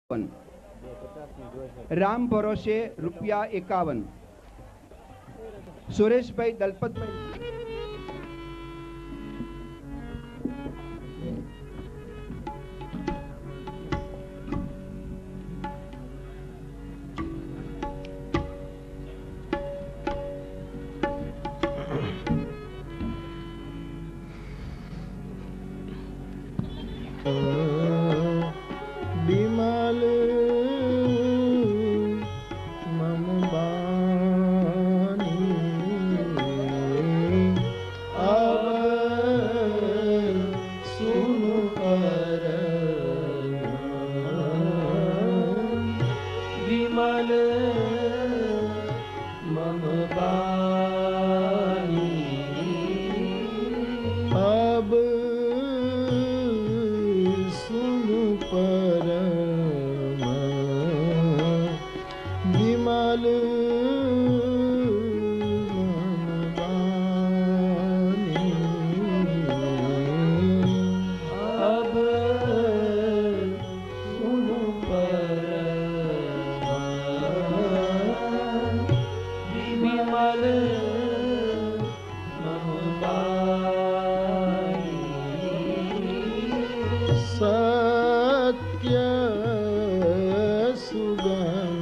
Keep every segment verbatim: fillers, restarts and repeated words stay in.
राम भरोसे रुपया एकावन। सुरेश भाई दलपत भाई बिमल मम बानी अब सुन पर बिमल मम बानी अब परम विमल मन बानी अब सुन परम विमल मन बानी सत्य सुगम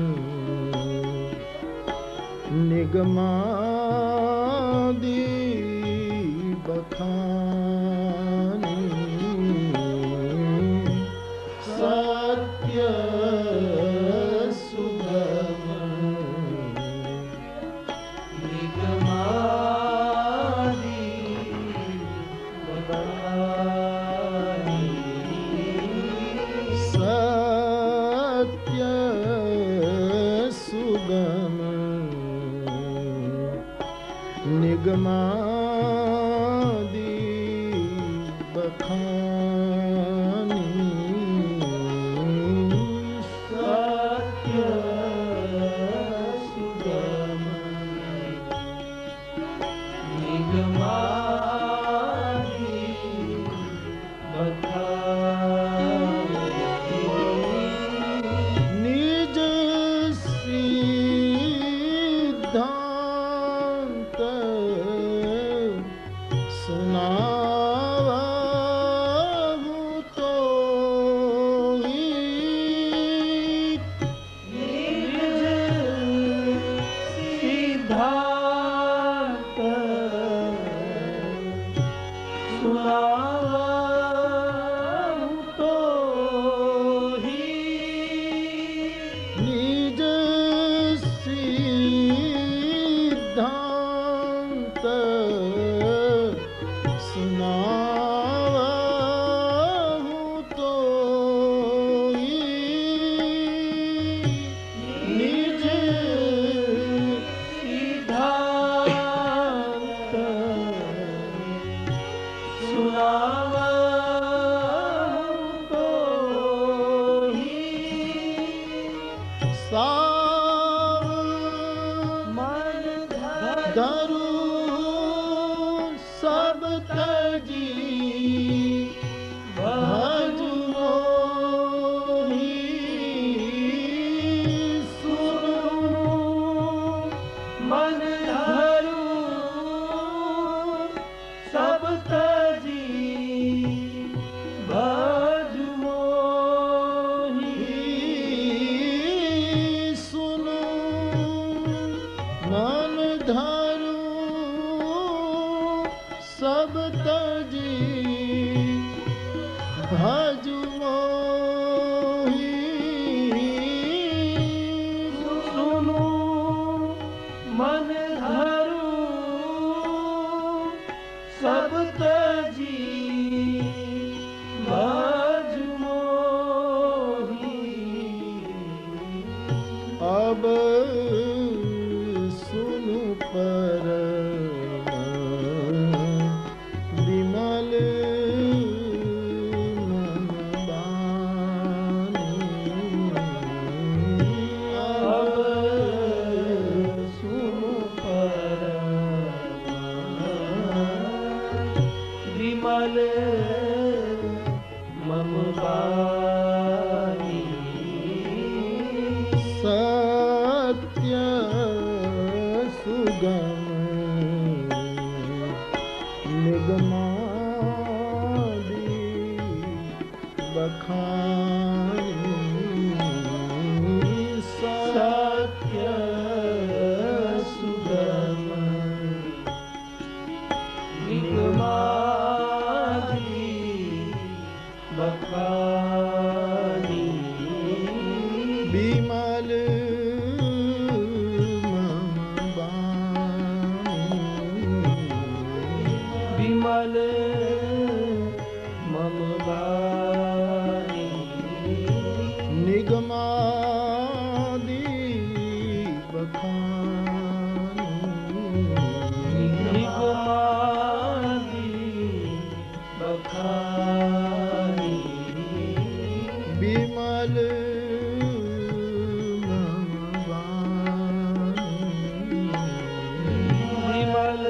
निगमादि बखानी सत्य सुगम निगमादि बखानी सत्य सुगम निगमादि बखानी सत्य सुगम निगमादि बखानी निज सिद्धांत सुनावहु तो ही निज सिद्धांत सुनावहु तो ही निज सिद्धांत सुनावहु तो ही निज सिद्धांत सुनावहु तो ही साव मन धरू सब तजी भजु मोहि सुनु मन धरू सब तजी भजु मोहि सुनु मन धरू सब तजी भजु मोहि सुनु मन धरू सब तजी भजु मोहि अब सुनु पर बिमल विमल मम बानी निगमादि बखानी निगमादि बखानी विमल मम बानी विमल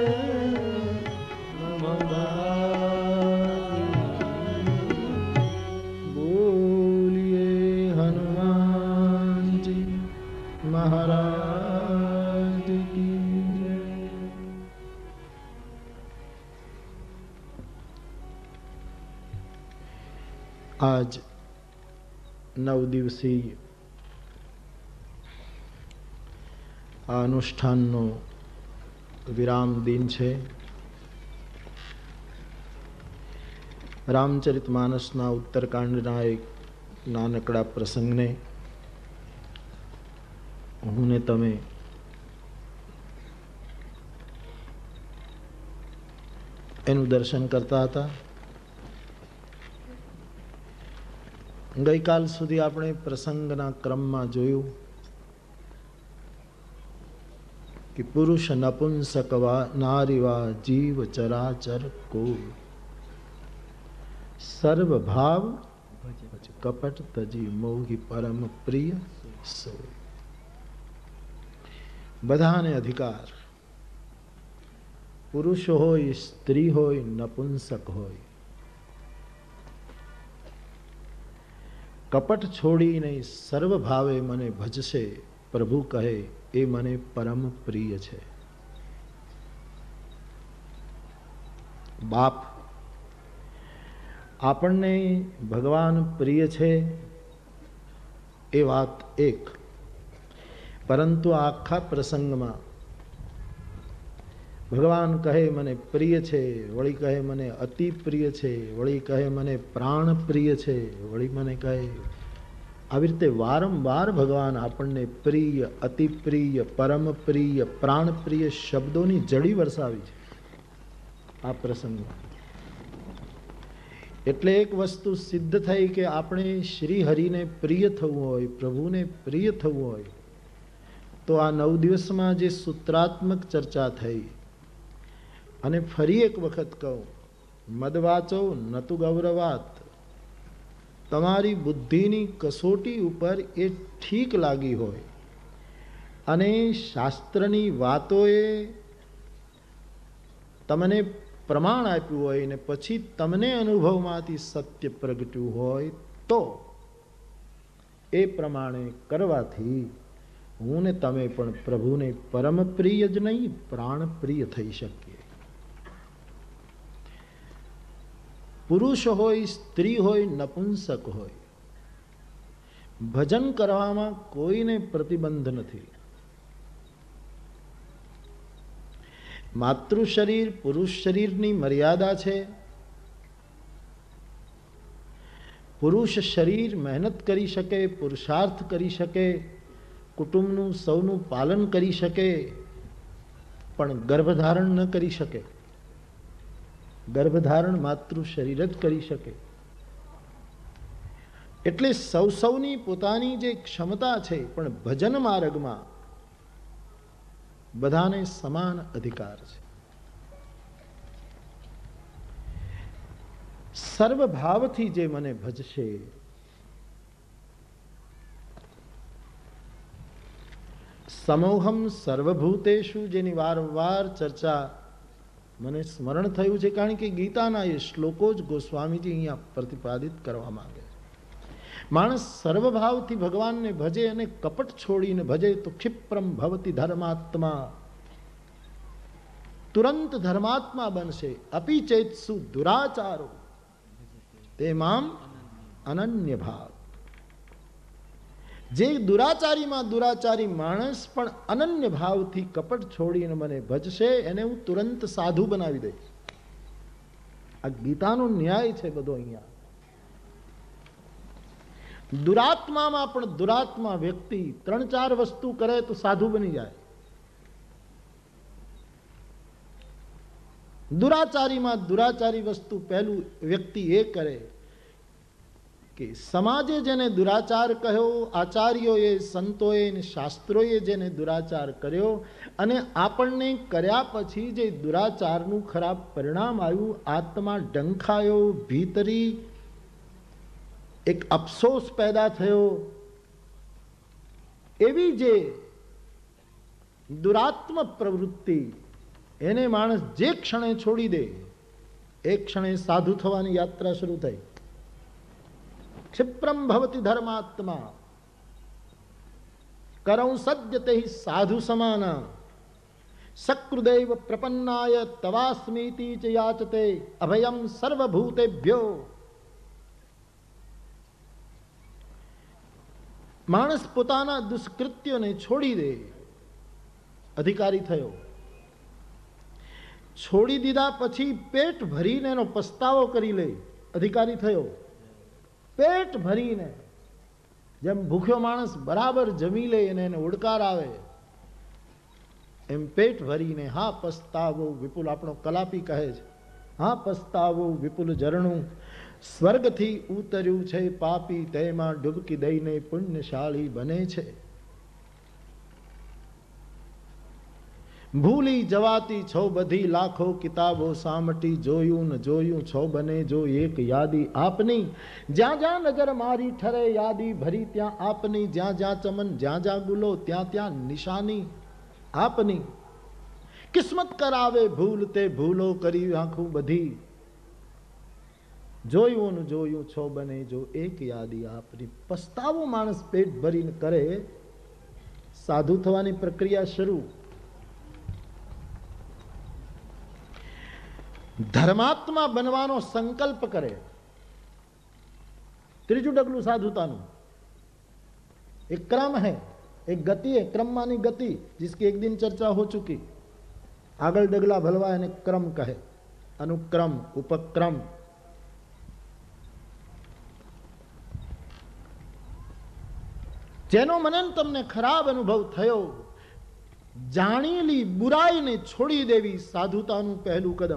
बोलिए हनुमान जी महाराज की जय। आज नव दिवसीय આ અનુષ્ઠાનનો વિરામ દિન છે. રામચરિતમાનસના ઉત્તરકાંડના એક નાનકડા પ્રસંગને હું ને તમે એનું દર્શન કરતા હતા. ગઈકાલ સુધી આપણે પ્રસંગના ક્રમમાં જોયું કે પુરુષ નપુંસક વા નારી વા જીવ ચરાચર કો સર્વ ભાવ કપટ તજી મોહી પરમ પ્રિય સો. બધાને અધિકાર, પુરુષ હોય, સ્ત્રી હોય, નપુંસક હોય, કપટ છોડીને સર્વ ભાવે મને ભજશે, પ્રભુ કહે એ મને પરમ પ્રિય છે. બાપ આપણને ભગવાન પ્રિય છે એ વાત એક, પરંતુ આખા પ્રસંગમાં ભગવાન કહે મને પ્રિય છે, વળી કહે મને અતિ પ્રિય છે, વળી કહે મને પ્રાણ પ્રિય છે, વળી મને કહે, આવી રીતે વારંવાર ભગવાન આપણને પ્રિય, અતિ પ્રિય, પરમ પ્રિય, પ્રાણ પ્રિય શબ્દોની જડી વરસાવી છે આ પ્રસંગમાં. એટલે એક વસ્તુ સિદ્ધ થઈ કે આપણે શ્રી હરિને પ્રિય થવું હોય, પ્રભુને પ્રિય થવું હોય, તો આ નવ દિવસમાં જે સૂત્રાત્મક ચર્ચા થઈ, અને ફરી એક વખત કહું, મદવાચો નતુ ગૌરવાત, તમારી બુદ્ધિની કસોટી ઉપર એ ઠીક લાગી હોય અને શાસ્ત્રની વાતોએ તમને પ્રમાણ આપ્યું હોય ને પછી તમને અનુભવમાંથી સત્ય પ્રગટ્યું હોય, તો એ પ્રમાણે કરવાથી હું ને તમે પણ પ્રભુને પરમ પ્રિય જ નહીં, પ્રાણ પ્રિય થઈ શકીએ. પુરુષ હોય, સ્ત્રી હોય, નપુંસક હોય, ભજન કરવામાં કોઈને પ્રતિબંધ નથી. માતૃ શરીર, પુરુષ શરીરની મર્યાદા છે. પુરુષ શરીર મહેનત કરી શકે, પુરુષાર્થ કરી શકે, કુટુંબનું સૌનું પાલન કરી શકે, પણ ગર્ભધારણ ન કરી શકે. ગર્ભધારણ માતૃ શરીર જ કરી શકે. એટલે સૌ સૌની પોતાની જે ક્ષમતા છે, પણ ભજન માર્ગમાં બધાને સમાન અધિકાર છે. સર્વ ભાવથી જે મને ભજશે, સમોહમ સર્વભૂતેષુ, જેની વારંવાર ચર્ચા મને સ્મરણ થયું છે, કારણ કે ગીતાના એ શ્લોકો જ ગોસ્વામીજી અહીંયા પ્રતિપાદિત કરવા માંગે છે. માણસ સર્વભાવથી ભગવાનને ભજે અને કપટ છોડીને ભજે તો ક્ષિપ્રમ ભવતી ધર્માત્મા, તુરંત ધર્માત્મા બનશે. અપી ચેતસુ દુરાચારો તે મામ અનન્ય ભાવ. જે દુરાચારીમાં દુરાચારી માણસ પણ અનન્ય ભાવથી કપટ છોડીને મને ભજશે, એને હું તુરંત સાધુ બનાવી દઈશ. આ ગીતાનો ન્યાય છે બધો અહીંયા. દુરાત્મામાં પણ દુરાત્મા વ્યક્તિ ત્રણ ચાર વસ્તુ કરે તો સાધુ બની જાય. દુરાચારીમાં દુરાચારી વસ્તુ પહેલું વ્યક્તિ એ કરે કે સમાજે જેને દુરાચાર કહ્યો, આચાર્યોએ, સંતોએ અને શાસ્ત્રોએ જેને દુરાચાર કર્યો અને આપણને કર્યા પછી જે દુરાચારનું ખરાબ પરિણામ આવ્યું, આત્મા ડંખાયો, ભીતરી એક અફસોસ પેદા થયો, એવી જે દુરાત્મ પ્રવૃત્તિ એને માણસ જે ક્ષણે છોડી દે એ ક્ષણે સાધુ થવાની યાત્રા શરૂ થઈ. ક્ષિપ્રમ ભવતિ ધર્માત્મા કરૌ સદ્યતે સાધુ સમાના સકૃદેવ પ્રપન્નાય તવાસ્મીતિ ચ યાચતે અભયમ સર્વભૂતેભ્યો. માણસ પોતાના દુષ્કૃત્યોને છોડી દે, અધિકારી થયો. છોડી દીધા પછી પેટ ભરીને એનો પસ્તાવો કરી લે, અધિકારી થયો. પેટ ભરીને, જેમ ભૂખ્યો માણસ બરાબર જમી લે અને એને ઉડકાર આવે એમ પેટ ભરીને હા પસ્તાવો વિપુલ, આપણો કલાપી કહે છે, હા પસ્તાવો વિપુલ ઝરણું સ્વર્ગથી ઉતર્યું છે પાપી, તેમાં ડૂબકી દઈને પુણ્યશાળી બને છે. ભૂલી જવાતી છો બધી લાખો કિતાબો સામટી, જોયું ન જોયું છો બને જો એક યાદી આપની. જ્યાં જ્યાં નજર મારી ઠરે યાદી ભરી ત્યાં આપની, જ્યાં જ્યાં ચમન જ્યાં જ્યાં ગુલો ત્યાં ત્યાં નિશાની આપની. કિસ્મત કરાવે ભૂલ તે ભૂલો કરી આંખું બધી, જોયું ન જોયું છો બને જો એક યાદી આપની. પસ્તાવો માણસ પેટ ભરીને કરે, સાધુ થવાની પ્રક્રિયા શરૂ. ધર્માત્મા બનવાનો સંકલ્પ કરે, ત્રીજું ડગલું સાધુતાનું. एक क्रम है, एक गति है, क्रममानी गति जिसकी एक दिन चर्चा हो चुकी. આગળ ડગલા ભલવા એને ક્રમ કહે. અનુક્રમ, ઉપક્રમ. જેનો મને તમને ખરાબ અનુભવ થયો, જાણેલી બુરાઈને છોડી દેવી સાધુતાનું પહેલું કદમ.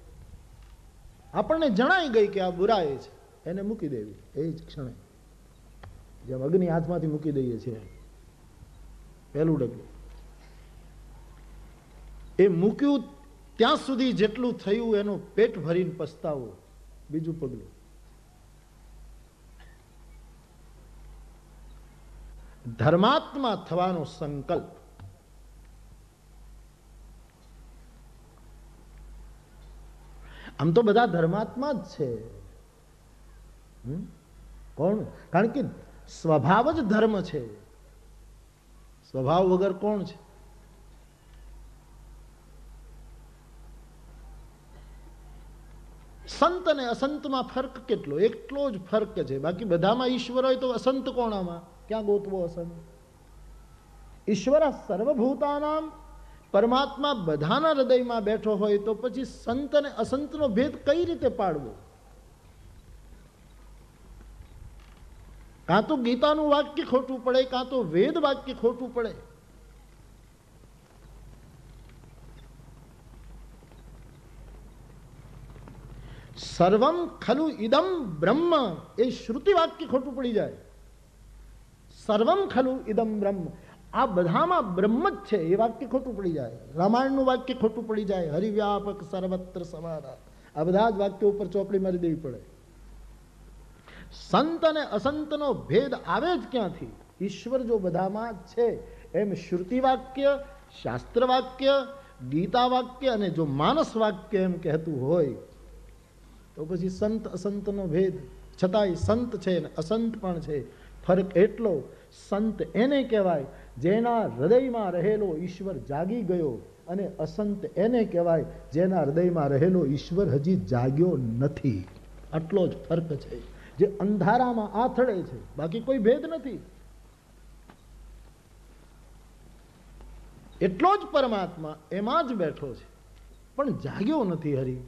આપણને જણાઈ ગઈ કે આ બુરાઈ છે, એને મૂકી દેવી એ જ ક્ષણે, જેમ અગ્નિ હાથમાંથી મૂકી દઈએ છીએ. પહેલું ડગલું એ મૂક્યું ત્યાં સુધી જેટલું થયું એનો પેટ ભરીને પસ્તાવો. બીજું પગલું ધર્માત્મા થવાનો સંકલ્પ. આમ તો બધા ધર્માત્મા જ છે. કોણ? કારણ કે સ્વભાવ જ ધર્મ છે. સ્વભાવ વગર કોણ છે? સંત અને અસંતમાં ફરક કેટલો? એટલો જ ફરક છે. બાકી બધામાં ઈશ્વર હોય તો અસંત કોણામાં? ક્યાં ગોતવો અસંત? ઈશ્વર સર્વભૂતાનામ, પરમાત્મા બધાના હૃદયમાં બેઠો હોય તો પછી સંત અને અસંતનો ભેદ કઈ રીતે પાડવો? કાં તો ગીતાનું વાક્ય ખોટું પડે, કાં તો વેદ વાક્ય ખોટું પડે. સર્વમ ખલુ ઇદમ બ્રહ્મ એ શ્રુતિ વાક્ય ખોટું પડી જાય. સર્વમ ખલુ ઇદમ બ્રહ્મ, આ બધામાં બ્રહ્મ જ છે એ વાક્ય ખોટું પડી જાય. રામાયણનું વાક્ય ખોટું પડી જાય. હરિવ્યાપક સર્વત્ર સમાના, આ બધા જ વાક્યો ઉપર ચોપડી મારી દેવી પડે. સંત અને અસંતનો ભેદ આવે જ ક્યાંથી? ઈશ્વર જો બધામાં જ છે એમ શ્રુતિ વાક્ય, શાસ્ત્ર વાક્ય, ગીતા વાક્ય અને જો માનસ વાક્ય એમ કહેતું હોય તો પછી સંત અસંતનો ભેદ. છતાંય સંત છે ને અસંત પણ છે. ફરક એટલો, સંત એને કહેવાય જેના હૃદયમાં રહેલો ઈશ્વર જાગી ગયો, અને અસંત એને કહેવાય જેના હૃદયમાં રહેલો ઈશ્વર હજી જાગ્યો નથી. આટલો જ ફરક છે. જે અંધારામાં આથડે છે, બાકી કોઈ ભેદ નથી. એટલો જ પરમાત્મા એમાં જ બેઠો છે, પણ જાગ્યો નથી હરી.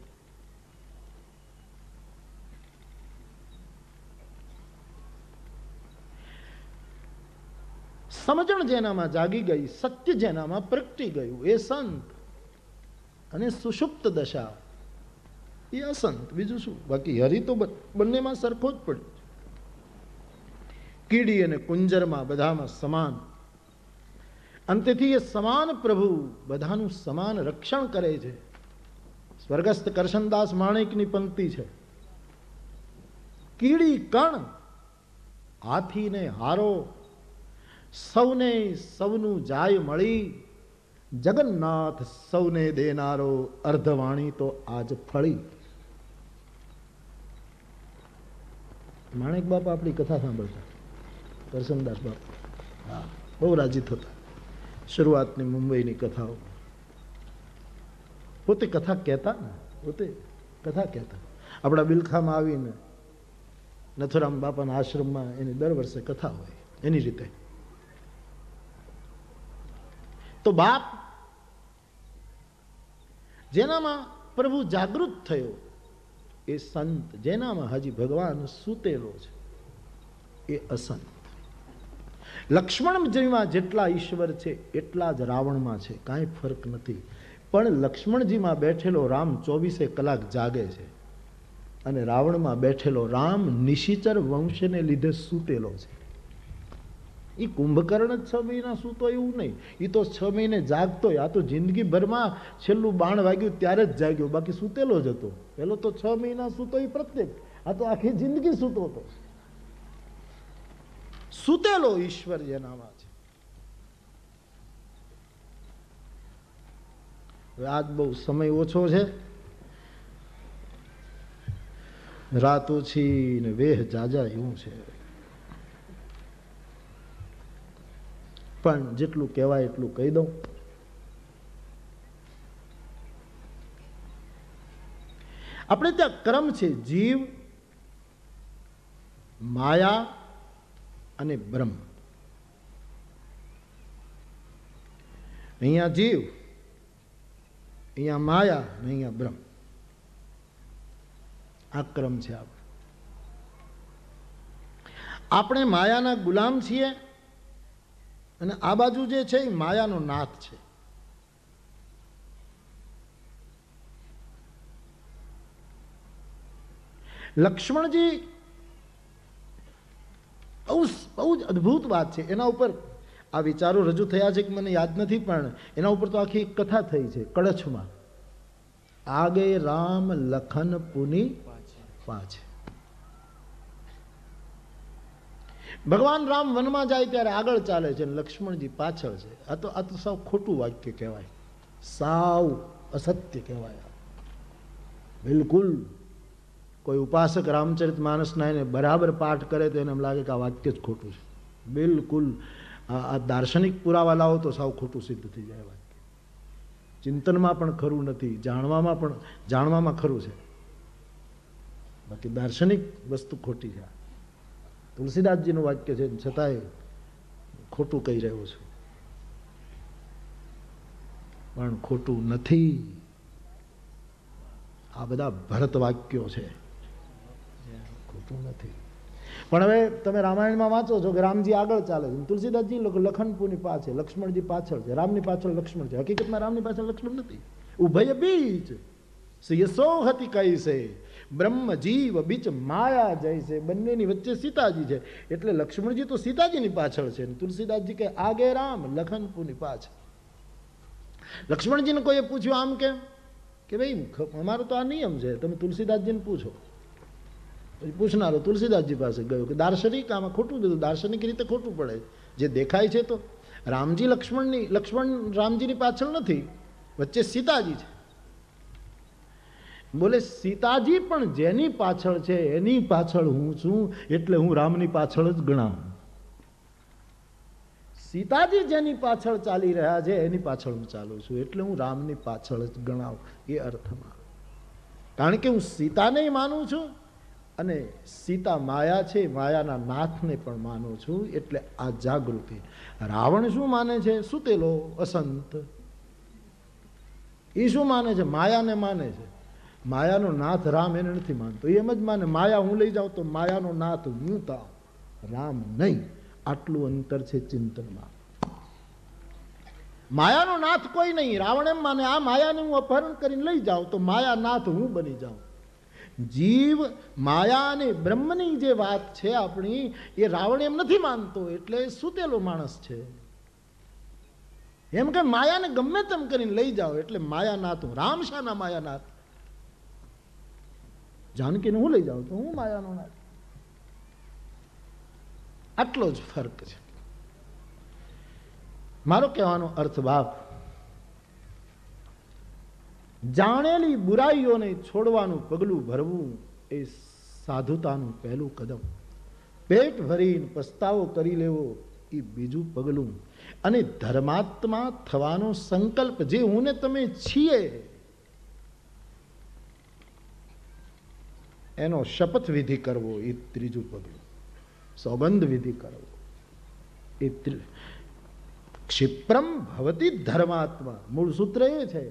સમજણ જેનામાં જાગી ગઈ, સત્ય જેનામાં પ્રગટી ગયું એ સંત, અને સુષુપ્ત દશા એ અસંત. બીજું શું? બાકી હરિ તો બંનેમાં સરખો જ પડ્યો. કીડી અને કુંજરમાં બધામાં સમાન. અને તેથી એ સમાન પ્રભુ બધાનું સમાન રક્ષણ કરે છે. સ્વર્ગસ્થ કરશનદાસ માણેકની પંક્તિ છે, કીડી કણ હાથીને હારો, સૌને સૌનું જાય મળી, જગન્નાથ સૌને દેનારો, અર્ધવાણી તો આજ ફળી. માણેક બાપા આપણી કથા સાંભળતા, કરશનદાસ બાપા હા બહુ રાજી થતા. શરૂઆતની મુંબઈની કથાઓ પોતે કથા કહેતા ને, પોતે કથા કહેતા. આપણા બિલખામાં આવીને નથુરામ બાપાના આશ્રમમાં એની દર વર્ષે કથા હોય એની રીતે. તો બાપ જેનામાં પ્રભુ જાગૃત થયો એ સંત, જેનામાં હજી ભગવાન સૂતેલો છે એ અસંત. લક્ષ્મણજીમાં જેટલા ઈશ્વર છે એટલા જ રાવણમાં છે, કાંઈ ફરક નથી. પણ લક્ષ્મણજીમાં બેઠેલો રામ ચોવીસે કલાક જાગે છે, અને રાવણમાં બેઠેલો રામ નિશિચર વંશને લીધે સૂતેલો છે. એ કુંભકર્ણ જ છ મહિના સૂતો એવું નહીં, એ તો છ મહિને જાગતો. આ તો જિંદગી ભરમાં છેલ્લું બાણ વાગ્યું ત્યારે જ જાગ્યો, બાકી સૂતેલો જ હતો. પેલો તો છ મહિના સૂતો એ પ્રત્યેક, આ તો આખી જિંદગી સૂતો હતો. સૂતેલો ઈશ્વર જેનામાં છે. આજ બહુ સમય ઓછો છે, રાત ઓછી ને વેહ જાજા એવું છે. પણ જેટલું કહેવાય એટલું કહી દઉં. આપણે ત્યાં ક્રમ છે જીવ, માયા અને બ્રહ્મ. અહીંયા જીવ, અહીંયા માયા અને અહીંયા બ્રહ્મ. આ ક્રમ છે. આપણે આપણે માયાના ગુલામ છીએ, અને આ બાજુ જે છે એ માયાનો નાથ છે. લક્ષ્મણજી બહુ બહુ જ અદ્ભુત વાત છે. એના ઉપર આ વિચારો રજૂ થયા છે કે મને યાદ નથી, પણ એના ઉપર તો આખી કથા થઈ છે કળછમાં. આગે રામ લખન પુની પાછે. ભગવાન રામ વનમાં જાય ત્યારે આગળ ચાલે છે, લક્ષ્મણજી પાછળ છે. આ તો આ તો સાવ ખોટું વાક્ય કહેવાય, સાવ અસત્ય કહેવાય. બિલકુલ કોઈ ઉપાસક રામચરિત માનસના એને બરાબર પાઠ કરે તો એને એમ લાગે કે આ વાક્ય જ ખોટું છે. બિલકુલ આ દાર્શનિક પુરાવા લાવો તો સાવ ખોટું સિદ્ધ થઈ જાય વાક્ય. ચિંતનમાં પણ ખરું નથી, જાણવામાં પણ જાણવામાં ખરું છે, બાકી દાર્શનિક વસ્તુ ખોટી છે. તુલસીદાસજીનું વાક્ય છે, છતાંય ખોટું કહી રહ્યો છું, પણ ખોટું નથી. આ બધા ભરત વાક્યો છે, ખોટું નથી. પણ હવે તમે રામાયણમાં વાંચો છો કે રામજી આગળ ચાલે છે, તુલસીદાસજી લખનપુરની પાછળ, લક્ષ્મણજી પાછળ છે, રામની પાછળ લક્ષ્મણ છે. હકીકતમાં રામની પાછળ લક્ષ્મણ નથી. ઉભય બીજ યસો હતી કઈ છે, બ્રહ્મ જીવ બીચ માયા જૈસે. બંનેની વચ્ચે સીતાજી છે, એટલે લક્ષ્મણજી તો સીતાજીની પાછળ છે. તુલસીદાસજી કે આગે રામ લખનપુરની પાછળ. લક્ષ્મણજીને કોઈએ પૂછ્યું આમ કેમ, કે ભાઈ અમારો તો આ નિયમ છે, તમે તુલસીદાસજીને પૂછો. પછી પૂછનારો તુલસીદાસજી પાસે ગયો કે દાર્શનિક આમાં ખોટું બધું, દાર્શનિક રીતે ખોટું પડે. જે દેખાય છે તો રામજી લક્ષ્મણની લક્ષ્મણ રામજીની પાછળ નથી, વચ્ચે સીતાજી છે. બોલે સીતાજી પણ જેની પાછળ છે એની પાછળ હું છું, એટલે હું રામની પાછળ જ ગણાવું. સીતાજી જેની પાછળ ચાલી રહ્યા છે એની પાછળ હું ચાલું છું, એટલે હું રામની પાછળ જ ગણાવું. એ અર્થમાં, કારણ કે હું સીતાને માનું છું અને સીતા માયા છે, માયાના નાથને પણ માનું છું. એટલે આ જાગૃતિ. રાવણ શું માને છે? સૂતેલો અસંત. એ શું માને છે? માયાને માને છે. માયાનો નાથ રામ એને નથી માનતો. એમ જ માને માયા હું લઈ જાઉં તો માયાનો નાથ હું થાઉં, રામ નહીં. આટલું અંતર છે ચિંતનમાં. માયાનો નાથ કોઈ નહીં. રાવણ એમ માને આ માયાને હું અપહરણ કરીને લઈ જાઉં તો માયા નાથ હું બની જાઉં. જીવ માયા અને બ્રહ્મની જે વાત છે આપણી, એ રાવણ એમ નથી માનતો, એટલે સૂતેલો માણસ છે. એમ કે માયાને ગમે તેમ કરીને લઈ જાઓ એટલે માયાનાથ હું. રામ શાના માયાનાથ? જાનકીને હું લઈ જાઉં તો હું માયાનો નાથ. આટલો જ ફર્ક છે. મારો કહેવાનો અર્થ બાપ, જાણેલી બુરાઈઓને છોડવાનું પગલું ભરવું એ સાધુતાનું પહેલું કદમ. પેટ ભરીને પસ્તાવો કરી લેવો એ બીજું પગલું. અને ધર્માત્મા થવાનો સંકલ્પ જે હું ને તમે છીએ એનો શપથ વિધિ કરવો એ ત્રીજું પગલું. સોગંદ વિધિ કરવો એ ક્ષિપ્રમ ભવતી ધર્માત્મા. મૂળ સૂત્ર એ છે.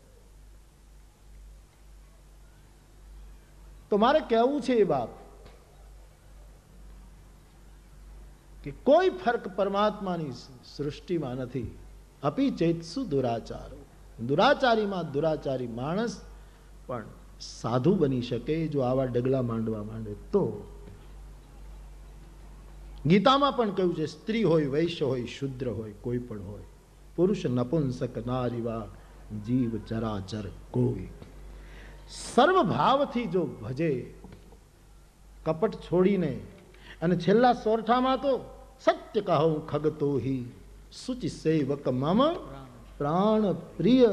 તો મારે કહેવું છે એ બાપ કે કોઈ ફરક પરમાત્માની સૃષ્ટિમાં નથી. અપી ચેતસુ દુરાચારો. દુરાચારીમાં દુરાચારી માણસ પણ સાધુ બની શકે જો આવા ડગલા માંડવા માંડે તો. ગીતામાં પણ કહ્યું છે, સ્ત્રી હોય, વૈશ્ય હોય, શુદ્ર હોય, કોઈ પણ હોય, પુરુષ નપુંસક નારીવા જીવ ચરાચર કોઈ, સર્વ ભાવથી જો ભજે, કપટ છોડીને. અને છેલ્લા સોરઠામાં તો સત્ય કહું ખગતો હિ સુચિ સેવક મમ પ્રાણ પ્રિય.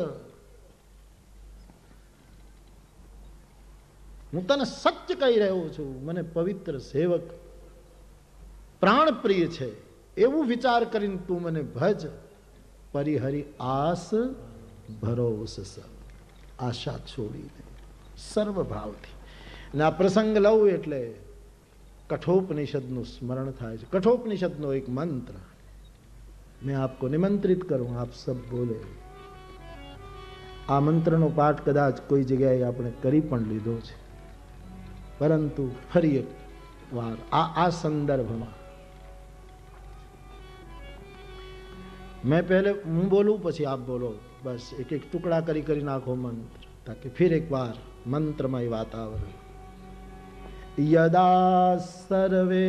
હું તને સત્ય કહી રહ્યો છું, મને પવિત્ર સેવક પ્રાણ પ્રિય છે એવું વિચાર કરીને તું મને ભજ. પરિહરી આસ ભરોસ સબ. આશા છોડીને સર્વ ભાવથી. અને આ પ્રસંગ લઉં એટલે કઠોપનિષદનું સ્મરણ થાય છે. કઠોપનિષદનો એક મંત્ર मैं आपको निमंत्रित करूं, आप सब बोले. આ મંત્રનો પાઠ કદાચ કોઈ જગ્યાએ આપણે કરી પણ લીધો છે, પરંતુ ફરી એક વાર આ આ સંદર્ભમાં मैं पहले હું બોલું પછી આપ બોલો. બસ એક એક ટુકડા કરી કરી નાખો મંત્ર, તાકે ફિર એક વાર મંત્રમય વાતાવરણ. यदा सर्वे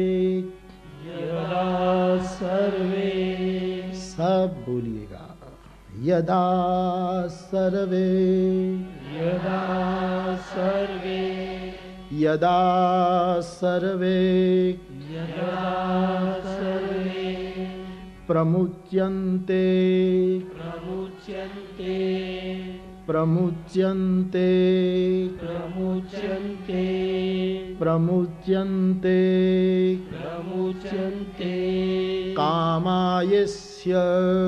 यदा सर्वे सब बोलिएगा. यदा सर्वे यदा सर्वे यदा सर्वे यदा सर्वे प्रमुच्यन्ते प्रमुच्यन्ते प्रमुच्यन्ते प्रमुच्यन्ते प्रमुच्यन्ते प्रमुच्यन्ते कामायस्य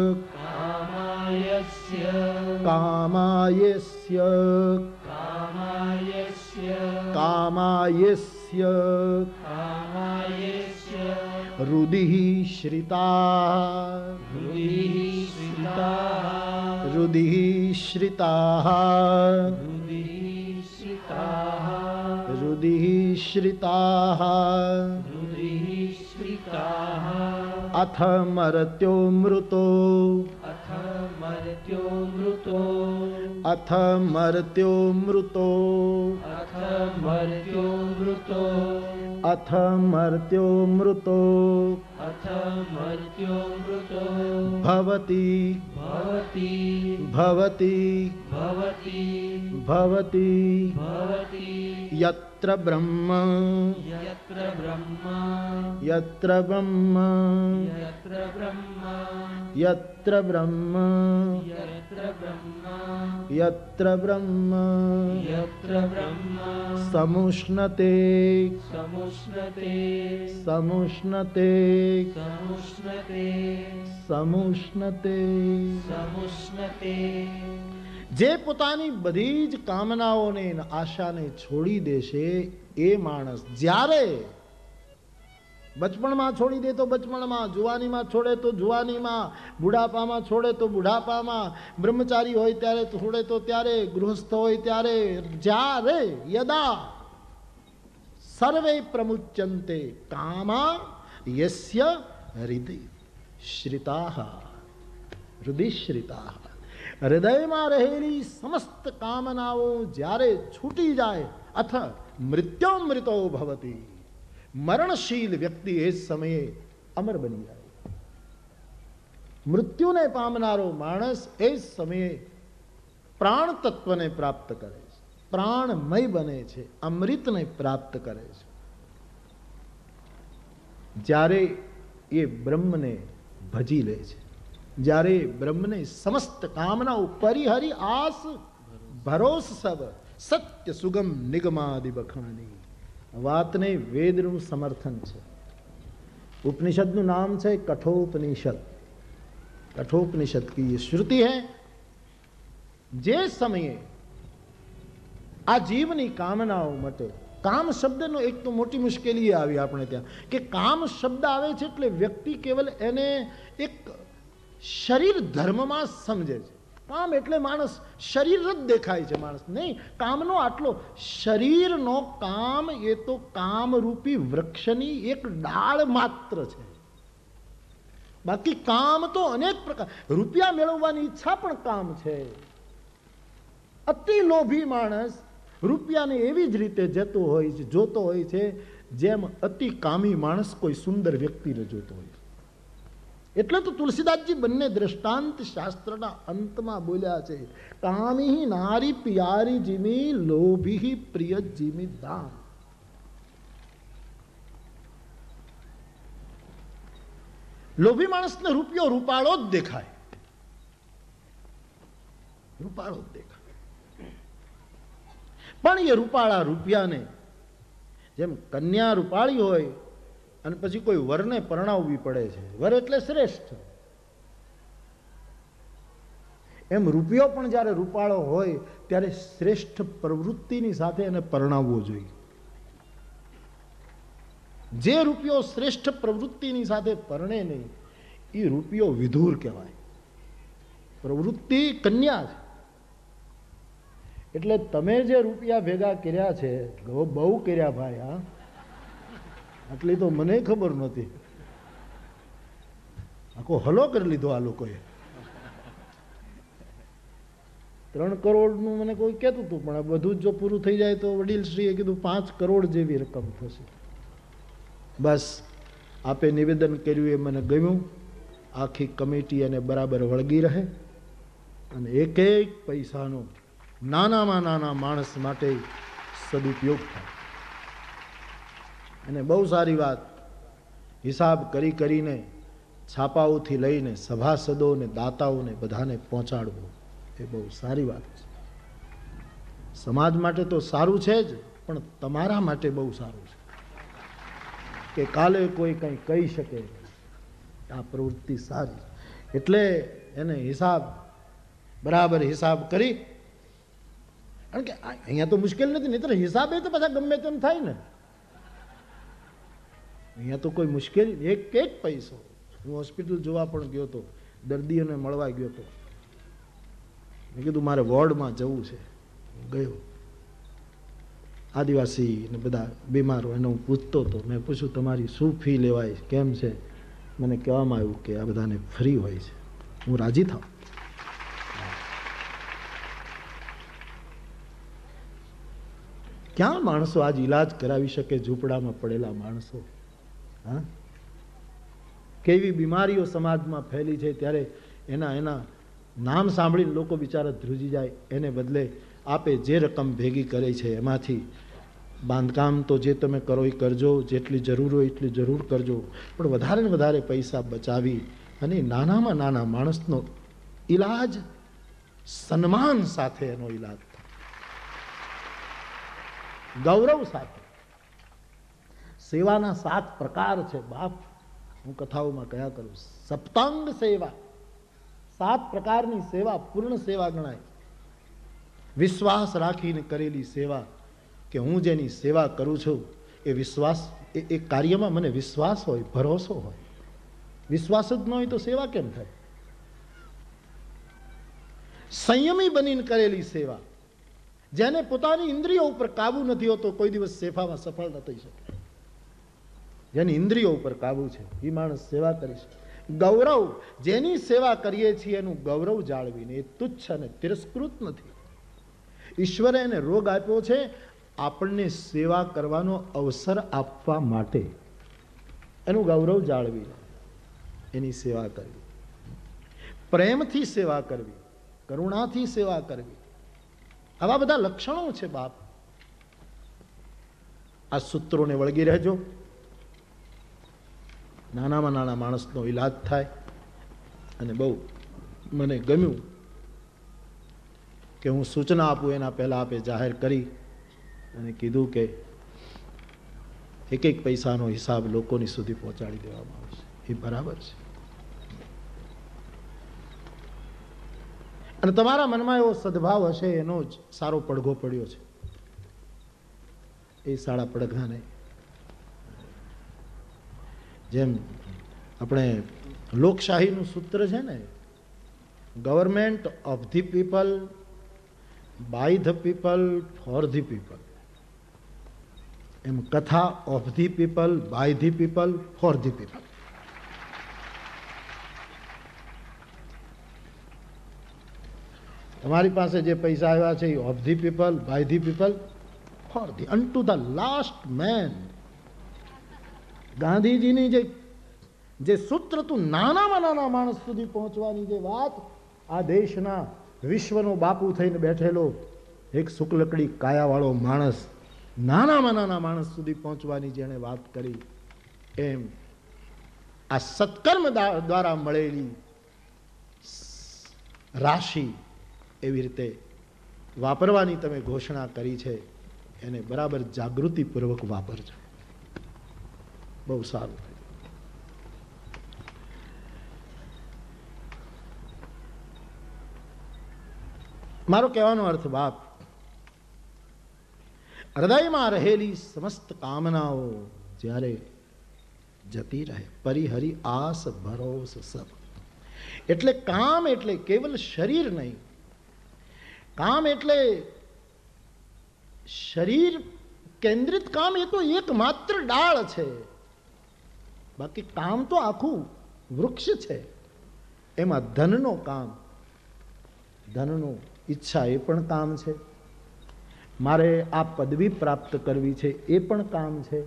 कामायस्य कामायस्य कामायस्य कामायस्य कामायस्य रुदिः श्रिता हृदिः श्रिताः रुदिः श्रिताः हृदिः श्रिताः रुदिः श्रिताः हृदिः श्रिताः अथ मर्त्यो मृतो अथ मर्त्यो मृतो अथ मर्त्यो मृतो अथ मर्त्यो मृतो अथ मर्त्यो मृतो अथ मर्त्यो मृतो भवति भवति भवति भवति भवति भवति यत्र ब्रह्म यत्र ब्रह्म यत्र ब्रह्म यत्र ब्रह्म यत्र ब्रह्म यत्र ब्रह्म यत्र ब्रह्म यत्र ब्रह्म समुष्णते समुष्णते समुष्णते समुष्णते समुष्णते समुष्णते જે પોતાની બધી જ કામનાઓને અને આશાને છોડી દેશે એ માણસ જ્યારે બચપણમાં છોડી દે તો બચપણમાં, જુવાનીમાં છોડે તો જુવાનીમાં, બુઢાપામાં છોડે તો બુઢાપામાં, બ્રહ્મચારી હોય ત્યારે છોડે તો ત્યારે, ગૃહસ્થ હોય ત્યારે, જ્યારે યદા સર્વે પ્રમુચ્યંતે કામા યસ્ય હૃદય શ્રિતા હૃદય શ્રિતા, હૃદયમાં રહેલી સમસ્ત કામનાઓ જ્યારે છૂટી જાય, અથ મૃત્યોમૃતો ભવતી, મરણશીલ વ્યક્તિ એ સમયે અમર બની જાય. મૃત્યુને પામનારો માણસ એ સમયે પ્રાણ તત્વને પ્રાપ્ત કરે છે, પ્રાણમય બને છે, અમૃતને પ્રાપ્ત કરે છે. જ્યારે એ બ્રહ્મને ભજી લે છે, જ્યારે બ્રહ્મને સમસ્ત કામનાઓ પરિહરી આસ ભરોસ સબ સત્ય સુગમ નિગમાદિ બખાની. વાતને વેદનું સમર્થન છે. उपनिषद નું નામ છે કઠોપનિષદ. कठोपनिषद की ये श्रुति है. જે સમયે આ જીવની કામનાઓ માટે, કામ શબ્દનો એક તો મોટી મુશ્કેલી આવી આપણે ત્યાં કે કામ શબ્દ આવે છે એટલે વ્યક્તિ કેવલ એને એક શરીર ધર્મમાં સમજે છે. કામ એટલે માણસ શરીર જ દેખાય છે માણસ. નહીં, કામનો આટલો શરીરનો કામ એ તો કામરૂપી વૃક્ષની એક ડાળ માત્ર છે. બાકી કામ તો અનેક પ્રકાર. રૂપિયા મેળવવાની ઈચ્છા પણ કામ છે. અતિ લોભી માણસ રૂપિયાને એવી જ રીતે જતો હોય છે, જોતો હોય છે જેમ અતિ કામી માણસ કોઈ સુંદર વ્યક્તિને જોતો હોય. એટલે તો તુલસીદાસજી બંને દ્રષ્ટાંત શાસ્ત્રના અંતમાં બોલ્યા છે. કામી નારી પિયારી જીમી, લોભી પ્રિય જીમી દામ. લોભી માણસને રૂપિયો રૂપાળો જ દેખાય, રૂપાળો જ દેખાય. પણ એ રૂપાળા રૂપિયાને જેમ કન્યા રૂપાળી હોય અને પછી કોઈ વરને પરણાવવી પડે છે, વર એટલે શ્રેષ્ઠ, એમ રૂપિયો પણ જ્યારે રૂપાળો હોય ત્યારે શ્રેષ્ઠ પ્રવૃત્તિની સાથે એને પરણાવવો જોઈએ. જે રૂપિયો શ્રેષ્ઠ પ્રવૃત્તિની સાથે પરણે નહીં એ રૂપિયો વિધુર કહેવાય. પ્રવૃત્તિ કન્યા છે. એટલે તમે જે રૂપિયા ભેગા કર્યા છે, બહુ કર્યા ભાઈ. હા, આટલી તો મને ખબર નહોતી. આખો હલો કરી લીધો આ લોકોએ. ત્રણ કરોડનું મને કોઈ કહેતું હતું, પણ આ બધું જ જો પૂરું થઈ જાય તો વડીલશ્રીએ કીધું પાંચ કરોડ જેવી રકમ થશે. બસ આપે નિવેદન કર્યું એ મને ગમ્યું. આખી કમિટી એને બરાબર વળગી રહે અને એક એક પૈસાનો નાનામાં નાના માણસ માટે સદુપયોગ થાય. અને બહુ સારી વાત, હિસાબ કરી કરીને છાપાઓથી લઈને સભાસદોને, દાતાઓને બધાને પહોંચાડવો એ બહુ સારી વાત છે. સમાજ માટે તો સારું છે જ, પણ તમારા માટે બહુ સારું છે કે કાલે કોઈ કંઈ કહી શકે. આ પ્રવૃત્તિ સારી. એટલે એને હિસાબ બરાબર હિસાબ કરી, કારણ કે અહીંયા તો મુશ્કેલ નથી, નહીં તો હિસાબે તો બધા ગમે તેમ થાય ને. અહીંયા તો કોઈ મુશ્કેલી, એક એક પૈસો. હું હોસ્પિટલ જોવા પણ ગયો હતો, દર્દીઓને મળવા ગયો હતો. મેં કીધું મારે વોર્ડમાં જવું છે. ગયો, આદિવાસી ને બધા બીમારો, એને હું પૂછતો હતો. મેં પૂછ્યું તમારી શું ફી લેવાય, કેમ છે? મને કહેવામાં આવ્યું કે આ બધાને ફ્રી હોય છે. હું રાજી થાઉં. ક્યાં માણસો આજ ઈલાજ કરાવી શકે? ઝૂંપડામાં પડેલા માણસો. હા, કેવી બીમારીઓ સમાજમાં ફેલી છે. ત્યારે એના એના નામ સાંભળીને લોકો બિચારા ધ્રુજી જાય. એને બદલે આપે જે રકમ ભેગી કરી છે એમાંથી બાંધકામ તો જે તમે કરો એ કરજો, જેટલી જરૂર હોય એટલી જરૂર કરજો, પણ વધારે ને વધારે પૈસા બચાવી અને નાનામાં નાના માણસનો ઈલાજ સન્માન સાથે એનો ઈલાજ થાય, ગૌરવ સાથે. સેવાના સાત પ્રકાર છે બાપ, હું કથાઓમાં કયા કરું. સપ્તાંગ સેવા, સાત પ્રકારની સેવા પૂર્ણ સેવા ગણાય. વિશ્વાસ રાખીને કરેલી સેવા, કે હું જેની સેવા કરું છું એ વિશ્વાસ, એ કાર્યમાં મને વિશ્વાસ હોય, ભરોસો હોય. વિશ્વાસ જ ન હોય તો સેવા કેમ થાય? સંયમી બનીને કરેલી સેવા, જેને પોતાની ઇન્દ્રિયો ઉપર કાબુ નથી હોતો, કોઈ દિવસ સેવામાં સફળ ન થઈ શકે. જેની ઇન્દ્રિયો ઉપર કાબુ છે એ માણસ સેવા કરી શકે. ગૌરવ, જેની સેવા કરીએ છીએ એનું ગૌરવ જાળવીને, એ તુચ્છ અને તિરસ્કૃત નથી. ઈશ્વરે એને રોગ આપ્યો છે આપણને સેવા કરવાનો અવસર આપવા માટે. એનું ગૌરવ જાળવી, એની સેવા કરવી, પ્રેમથી સેવા કરવી, કરુણાથી સેવા કરવી, આવા બધા લક્ષણો છે બાપ. આ સૂત્રોને વળગી રહેજો. નાનામાં નાના માણસનો ઈલાજ થાય. અને બહુ મને ગમ્યું કે હું સૂચના આપું એના પહેલા આપે જાહેર કરી અને કીધું કે એક એક પૈસાનો હિસાબ લોકોની સુધી પહોંચાડી દેવામાં આવશે. એ બરાબર છે. અને તમારા મનમાં એવો સદભાવ હશે એનો જ સારો પડઘો પડ્યો છે. એ સારા પડઘાને જેમ આપણે લોકશાહીનું સૂત્ર છે ને, government of the people, by the people, for the people, એમ કથા of the people, by the people, for the people. તમારી પાસે જે પૈસા આવ્યા છે એ of the people, by the people, for the, unto the last man. ગાંધીજીની જે જે સૂત્ર તું નાનામાં નાના માણસ સુધી પહોંચવાની જે વાત, આ દેશના વિશ્વનો બાપુ થઈને બેઠેલો એક શુક્લકડી કાયાવાળો માણસ નાનામાં નાના માણસ સુધી પહોંચવાની જેણે વાત કરી, એમ આ સત્કર્મ દ્વારા મળેલી રાશિ એવી રીતે વાપરવાની તમે ઘોષણા કરી છે. એને બરાબર જાગૃતિપૂર્વક વાપરજો. બહુ સારું. મારો કહેવાનો અર્થ બાપ, હૃદયમાં રહેલી સમસ્ત કામનાઓ જ્યારે જતી રહે, પરિહરી આસ ભરોસ સબ. એટલે કામ એટલે કેવલ શરીર નહીં. કામ એટલે શરીર કેન્દ્રિત કામ, એ તો એક માત્ર ડાળ છે. બાકી કામ તો આખું વૃક્ષ છે. એમાં ધનનો કામ, ધનનો ઈચ્છા એ પણ કામ છે. મારે આ પદવી પ્રાપ્ત કરવી છે એ પણ કામ છે.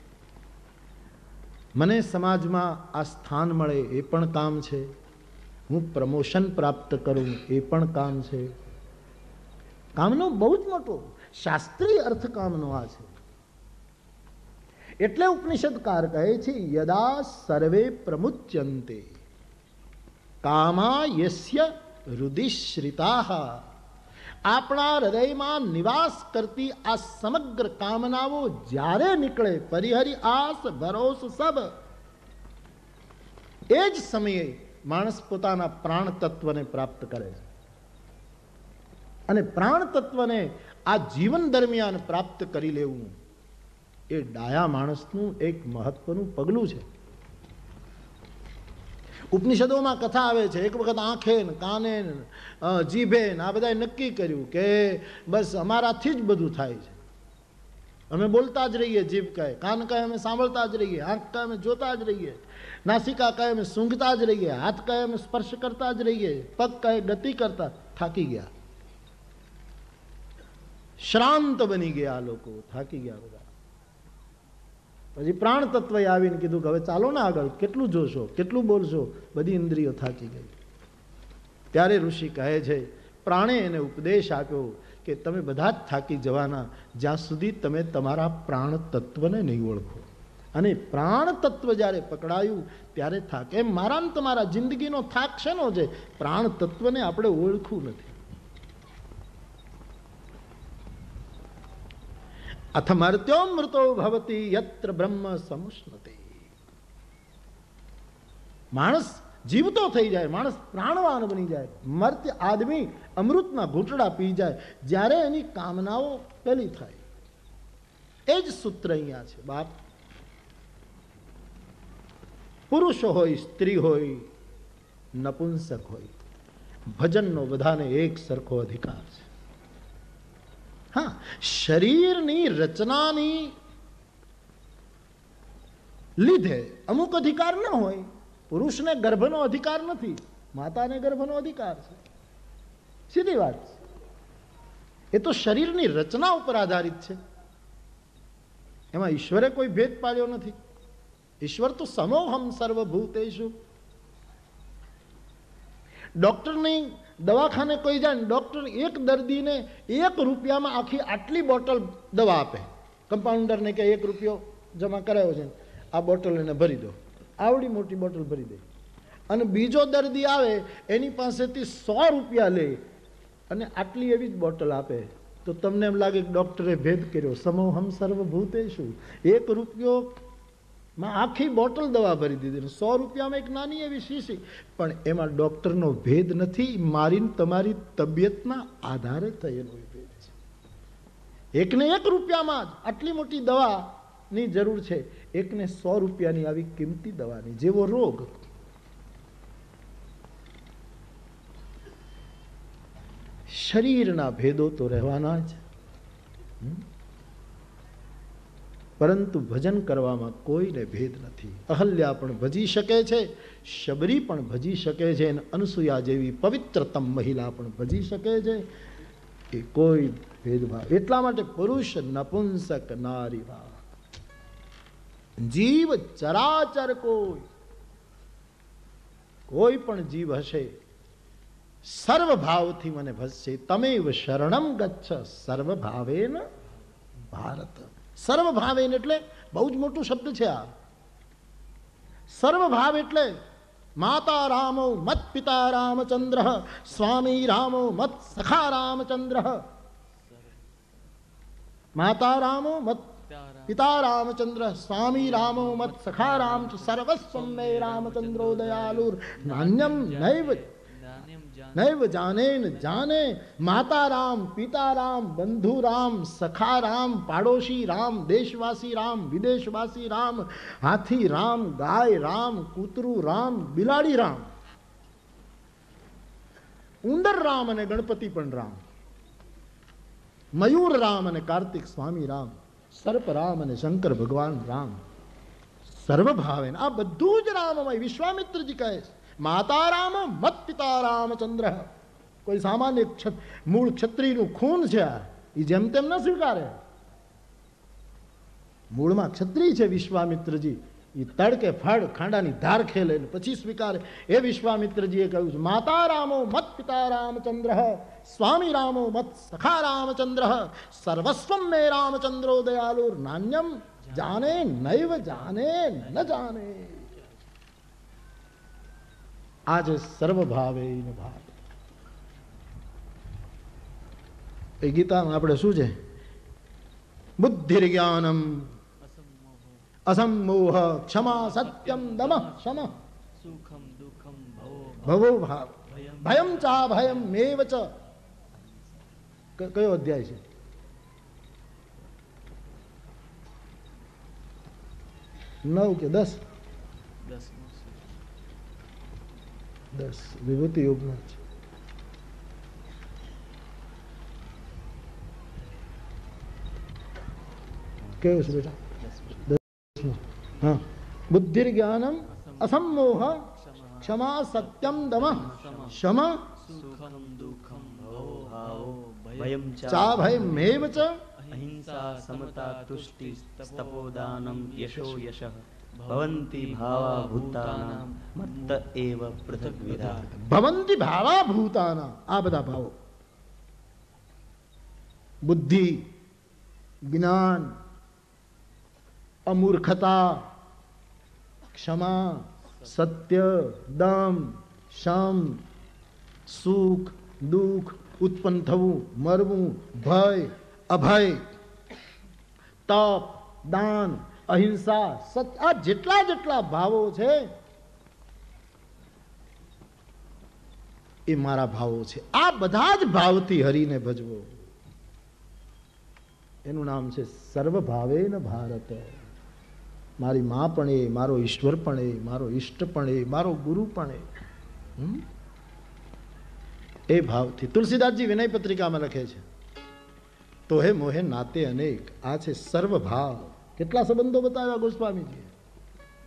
મને સમાજમાં આ સ્થાન મળે એ પણ કામ છે. હું પ્રમોશન પ્રાપ્ત કરું એ પણ કામ છે. કામનો બહુ જ મોટો શાસ્ત્રીય અર્થ કામનો આ છે. એટલે ઉપનિષદકાર કહે છે યદા સર્વે પ્રમુચ્યંતે કામા યસ્ય હૃદિશ્રિતાઃ. આપણા હૃદયમાં નિવાસ કરતી આ સમગ્ર કામનાઓ જ્યારે નીકળે, પરિહરી આસ ભરોસ સબ, એ જ સમયે માણસ પોતાના પ્રાણ તત્વને પ્રાપ્ત કરે છે. અને પ્રાણ તત્વને આ જીવન દરમિયાન પ્રાપ્ત કરી લેવું એ ડાયા માણસનું એક મહત્વનું પગલું છે. ઉપનિષદોમાં કથા આવે છે, એક વખત આંખે ને કાને ને જીભે ને આ બધાએ નક્કી કર્યું કે બસ અમારાથી જ બધું થાય છે. અમે બોલતા જ રહીએ, જીભ કહે, કાન કહે અમે સાંભળતા જ રહીએ, આંખ કહે અમે જોતા જ રહીએ, નાસિકા કહે અમે સૂંઘતા જ રહીએ, હાથ કહે અમે સ્પર્શ કરતા જ રહીએ, પગ કહે ગતિ કરતા. થાકી ગયા, શ્રાંત બની ગયા લોકો, થાકી ગયા બધા. પછી પ્રાણ તત્વએ આવીને કીધું કે હવે ચાલો ને આગળ, કેટલું જોશો, કેટલું બોલશો, બધી ઇન્દ્રિયો થાકી ગઈ. ત્યારે ઋષિ કહે છે, પ્રાણે એને ઉપદેશ આપ્યો કે તમે બધા જ થાકી જવાના જ્યાં સુધી તમે તમારા પ્રાણ તત્વને નહીં ઓળખો. અને પ્રાણ તત્વ જ્યારે પકડાયું ત્યારે થાક. એમ મારા ને તમારા જિંદગીનો થાક શેનો છે? પ્રાણ તત્વને આપણે ઓળખવું નથી. અથ મર્ત્યો મૃતો ભવતી યત્ર બ્રહ્મ સમુષ્ણતે. માણસ જીવતો થઈ જાય, માણસ પ્રાણવાન બની જાય, મર્ત્ય આદમી અમૃતના ઘૂંટડા પી જાય જ્યારે એની કામનાઓ પેલી થાય. એ જ સૂત્ર અહીંયા છે બાપ. પુરુષ હોય, સ્ત્રી હોય, નપુંસક હોય, ભજનનો બધાને એક સરખો અધિકાર છે. હા, શરીરની રચનાની લીધે અમુક અધિકાર ન હોય. પુરુષને ગર્ભનો અધિકાર નથી, માતાને ગર્ભનો અધિકાર છે. સીધી વાત છે. એ તો શરીરની રચના ઉપર આધારિત છે. એમાં ઈશ્વરે કોઈ ભેદ પાડ્યો નથી. ઈશ્વર તો સમોહમ સર્વભૂતેષુ. ડોક્ટરની દવાખાને કોઈ જાય, ડોક્ટર એક દર્દીને એક રૂપિયામાં આખી આટલી બોટલ દવા આપે. કમ્પાઉન્ડરને કે એક રૂપિયો જમા કરાયો છે, આ બોટલ એને ભરી દો. આવડી મોટી બોટલ ભરી દે. અને બીજો દર્દી આવે એની પાસેથી સો રૂપિયા લે અને આટલી એવી જ બોટલ આપે. તો તમને એમ લાગે કે ડોક્ટરે ભેદ કર્યો. સમોહમ સર્વભૂતેષુ. એક રૂપિયો માં આખી બોટલ દવા ભરી દીધી, સો રૂપિયામાં એક નાની એવી શીશી. પણ એમાં ડોક્ટરનો ભેદ નથી, મારી તમારી તબિયતના આધારે થયેલો ભેદ છે. એકને એક રૂપિયામાં જ આટલી મોટી દવાની જરૂર છે, એકને સો રૂપિયાની આવી કિંમતી દવાની. જેવો રોગ. શરીરના ભેદો તો રહેવાના જ, પરંતુ ભજન કરવામાં કોઈને ભેદ નથી. અહલ્યા પણ ભજી શકે છે, શબરી પણ ભજી શકે છે, અને અનસુયા જેવી પવિત્રતમ મહિલા પણ ભજી શકે છે. એ કોઈ ભેદભાવ. એટલા માટે પુરુષ નપુંસક નારી ભાવ, જીવ ચરાચર કોઈ કોઈ પણ જીવ હશે સર્વભાવથી મને ભજશે. તમેવ શરણમ ગચ્છ સર્વભાવેન ભારત. સર્વભાવેન એટલે બહુ જ મોટું શબ્દ છે આ. સર્વભાવ એટલે માતા રામો મત પિતા રામચંદ્ર, સ્વામી રામો મત સખા રામચંદ્ર. માતા રામો મત પિતા રામચંદ્ર, સ્વામી રામો મત સખા રામ. સર્વસ્વમ મે રામચંદ્રો દયાલુર નાન્યમ નૈવ નૈવ જાને ન જાને. માતા રામ, પિતા રામ, બંધુ રામ, સખા રામ, પાડોશી રામ, દેશવાસી રામ, વિદેશવાસી રામ, હાથી રામ, ગાય રામ, કૂતરું રામ, બિલાડી રામ, ઉંદર રામ અને ગણપતિ પણ રામ, મયુર રામ અને કાર્તિક સ્વામી રામ, સર્પ રામ અને શંકર ભગવાન રામ. સર્વભાવેન આ બધું જ રામમય. વિશ્વામિત્રજી કહે છે માતા રામ મત પિતા રામચંદ્ર. કોઈ સામાન્ય મૂળ ક્ષત્રિયનું ખૂન છે, એ જેમ તેમ ન સ્વીકારે. મૂળમાં ક્ષત્રિય છે વિશ્વામિત્રજી, એ તડકે ફળ ખાંડાની ધાર ખેલે પછી સ્વીકારે. એ વિશ્વામિત્રજીએ કહ્યું છે માતા રામો મત પિતા રામચંદ્ર, સ્વામી રામો મત સખા રામચંદ્ર, સર્વસ્વમ મે રામચંદ્રો દયાલુર નાન્યમ જાને નૈવ જાને ન જાને. આજે સર્વભાવે ભાવ. એ ગીતામાં આપણે શું છે? બુદ્ધિર જ્ઞાનમ અસમોહ ક્ષમા સત્યમ દમ શમ સુખમ દુઃખમ ભવો ભાવ ભયમ ચા ભયમ મેવ ચ. કયો અધ્યાય છે? નવ કે દસ? દસ વિભૂતિ યોગનો છે. કેવું છે બેટા? હા. બુદ્ધિર જ્ઞાનમ અસમોહ ક્ષમા સત્યમ દમ શમ ચા ભય મેવ ચ અહિંસા સમતા તુષ્ટિ તપોદાનમ યશો યશઃ ભવંતિ ભાવા ભૂતાનામ મત્ત એવ પૃથગ્વિધા. ભવંતિ ભાવા ભૂતાનામ. આ બધા ભાવો બુદ્ધિ, જ્ઞાન, અમૂર્ખતા, ક્ષમા, સત્ય, દમ, શમ, સુખ, દુઃખ, ઉત્પન્ન થવું, મરવું, ભય, અભય, તપ, દાન, અહિંસા, સત્ય, આ જેટલા જેટલા ભાવો છે એ મારા ભાવો છે. આ બધા જ ભાવથી હરિને ભજવો. એનું નામ છે સર્વભાવેન ભારત. મારી મા પણ એ, મારો ઈશ્વર પણ એ, મારો ઈષ્ટ પણ એ, મારો ગુરુ પણ એ. એ ભાવથી તુલસીદાસજી વિનય પત્રિકામાં લખે છે તો હે મોહે નાતે અનેક. આ છે સર્વભાવ. કેટલા સંબંધો બતાવ્યા ગોસ્વામીજીએ?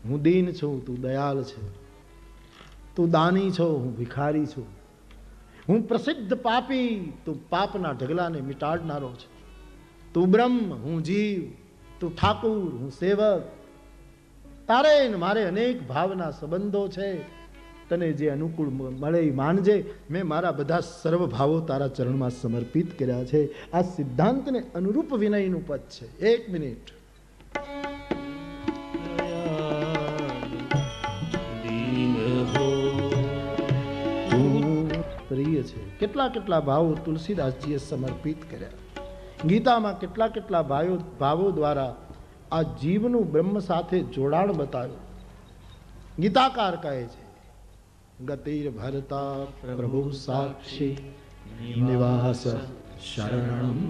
હું દીન છું, તું દયાળ છે. તું દાની છો, હું ભિખારી છું. હું પ્રસિદ્ધ પાપી, તું પાપના ઢગલાને મિટાડનારો છે. તું બ્રહ્મ, હું જીવ. તું ઠાકુર, હું સેવક. તારે ને મારે અનેક ભાવના સંબંધો છે. તને જે અનુકૂળ મળે એ માનજે. મેં મારા બધા સર્વ ભાવો તારા ચરણમાં સમર્પિત કર્યા છે. આ સિદ્ધાંતને અનુરૂપ વિનયનું પદ છે. એક મિનિટ. પ્રિય છે. કેટલા કેટલા ભાવો તુલસીદાસજીએ સમર્પિત કર્યા. ગીતામાં કેટલા કેટલા ભાવો ભાવો દ્વારા આ જીવનું બ્રહ્મ સાથે જોડાણ બતાવ્યું. ગીતાકાર કહે છે, ગતિર ભરતા પ્રભુ સાક્ષી નિવાસ શરણમ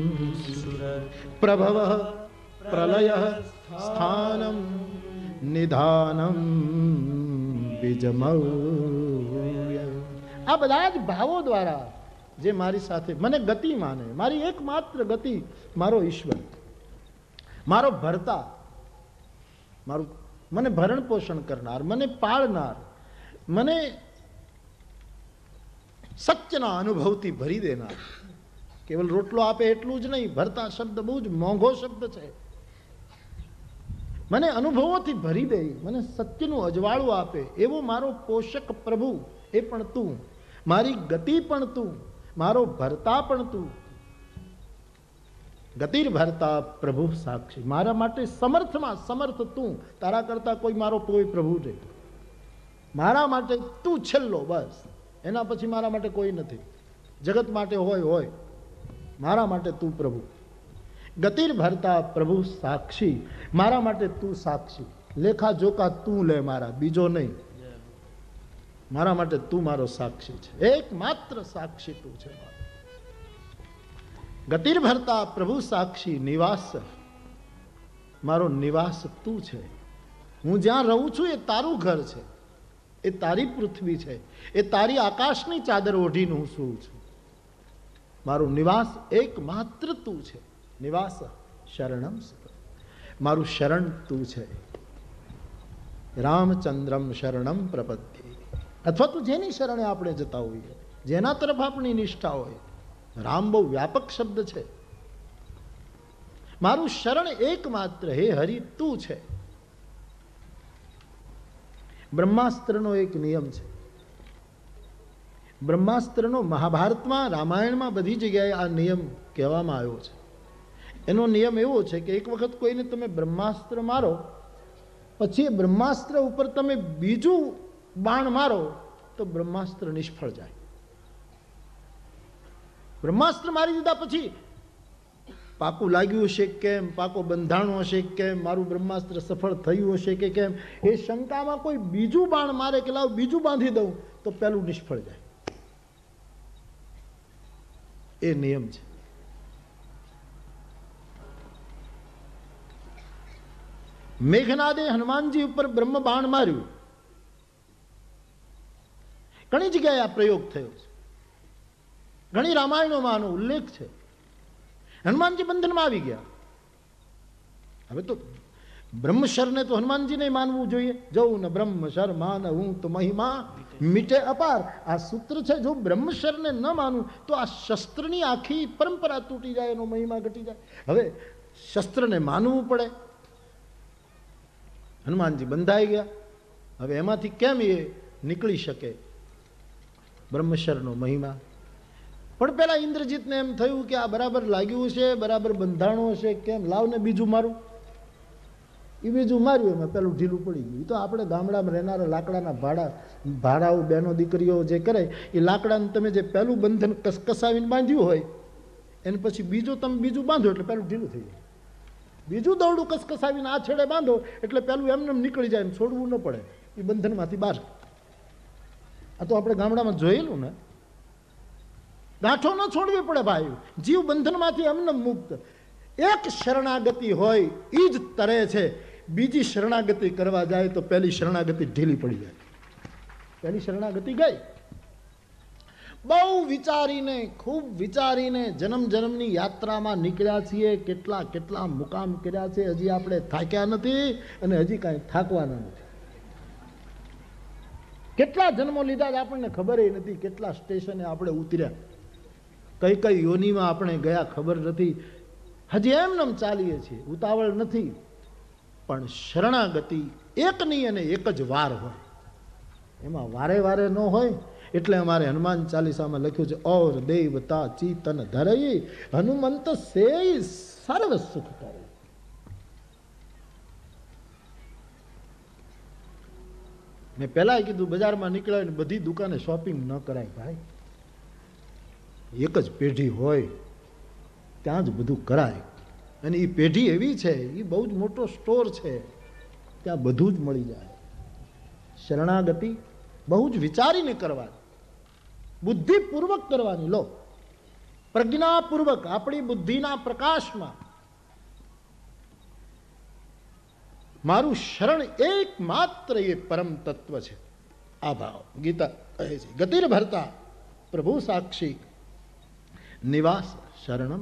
પ્રભવ પ્રલય સ્થાનમ નિધાનમ બીજમૌ. આ બધા જ ભાવો દ્વારા જે મારી સાથે મને ગતિ માને, મારી એકમાત્ર ગતિ મારો ઈશ્વર, મારો ભરતા, મારું મને ભરણ પોષણ કરનાર, મને પાળનાર, મને સત્યના અનુભવથી ભરી દેનાર. કેવલ રોટલો આપે એટલું જ નહીં, ભરતા શબ્દ બહુ જ મોંઘો શબ્દ છે. મને અનુભવોથી ભરી દે, મને સત્યનું અજવાળું આપે એવો મારો પોષક પ્રભુ, એ પણ તું. મારી ગતિ પણ તું, મારો ભરતા પણ તું. ગતિર ભરતા પ્રભુ સાક્ષી. મારા માટે સમર્થમાં સમર્થ તું. તારા કરતા કોઈ મારો કોઈ પ્રભુ નહીં. મારા માટે તું છેલ્લો, બસ. એના પછી મારા માટે કોઈ નથી. જગત માટે હોય હોય, મારા માટે તું પ્રભુ. ગતિર ભરતા પ્રભુ સાક્ષી. મારા માટે તું સાક્ષી. લેખા જોખા તું લે મારા, બીજો નહીં. મારા માટે તું મારો સાક્ષી છે. એકમાત્ર સાક્ષી તું છે. ગતિર ભરતા પ્રભુ સાક્ષી નિવાસ. મારો નિવાસ તું છે. હું જ્યાં રહું છું એ તારું ઘર છે, એ તારી પૃથ્વી છે, એ તારી આકાશની ચાદર ઓઢીને હું સૂઉં છું. મારું નિવાસ એકમાત્ર તું છે. નિવાસ શરણમ. મારું શરણ તું છે. રામચંદ્રમ શરણમ પ્રપદ્યે. અથવા તો જેની શરણે આપણે જતા હોઈએ, જેના તરફ આપણી નિષ્ઠા હોય. રામ બહુ વ્યાપક શબ્દ છે. મારું શરણ એકમાત્ર હે હરિ તું છે. બ્રહ્માસ્ત્રનો એક નિયમ છે. બ્રહ્માસ્ત્રનો મહાભારતમાં, રામાયણમાં બધી જગ્યાએ આ નિયમ કહેવામાં આવ્યો છે. એનો નિયમ એવો છે કે એક વખત કોઈને તમે બ્રહ્માસ્ત્ર મારો, પછી બ્રહ્માસ્ત્ર ઉપર તમે બીજું બાણ મારો તો બ્રહ્માસ્ત્ર નિષ્ફળ જાય. બ્રહ્માસ્ત્ર મારી દીધા પછી પાકું લાગ્યું હશે કેમ, પાકો બંધાણું હશે કેમ, મારું બ્રહ્માસ્ત્ર સફળ થયું હશે કે કેમ, એ શંકામાં કોઈ બીજું બાણ મારે કે લાવ બીજું બાંધી દઉં તો પેલું નિષ્ફળ જાય. એ નિયમ છે. મેઘનાદે હનુમાનજી ઉપર બ્રહ્મ બાણ માર્યું. ઘણી જગ્યાએ આ પ્રયોગ થયો છે. ઘણી રામાયણોમાં આનો ઉલ્લેખ છે. હનુમાનજી બંધનમાં આવી ગયા. હવે તો બ્રહ્મશરને તો હનુમાનજીને માનવું જોઈએ. જવું ને બ્રહ્મશર માન હું તો મહિમા મીટે અપાર. આ સૂત્ર છે. જો બ્રહ્મશરને ન માનું તો આ શસ્ત્રની આખી પરંપરા તૂટી જાય, એનો મહિમા ઘટી જાય. હવે શસ્ત્રને માનવું પડે. હનુમાનજી બંધાઈ ગયા. હવે એમાંથી કેમ એ નીકળી શકે બ્રહ્મશરનો મહિમા? પણ પેલા ઇન્દ્રજીતને એમ થયું કે આ બરાબર લાગ્યું છે, બરાબર બંધાણું હશે કેમ, લાવને બીજું મારું. એ બીજું માર્યું, એમાં પેલું ઢીલું પડી ગયું. તો આપણે ગામડામાં રહેનારા લાકડાના ભાડા ભાડાઓ બહેનો દીકરીઓ જે કરે એ લાકડાને તમે જે પહેલું બંધન કસકસાવીને બાંધ્યું હોય એને પછી બીજું તમે બીજું બાંધો એટલે પેલું ઢીલું થઈ જાય. બીજું દોરડું કસકસાવીને આ છેડે બાંધો એટલે પેલું એમને નીકળી જાય, છોડવું ન પડે એ બંધનમાંથી બહાર. આ તો આપણે ગામડામાં જોયેલું ને. ગાંઠો ન છોડવી પડે ભાઈ, જીવ બંધનમાંથી અમને મુક્ત. એક શરણાગતિ હોય એ જ તરે છે. બીજી શરણાગતિ કરવા જાય તો પહેલી શરણાગતિ ઢીલી પડી જાય. પહેલી શરણાગતિ ગઈ. બહુ વિચારીને ખૂબ વિચારીને જન્મ જન્મની યાત્રામાં નીકળ્યા છીએ, કેટલા કેટલા મુકામ કર્યા છે, હજી આપણે થાક્યા નથી અને હજી કાંઈ થાકવાના નથી. કેટલા જન્મો લીધા જ આપણને ખબર નથી, કેટલા સ્ટેશને આપણે ઉતર્યા, કઈ કઈ યોનિમાં આપણે ગયા ખબર નથી, હજી એમનેમ ચાલીએ છીએ, ઉતાવળ નથી. પણ શરણાગતિ એકની અને એક જ વાર હોય, એમાં વારે વારે ન હોય. એટલે અમારે હનુમાન ચાલીસામાં લખ્યું છે, ઓર દેવતા ચિતન ધરઈ હનુમંત સે સર્વ સુખ કરે. મેં પહેલા કીધું, બજારમાં નીકળ્યા ને બધી દુકાને શોપિંગ ન કરાય ભાઈ. એક જ પેઢી હોય ત્યાં જ બધું કરાય. અને એ પેઢી એવી છે, એ બહુ જ મોટો સ્ટોર છે, ત્યાં બધું જ મળી જાય. શરણાગતિ બહુ જ વિચારીને કરવાની, બુદ્ધિપૂર્વક કરવાની. લો, પ્રજ્ઞાપૂર્વક આપણી બુદ્ધિના પ્રકાશમાં મારું શરણ એકમાત્ર એ પરમ તત્વ છે. આ ભાવ ગીતા કહે છે, ગતિર ભરતા પ્રભુ સાક્ષી નિવાસ શરણમ.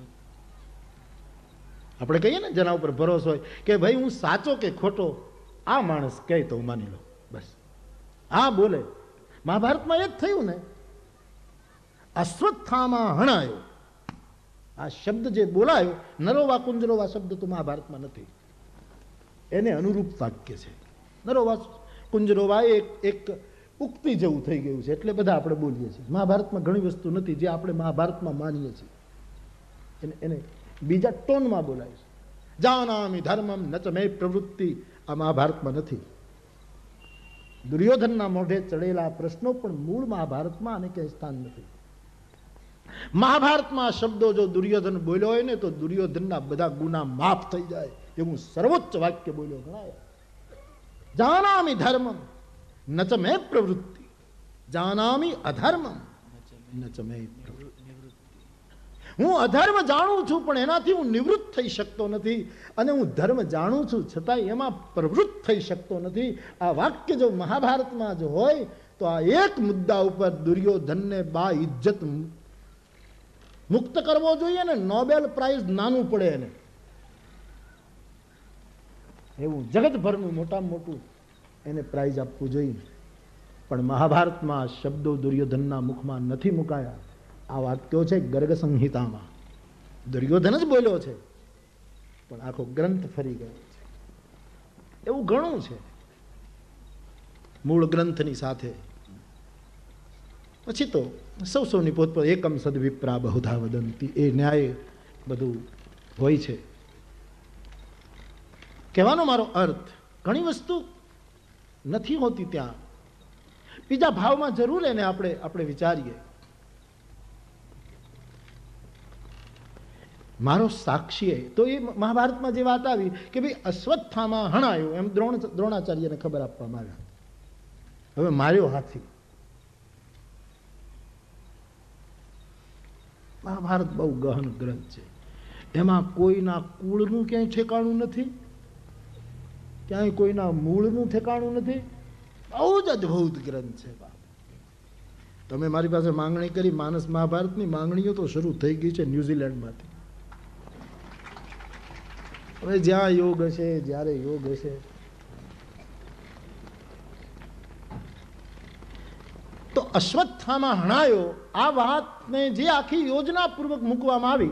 આપણે કહીએ ને જેના ઉપર ભરોસો હોય કે ભાઈ હું સાચો કે ખોટો, આ માણસ કહે તો હું માની લો, બસ. આ બોલે, મહાભારતમાં એ જ થયું ને, અશ્વત્થામા હણાયો. આ શબ્દ જે બોલાયો, નરોવા કુંજરોવા શબ્દ તો મહાભારતમાં નથી, એને અનુરૂપ વાક્ય છે. નરોવા કુંજરોવા એક એક ઉક્તિ જેવું થઈ ગયું છે, એટલે બધા આપણે બોલીએ છીએ. મહાભારતમાં ઘણી વસ્તુ નથી જે આપણે મહાભારતમાં માનીએ છીએ, એને એને બીજા ટોનમાં બોલાય છે. જાનામિ ધર્મમ નચ મે પ્રવૃત્તિ, આ મહાભારતમાં નથી. દુર્યોધનના મોઢે ચડેલા પ્રશ્નો પણ મૂળ મહાભારતમાં અને ક્યાંય સ્થાન નથી. મહાભારતમાં શબ્દો જો દુર્યોધન બોલ્યો હોય ને તો દુર્યોધનના બધા ગુના માફ થઈ જાય એવું સર્વોચ્ચ વાક્ય બોલ્યો ગણાય. જાનામિ ધર્મમ નચ મે પ્રવૃત્તિ, જાનામિ અધર્મમ નચ મે પ્રવૃત્તિ. હું અધર્મ જાણું છું પણ એનાથી હું નિવૃત્ત થઈ શકતો નથી, અને હું ધર્મ જાણું છું છતાંય એમાં પ્રવૃત્ત થઈ શકતો નથી. આ વાક્ય જો મહાભારતમાં જ હોય તો આ એક મુદ્દા ઉપર દુર્યોધનને બા ઇજ્જત મુક્ત કરવો જોઈએ ને નોબેલ પ્રાઇઝ નાનું પડે એને, એવું જગતભરનું મોટામાં મોટું એને પ્રાઇઝ આપવું જોઈએ. પણ મહાભારતમાં શબ્દો દુર્યોધનના મુખમાં નથી મુકાયા. આ વાક્યો છે ગર્ગ સંહિતામાં, દુર્યોધન જ બોલ્યો છે, પણ આખો ગ્રંથ ફરી ગયો છે. એવું ઘણું છે મૂળ ગ્રંથની સાથે. પછી તો સૌ સૌની પોતપોત એકમ સદવિપ્રા બહુધા વદંતી, એ ન્યાય બધું હોય છે. કહેવાનો મારો અર્થ, ઘણી વસ્તુ નથી હોતી ત્યાં, બીજા ભાવમાં જરૂર એને આપણે આપણે વિચારીએ. મારો સાક્ષી તો એ મહાભારતમાં જે વાત આવી કે ભાઈ અશ્વત્થામાં હણાયો, એમ દ્રોણ દ્રોણાચાર્યને ખબર આપવામાં આવ્યા. હવે માર્યો હાથી. મહાભારત બહુ ગહન ગ્રંથ છે, એમાં કોઈના કુળનું ક્યાંય ઠેકાણું નથી, ક્યાંય કોઈના મૂળનું ઠેકાણું નથી. બહુ જ અદભુત ગ્રંથ છે. તમે મારી પાસે માંગણી કરી, માનસ મહાભારતની માંગણીઓ તો શરૂ થઈ ગઈ છે ન્યુઝીલેન્ડમાંથી. હવે જ્યાં યોગ હશે, જ્યારે યોગ હશે. તો અશ્વત્થામાં હણાયો, આ વાતને જે આખી યોજના પૂર્વક મૂકવામાં આવી,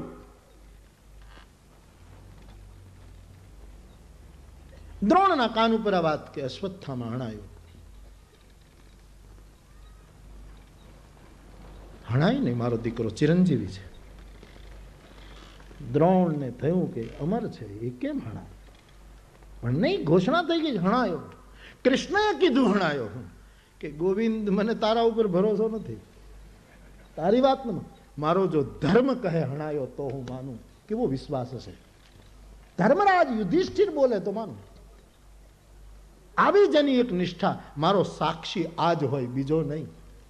દ્રોણના કાન ઉપર આ વાત કે અશ્વત્થામાં હણાયો. હણાય ને મારો દીકરો ચિરંજીવી છે. દ્રોણને થયું કે અમર છે, એ કેમ હણાય? પણ નહીં, ઘોષણા થઈ ગઈ, હણાયો. કૃષ્ણએ કીધું હણાયો હું કે ગોવિંદ મને તારા ઉપર ભરોસો નથી, તારી વાત ન, મારો જો ધર્મ કહે હણાયો તો હું માનું. કેવો વિશ્વાસ હશે! ધર્મરાજ યુધિષ્ઠિર બોલે તો માનું. આવી જેની એક નિષ્ઠા, મારો સાક્ષી આજ હોય, બીજો નહીં.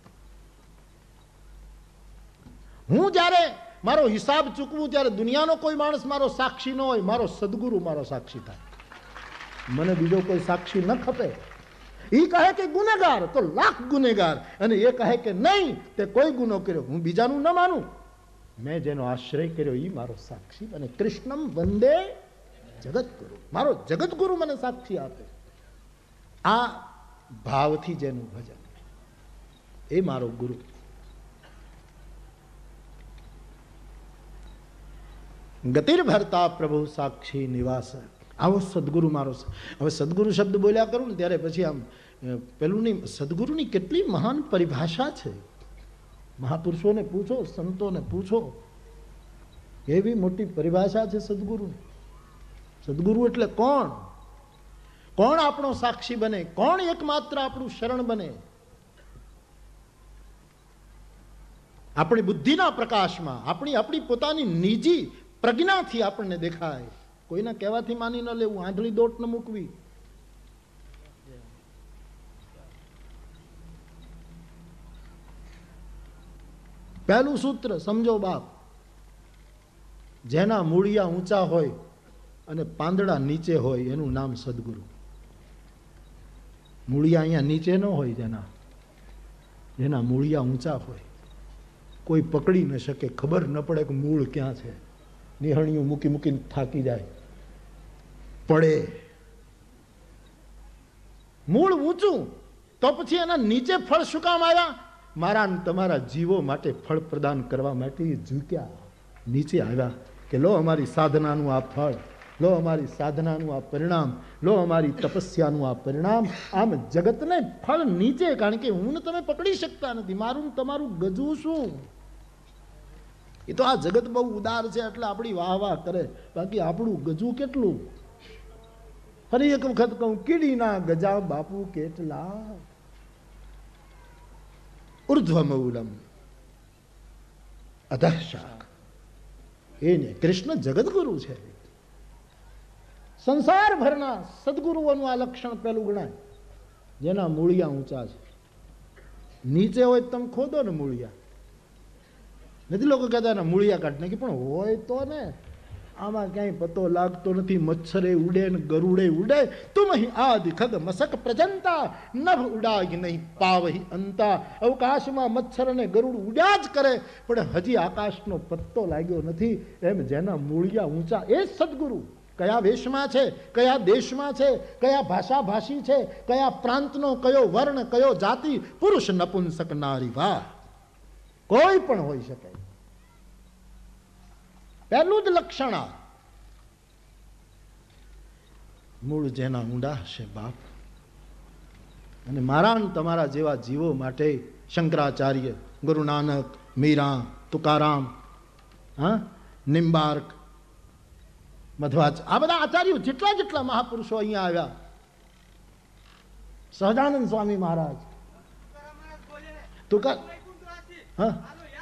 હું જ્યારે મારો હિસાબ ચૂકવું ત્યારે દુનિયાનો કોઈ માણસ મારો સાક્ષી ન હોય, મારો સદગુરુ મારો સાક્ષી થાય. મને બીજો કોઈ સાક્ષી ન ખપે. એ કહે કે ગુનેગાર તો લાખ ગુનેગાર, અને એ કહે કે નહીં તે કોઈ ગુનો કર્યો, હું બીજાનું ન માનું, મેં જેનો આશ્રય કર્યો એ મારો સાક્ષી. અને કૃષ્ણમ વંદે જગતગુરુ, મારો જગતગુરુ મને સાક્ષી આપે. આ ભાવથી જેનું ભજન એ મારો ગુરુ. ગતિર્ભરતા પ્રભુ સાક્ષી નિવાસ, આવો સદગુરુ મારો. હવે સદગુરુ શબ્દ બોલ્યા કરું ને ત્યારે પછી આમ પેલું નહીં, સદગુરુની કેટલી મહાન પરિભાષા છે. મહાપુરુષોને પૂછો, સંતોને પૂછો, એવી મોટી પરિભાષા છે સદગુરુ. સદગુરુ એટલે કોણ? કોણ આપણો સાક્ષી બને? કોણ એકમાત્ર આપણું શરણ બને? આપણી બુદ્ધિના પ્રકાશમાં, આપણી આપણી પોતાની નિજી પ્રજ્ઞાથી આપણને દેખાય. કોઈના કહેવાથી માની ન લેવું, આંધળી દોટ ન મૂકવી. પહેલું સૂત્ર સમજો બાપ, જેના મૂળિયા ઊંચા હોય અને પાંદડા નીચે હોય એનું નામ સદગુરુ. મૂળિયા અહીંયા નીચે ન હોય, જેના જેના મૂળિયા ઊંચા હોય, કોઈ પકડી ન શકે, ખબર ન પડે કે મૂળ ક્યાં છે, નિહણિયું મૂકી મૂકીને થાકી જાય, પડે. મૂળ ઊંચું તો પછી એના નીચે ફળ શું કામ આવ્યા? મારા તમારા જીવો માટે ફળ પ્રદાન કરવા માટે ઝૂક્યા, નીચે આવ્યા કે લો અમારી સાધનાનું આ ફળ, લો અમારી સાધનાનું આ પરિણામ, લો અમારી તપસ્યાનું આ પરિણામ. આમ જગતને ફળ નીચે, કારણ કે હું તમે પકડી શકતા નથી. મારું તમારું ગજવું શું? એ તો આ જગત બહુ ઉદાર છે એટલે આપણી વાહ વાહ કરે, બાકી આપણું ગજવું કેટલું? ફરી એક વખત કહું, કીડીના ગજા બાપુ કેટલા. ઉર્ધ્વમૌલમ અધઃ શાખ, એને કૃષ્ણ જગતગુરુ છે. સંસાર ભરના સદગુરુઓનું આ લક્ષણ પેલું ગણાય, જેના મૂળિયા ઊંચા છે. નીચે હોય તમે ખોદો ને મૂળિયા, નથી લોકો કહેતા ને મૂળિયા કાઢ નાખી, પણ હોય તો ને. આમાં ક્યાંય પતો લાગતો નથી. મચ્છરે ઉડે ને ગરુડે ઉડે, તુમ અહીં આદિ ખગ મસક પ્રજંતા, નભ ઉડાય નહીં પાવહી અંતા. અવકાશમાં મચ્છર અને ગરુડ ઉડ્યા જ કરે, પણ હજી આકાશનો પત્તો લાગ્યો નથી. એમ જેના મૂળિયા ઊંચા એ સદગુરુ. કયા વેશમાં છે, કયા દેશમાં છે, કયા ભાષા ભાષી છે, કયા પ્રાંતનો, કયો વર્ણ, કયો જાતિ, પુરુષ નપુંસક નારી વા, કોઈ પણ હોઈ શકે. પહેલું જ લક્ષણ આ. મૂળ જેના ઊંડા હશે બાપ. અને મારા તમારા જેવા જીવો માટે શંકરાચાર્ય, ગુરુ નાનક, મીરા, તુકારામ, હા, નિમ્બાર્ક, મધ્વાચ, આ બધા આચાર્યો, જેટલા જેટલા મહાપુરુષો અહીંયા આવ્યા, સહજાનંદ સ્વામી મહારાજ, તુકાર, હા,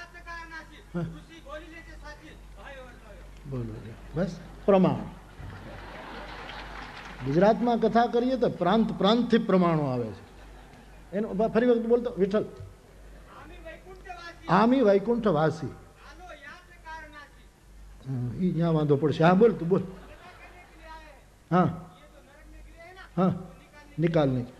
બોલો બસ પ્રમાણ. ગુજરાતમાં કથા કરીએ તો પ્રાંત પ્રાંતથી પ્રમાણો આવે છે. એનો ફરી વખત બોલતો વિઠ્ઠલ, આમી વૈકુંઠ વાસી, એ ત્યાં વાંધો પડશે. હા બોલ તું બોલ. હા હા નિકાલ નહીં.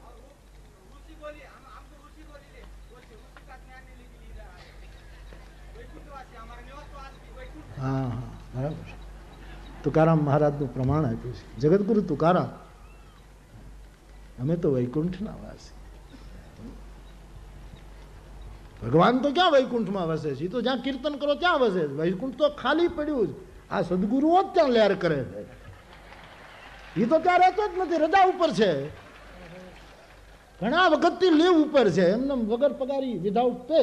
હા હા બરાબર. તુકારામ મહારાજનું પ્રમાણ આપ્યું છે, જગતગુરુ તુકારામ. અમે તો વૈકુંઠના વાસી. ભગવાન તો ક્યાં વૈકુંઠમાં વસે છે? એ તો જ્યાં કીર્તન કરો ત્યાં વસે છે. વૈકુંઠ તો ખાલી પડ્યું જ. આ સદગુરુઓ જ ત્યાં લહેર કરે છે. એ તો ત્યાં રહેતો જ નથી, રજા ઉપર છે. ઘણા વખતથી લીવ ઉપર છે, એમને વગર પગારી, વિધાઉટ પે.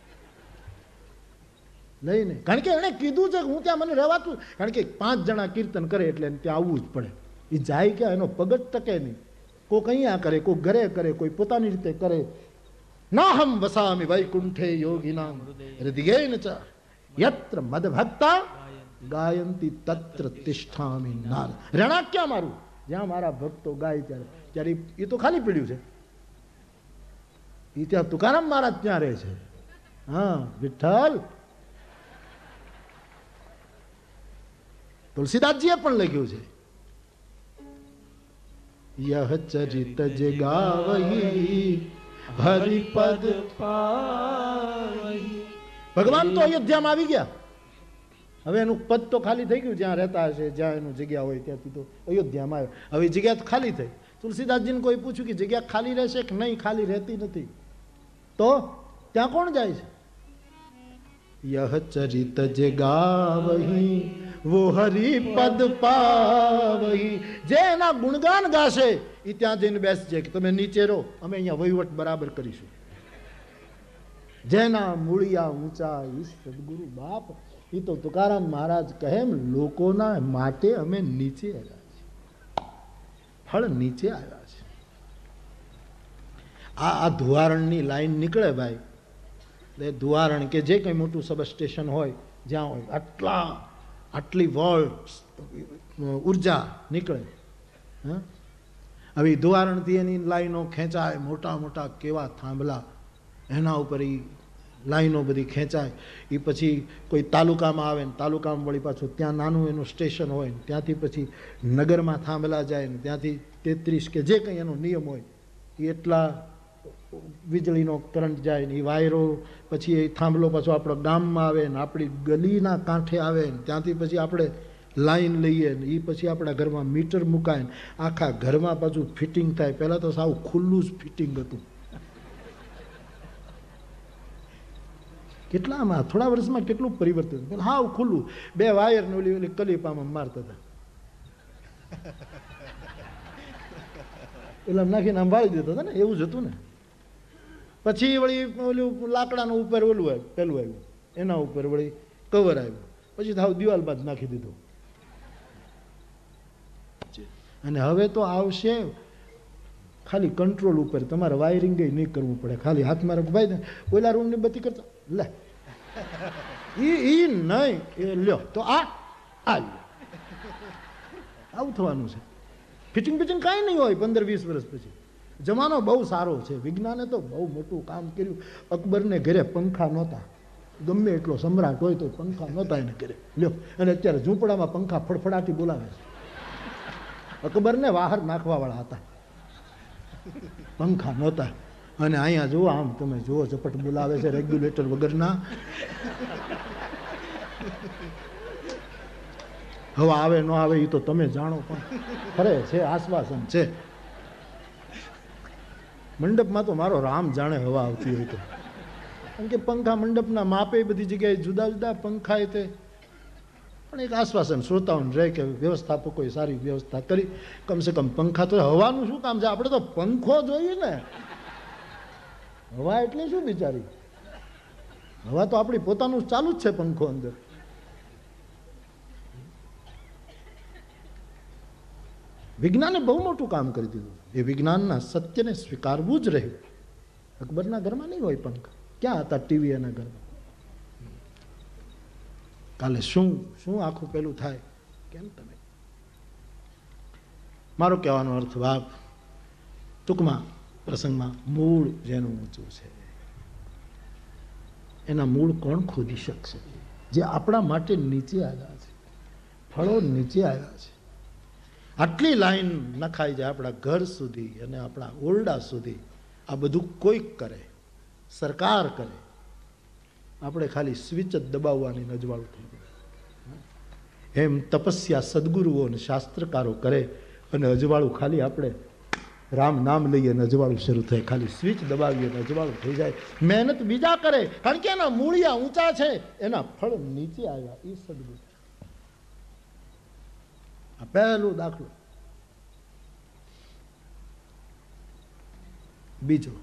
નહીં નહીં, કારણ કે એણે કીધું છે કે હું ત્યાં મને રહેવાતું, કારણ કે પાંચ જણા કીર્તન કરે એટલે ત્યાં આવવું જ પડે. એ જાય ક્યાં? એનો પગ જ ટકે નહીં. કોઈક અહીંયા કરે, કોઈ ઘરે કરે, કોઈ પોતાની રીતે કરે. નાહમ વસામિ વૈકુંઠે યોગિનામ હૃદયેન ચ યત્ર મદ ભક્તા ગાયંતી તત્ર તિષ્ઠામિ નાદ. રહેણાંક ક્યાં મારું? જ્યાં મારા ભક્તો ગાય ત્યારે. ત્યારે એ તો ખાલી પડ્યું છે. એ ત્યાં તુકારામ મહારાજ ત્યાં રહે છે. હા વિઠ્ઠલ. તુલસીદાસજીએ પણ લખ્યું છે, यह चरित जे गावही हरिपद પાવહી. ભગવાન તો અયોધ્યામાં આવી ગયા. હવે એનું પદ તો ખાલી થઈ ગયું, જ્યાં રહેતા હશે, જ્યાં એનું જગ્યા હોય ત્યાંથી તો અયોધ્યામાં આવ્યો. હવે જગ્યા તો ખાલી થઈ. તુલસીદાસજીને કોઈ પૂછ્યું કે જગ્યા ખાલી રહેશે કે નહીં? ખાલી રહેતી નથી. તો ત્યાં કોણ જાય છે? यह चरित जे गावही वो हरिपद पावही. જે એના ગુણગાન ગાશે એ ત્યાં જઈને બેસજે કે તમે નીચે રહો, અમે અહીંયા વહીવટ બરાબર કરીશું. જેના મૂળિયા ઊંચા ઈ સદગુરુ બાપ. એ તો તુકારામ મહારાજ કહે એમ લોકોના માટે અમે નીચે આવ્યા છીએ, ફળ નીચે આવ્યા છે. આ આ ધુવારણની લાઈન નીકળે ભાઈ, ધુવારણ કે જે કંઈ મોટું સબ સ્ટેશન હોય જ્યાં હોય આટલા આટલી વોલ્ટ ઉર્જા નીકળે. હા, હવે ધુવારણથી એની લાઈનો ખેંચાય, મોટા મોટા કેવા થાંભલા, એના ઉપર એ લાઈનો બધી ખેંચાય. એ પછી કોઈ તાલુકામાં આવે ને તાલુકામાં વળી પાછું ત્યાં નાનું એનું સ્ટેશન હોય ને ત્યાંથી પછી નગરમાં થાંભલા જાય ને ત્યાંથી તેત્રીસ કે જે કંઈ એનો નિયમ હોય એ એટલા વીજળીનો કરંટ જાય ને એ વાયરો પછી એ થાંભલો પાછો આપણો ગામમાં આવે ને આપણી ગલીના કાંઠે આવે ને ત્યાંથી પછી આપણે લાઈન લઈએ ને એ પછી આપણા ઘરમાં મીટર મુકાય ને આખા ઘરમાં પાછું ફિટિંગ થાય. પહેલાં તો સાવ ખુલ્લું જ ફિટિંગ હતું. કેટલામાં થોડા વર્ષમાં કેટલું પરિવર્તન, હાવ ખુલ્લું, બે વાયર ને ઓલી ઓલી કલીપામાં મારતા હતા, એટલે નાખીને આમ વાળી દેતા હતા ને, એવું જ હતું ને. પછી વળી ઓલું લાકડાનું ઉપર ઓલું આવ્યું, પેલું આવ્યું, એના ઉપર વળી કવર આવ્યું, પછી હાવ દિવાલ બાદ નાખી દીધું. અને હવે તો આવશે ખાલી કંટ્રોલ ઉપર, તમારે વાયરિંગ નહીં કરવું પડે, ખાલી હાથમાં રખવાય ને ઓલા રૂમની બત્તી કરતા લે ઈ ઈ નહીં એ લ્યો તો આ આ લ્યો, આવું થવાનું છે. ફિટિંગ ફિટિંગ કાંઈ નહીં હોય પંદર વીસ વર્ષ પછી. જમાનો બહુ સારો છે, વિજ્ઞાને તો બહુ મોટું કામ કર્યું. અકબરને ઘરે પંખા નહોતા, ગમે એટલો સમ્રાટ હોય તો પંખા નહોતા એને ઘરે, લ્યો. અને અત્યારે ઝૂંપડામાં પંખા ફડફડાટી બોલાવે છે. અકબરને બહાર નાખવાવાળા હતા, પંખા નહોતા. અને અહીંયા જુઓ, આમ તમે જુઓ ઝપટ બોલાવે છે રેગ્યુલેટર વગરના. હવા આવે ન આવે એ તો તમે જાણો, પણ ખરે છે આશ્વાસન છે. મંડપમાં તો મારો રામ જાણે હવા આવતી હોય તો, કારણ કે પંખા મંડપના માપે બધી જગ્યાએ જુદા જુદા પંખા એ તે, પણ એક આશ્વાસન શ્રોતાઓને રહે કે વ્યવસ્થાપકોએ સારી વ્યવસ્થા કરી. કમસે કમ પંખા તો, હવાનું શું કામ છે? આપણે તો પંખો જોઈએ ને, હવા એટલે શું બિચારી? હવા તો આપણી પોતાનું ચાલુ જ છે, પંખો અંદર. વિજ્ઞાને બહુ મોટું કામ કરી દીધું. એ વિજ્ઞાનના સત્યને સ્વીકારવું જ રહ્યું. અકબરના ઘરમાં નહીં હોય પંખા, ક્યાં હતા ટીવી એના ઘરમાં? કાલે શું શું આખું પેલું થાય, કેમ તમે? મારો કહેવાનો અર્થ બાપ ટૂંકમાં પ્રસંગમાં મૂળ જેનું ઊંચું છે એના મૂળ કોણ ખોદી શકશે? જે આપણા માટે નીચે આવ્યા છે, ફળો નીચે આવ્યા છે. આટલી લાઈન નખાઈ જાય આપણા ઘર સુધી અને આપણા ઓરડા સુધી. આ બધું કોઈક કરે, સરકાર કરે, આપણે ખાલી સ્વિચ જ દબાવવાની નજવાળું થઈ ગયું. એમ તપસ્યા સદગુરુઓ અને શાસ્ત્રકારો કરે અને અજવાળું ખાલી આપણે રામ નામ લઈએ અને અજવાળું શરૂ થાય, ખાલી સ્વિચ દબાવીએ અને અજવાળું થઈ જાય. મહેનત બીજા કરે, કારણ કે એના મૂળિયા ઊંચા છે, એના ફળ નીચે આવ્યા. એ સદગુરુ. આ પહેલો દાખલો. બીજો,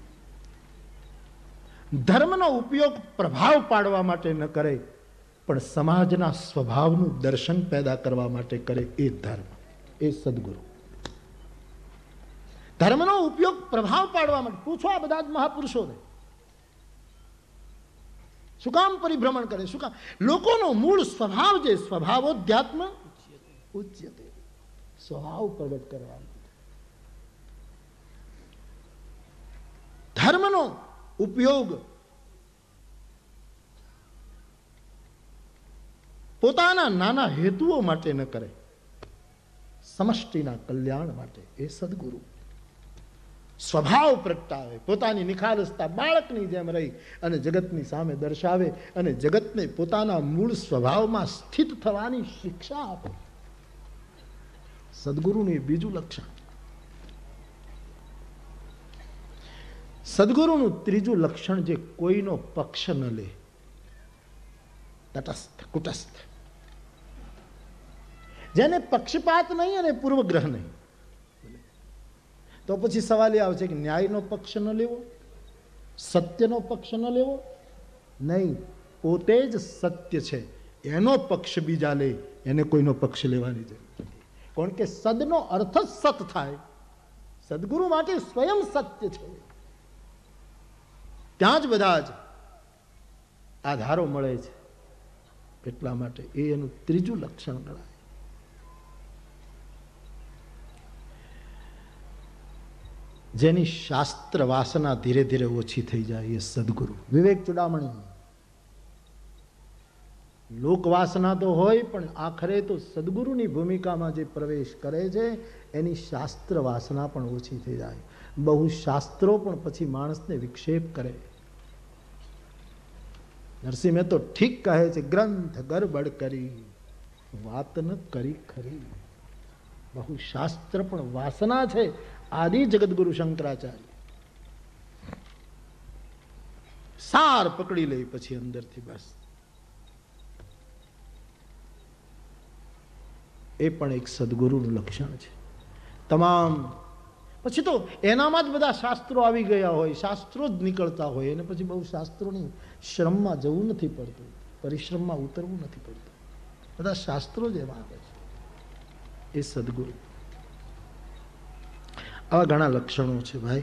ધર્મનો ઉપયોગ પ્રભાવ પાડવા માટે ન કરે, પણ સમાજના સ્વભાવનું દર્શન પેદા કરવા માટે કરે. એ ધર્મ, એ સદગુરુ. ધર્મનો ઉપયોગ પ્રભાવ પાડવા માટે. પૂછો આ બધા જ મહાપુરુષોને, શું કામ પરિભ્રમણ કરે? શું કામ? લોકોનો મૂળ સ્વભાવ જે સ્વભાવોધ્યાત્મ ઉચ્યતે, સ્વભાવ પ્રગટ કરવા. ધર્મનો ઉપયોગ પોતાના નાના હેતુઓ માટે ન કરે, સમષ્ટિના કલ્યાણ માટે એ સદગુરુ સ્વભાવ પ્રગટાવે, પોતાની નિખાલસતા બાળકની જેમ રહી અને જગતની સામે દર્શાવે અને જગતને પોતાના મૂળ સ્વભાવમાં સ્થિત થવાની શિક્ષા આપે. સદગુરુનું એ બીજું લક્ષણ. સદગુરુનું ત્રીજું લક્ષણ જે કોઈનો પક્ષ ન લે, તટસ્થ કુટસ્થ, જેને પક્ષપાત નહીં અને પૂર્વગ્રહ નહીં. તો પછી સવાલ એ આવશે કે ન્યાયનો પક્ષ ન લેવો, સત્યનો પક્ષ ન લેવો? નહીં, પોતે જ સત્ય છે, એનો પક્ષ બીજા લે, એને કોઈનો પક્ષ લેવાની જરૂર નથી. કારણ કે સદનો અર્થ જ સત થાય. સદગુરુ માટે સ્વયં સત્ય છે. ત્યાં જ બધા જ આધારો મળે છે. એટલા માટે એ એનું ત્રીજું લક્ષણ ગણાય. જેની શાસ્ત્ર વાસના ધીરે ધીરે ઓછી થઈ જાય એ સદગુરુ. વિવેક ચુડામણી, લોકવાસના તો હોય પણ આખરે તો સદગુરુની ભૂમિકામાં જે પ્રવેશ કરે છે એની શાસ્ત્ર વાસના પણ ઓછી થઈ જાય. બહુ શાસ્ત્રો પણ પછી માણસને વિક્ષેપ કરે. નરસિંહ મહેતો ઠીક કહે છે, ગ્રંથ ગરબડ કરી વાત ન કરી ખરી. બહુ શાસ્ત્ર પણ વાસના છે. આદિ જગતગુરુ શંકરાચાર્ય સાર પકડી લે પછી અંદરથી બસ. એ પણ એક સદગુરુનું લક્ષણ છે. તમામ પછી તો એનામાં જ બધા શાસ્ત્રો આવી ગયા હોય, શાસ્ત્રો જ નીકળતા હોય, અને પછી બહુ શાસ્ત્રોની શ્રમમાં જવું નથી પડતું, પરિશ્રમમાં ઉતરવું નથી પડતું. બધા શાસ્ત્રો જ એમાં આવે છે. એ સદગુરુ. આવા ઘણા લક્ષણો છે ભાઈ.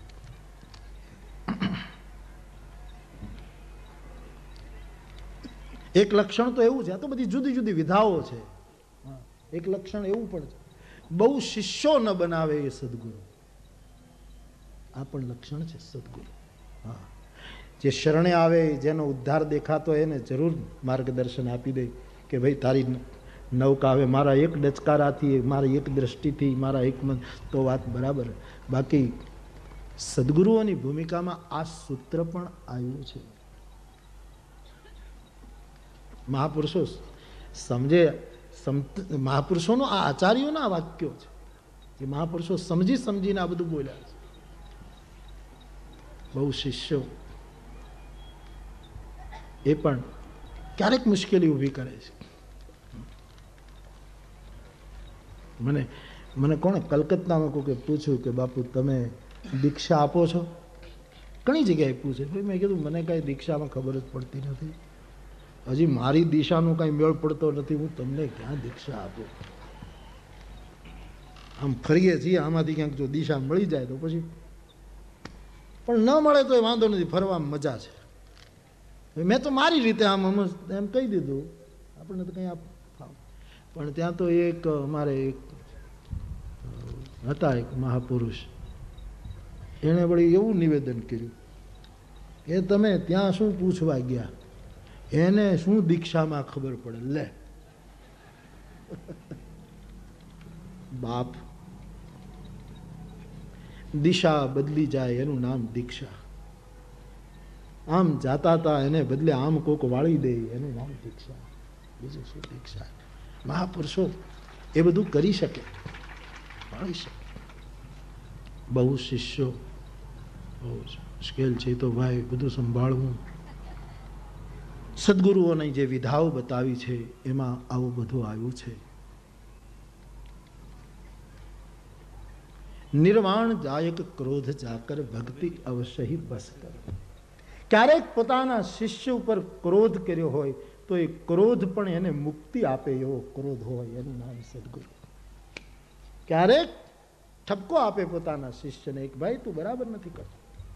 એક લક્ષણ તો એવું છે, આ તો બધી જુદી જુદી વિધાઓ છે. એક લક્ષણ એવું પણ છે, બહુ શિષ્યો ન બનાવે એ સદગુરુ. આ પણ લક્ષણ છે સદગુરુ. હા, જે શરણે આવે, જેનો ઉદ્ધાર દેખાતો એને જરૂર માર્ગદર્શન આપી દે કે ભાઈ તારી નૌકા હવે મારા એક ડચકારાથી, મારી એક દ્રષ્ટિથી, મારા એક મન, તો વાત બરાબર. બાકી સદગુરુઓની ભૂમિકામાં આ સૂત્ર પણ આવ્યું છે. મહાપુરુષો સમજે, મહાપુરુષોનો આ આચાર્યોના વાક્યો છે. એ મહાપુરુષો સમજી સમજીને આ બધું બોલ્યા છે. બહુ શિષ્યો એ પણ ક્યારેક મુશ્કેલી ઊભી કરે છે. મને મને કોણે કલકત્તામાં કોકે પૂછ્યું કે બાપુ તમે દીક્ષા આપો છો? ઘણી જગ્યાએ પૂછે. મેં કીધું મને કાંઈ દીક્ષામાં ખબર જ પડતી નથી. હજી મારી દિશાનો કાંઈ મેળ પડતો નથી. હું તમને ક્યાં દીક્ષા આપું? આમ ફરીએ છીએ, આમાંથી ક્યાંક જો દિશા મળી જાય તો પછી, પણ ન મળે તો એ વાંધો નથી, ફરવામાં મજા છે. મેં તો મારી રીતે આમ એમ કહી દીધું, આપણને તો કંઈ આપ. પણ ત્યાં તો એક અમારે એક હતા એક મહાપુરુષ, એણે વળી એવું નિવેદન કર્યું કે તમે ત્યાં શું પૂછવા ગયા, એને શું દીક્ષામાં ખબર પડે. લે બાપ, દિશા બદલી જાય એનું નામ દીક્ષા. આમ જાતા હતા એને બદલે આમ કોક વાળી દે એનું નામ દીક્ષા. બીજું શું દીક્ષા? મહાપુરુષો એ બધું કરી શકે, વાળી શકે. બહુ શિષ્યો બહુ મુશ્કેલ છે તો ભાઈ બધું સંભાળવું. સદગુરુઓની જે વિધાઓ બતાવી છે એમાં આવું બધું આવ્યું છે. નિર્વાણ જાયક ક્રોધ જાકર ભક્તિ અવશ્ય બસ કર. ક્યારેક પોતાના શિષ્ય ઉપર ક્રોધ કર્યો હોય તો એ ક્રોધ પણ એને મુક્તિ આપે એવો ક્રોધ હોય, એનું નામ સદગુરુ. ક્યારેક ઠપકો આપે પોતાના શિષ્યને, એક ભાઈ તું બરાબર નથી કરતો.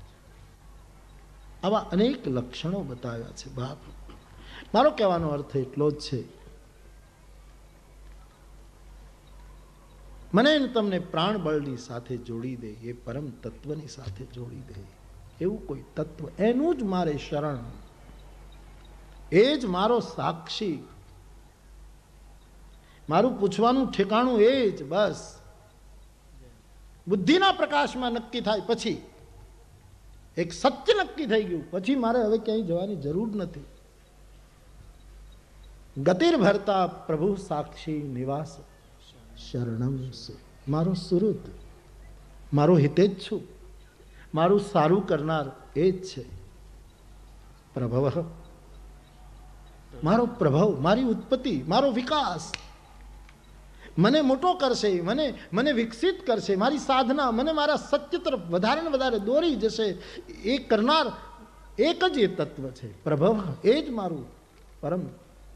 આવા અનેક લક્ષણો બતાવ્યા છે. બાપ, મારો કહેવાનો અર્થ એટલો જ છે, મને તમને પ્રાણ બળની સાથે જોડી દે, એ પરમ તત્વની સાથે જોડી દે એવું કોઈ તત્વ, એનું જ મારે શરણ, એ જ મારો સાક્ષી, મારું પૂછવાનું ઠેકાણું એ જ બસ. બુદ્ધિના પ્રકાશમાં નક્કી થાય પછી એક સત્ય નક્કી થઈ ગયું પછી મારે હવે ક્યાંય જવાની જરૂર નથી. ગતિર ભરતા પ્રભુ સાક્ષી નિવાસ શરણમ સુ. મારો સુરત, મારો હિતેચ્છુ, મારું સારું કરનાર એ જ છે પ્રભવ. મારો પ્રભાવ, મારી ઉત્પત્તિ, મારો વિકાસ મને મોટો કરશે, મને મને વિકસિત કરશે. મારી સાધના મને મારા સત્ય તરફ વધારે ને વધારે દોરી જશે. એ કરનાર એક જ એ તત્વ છે પ્રભવ. એ જ મારું પરમ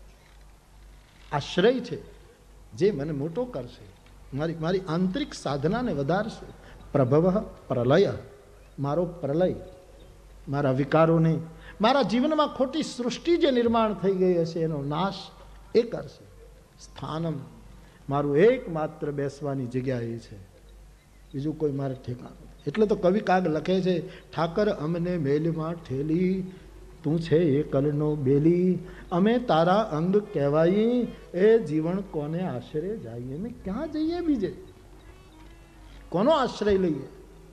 આશ્રય છે જે મને મોટો કરશે, મારી મારી આંતરિક સાધનાને વધારશે. પ્રભવ પ્રલય, મારો પ્રલય, મારા વિકારોને, મારા જીવનમાં ખોટી સૃષ્ટિ જે નિર્માણ થઈ ગઈ હશે એનો નાશ એ કરશે. સ્થાનમ, મારું એકમાત્ર બેસવાની જગ્યા એ છે, બીજું કોઈ મારે ઠેકાણું. એટલે તો કવિ કાગ લખે છે, ઠાકર અમને મેલમાં ઠેલી, તું છે એ કલનો બેલી, અમે તારા અંગ કહેવાઈ, એ જીવન કોને આશરે જઈએ. અમે ક્યાં જઈએ બીજે, કોનો આશ્રય લઈએ?